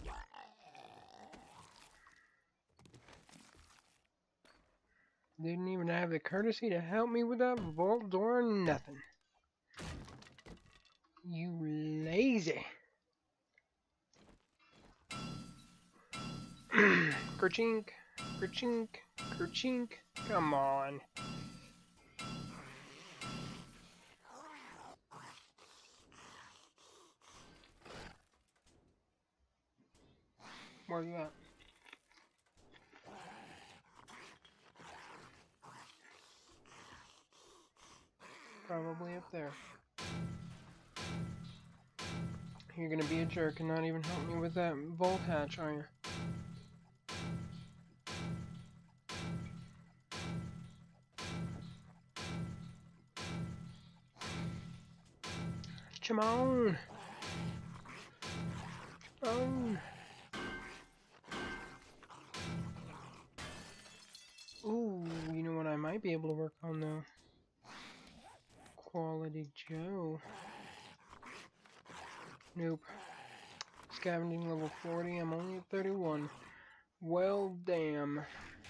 Didn't even have the courtesy to help me with that vault door or nothing. You lazy. Kerchink, kerchink, kerchink. Come on. Where you at? Probably up there. You're gonna be a jerk and not even help me with that vault hatch, are you? Come on! Come on! Ooh, you know what I might be able to work on though? Quality Joe. Nope. Scavenging level forty, I'm only at thirty-one. Well, damn.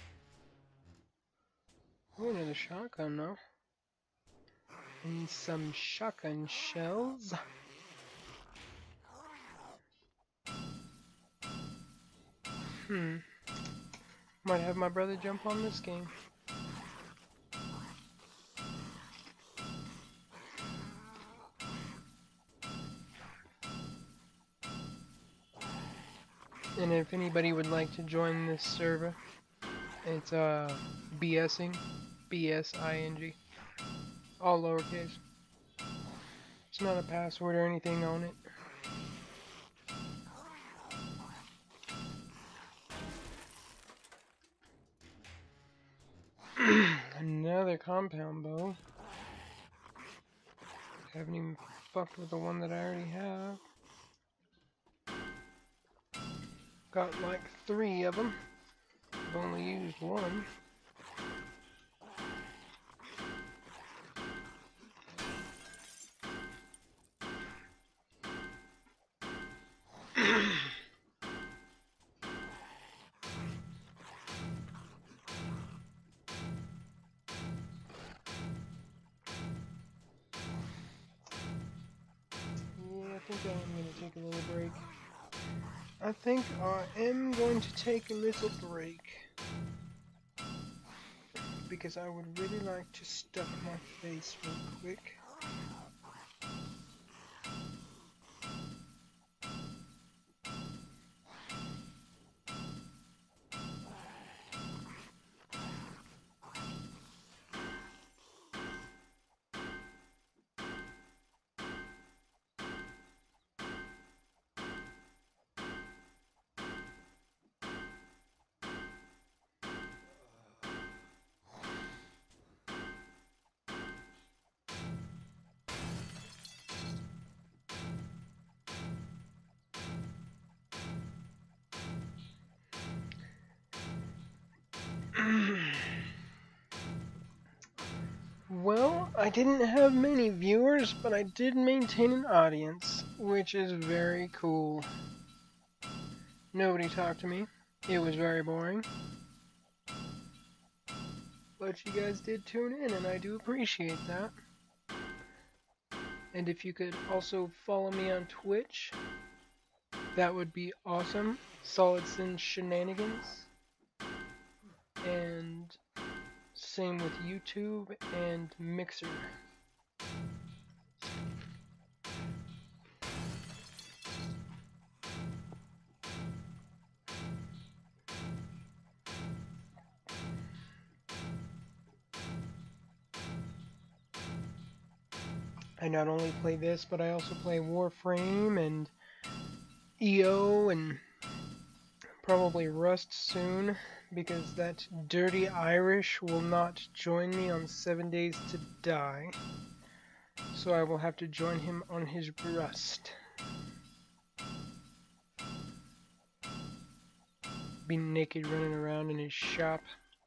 Oh, another shotgun though. And some shotgun shells. Hmm. Might have my brother jump on this game. And if anybody would like to join this server, it's uh BSing, B S I N G, all lowercase. It's not a password or anything on it. Another compound bow. Haven't even fucked with the one that I already have. Got like three of them. I've only used one. I think I'm going to take a little break. I think I am going to take a little break. Because I would really like to stuff my face real quick. Well, I didn't have many viewers, but I did maintain an audience, which is very cool. Nobody talked to me. It was very boring. But you guys did tune in, and I do appreciate that. And if you could also follow me on Twitch, that would be awesome. Solid Sin Shenanigans. And same with YouTube and Mixer. I not only play this, but I also play Warframe and E O and probably Rust soon, because that dirty Irish will not join me on Seven Days to Die. So I will have to join him on his Rust. Be naked running around in his shop.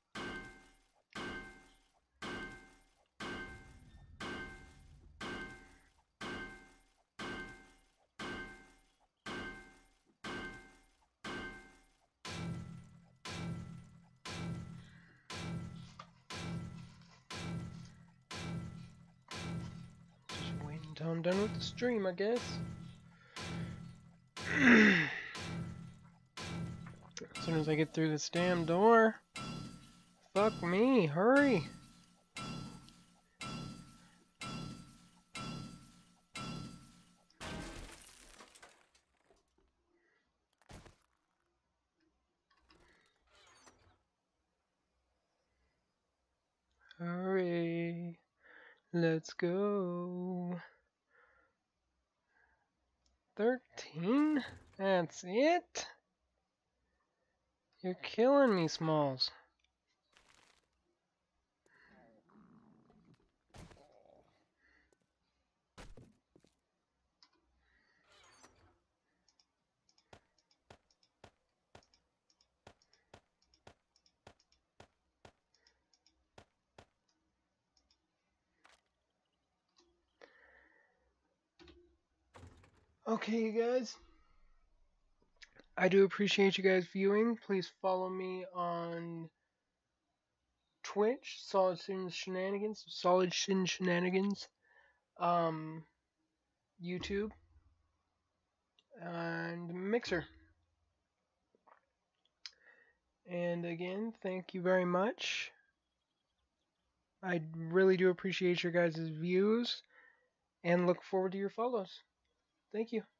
Just wait until I'm done with the stream, I guess. As soon as I get through this damn door. Fuck me, hurry. Hurry. Let's go. thirteen? That's it? You're killing me, Smalls. Okay, you guys. I do appreciate you guys viewing. Please follow me on Twitch, Solid Sin Shenanigans, Solid Sin Shenanigans, um, YouTube, and Mixer. And again, thank you very much. I really do appreciate your guys' views and look forward to your follows. Thank you.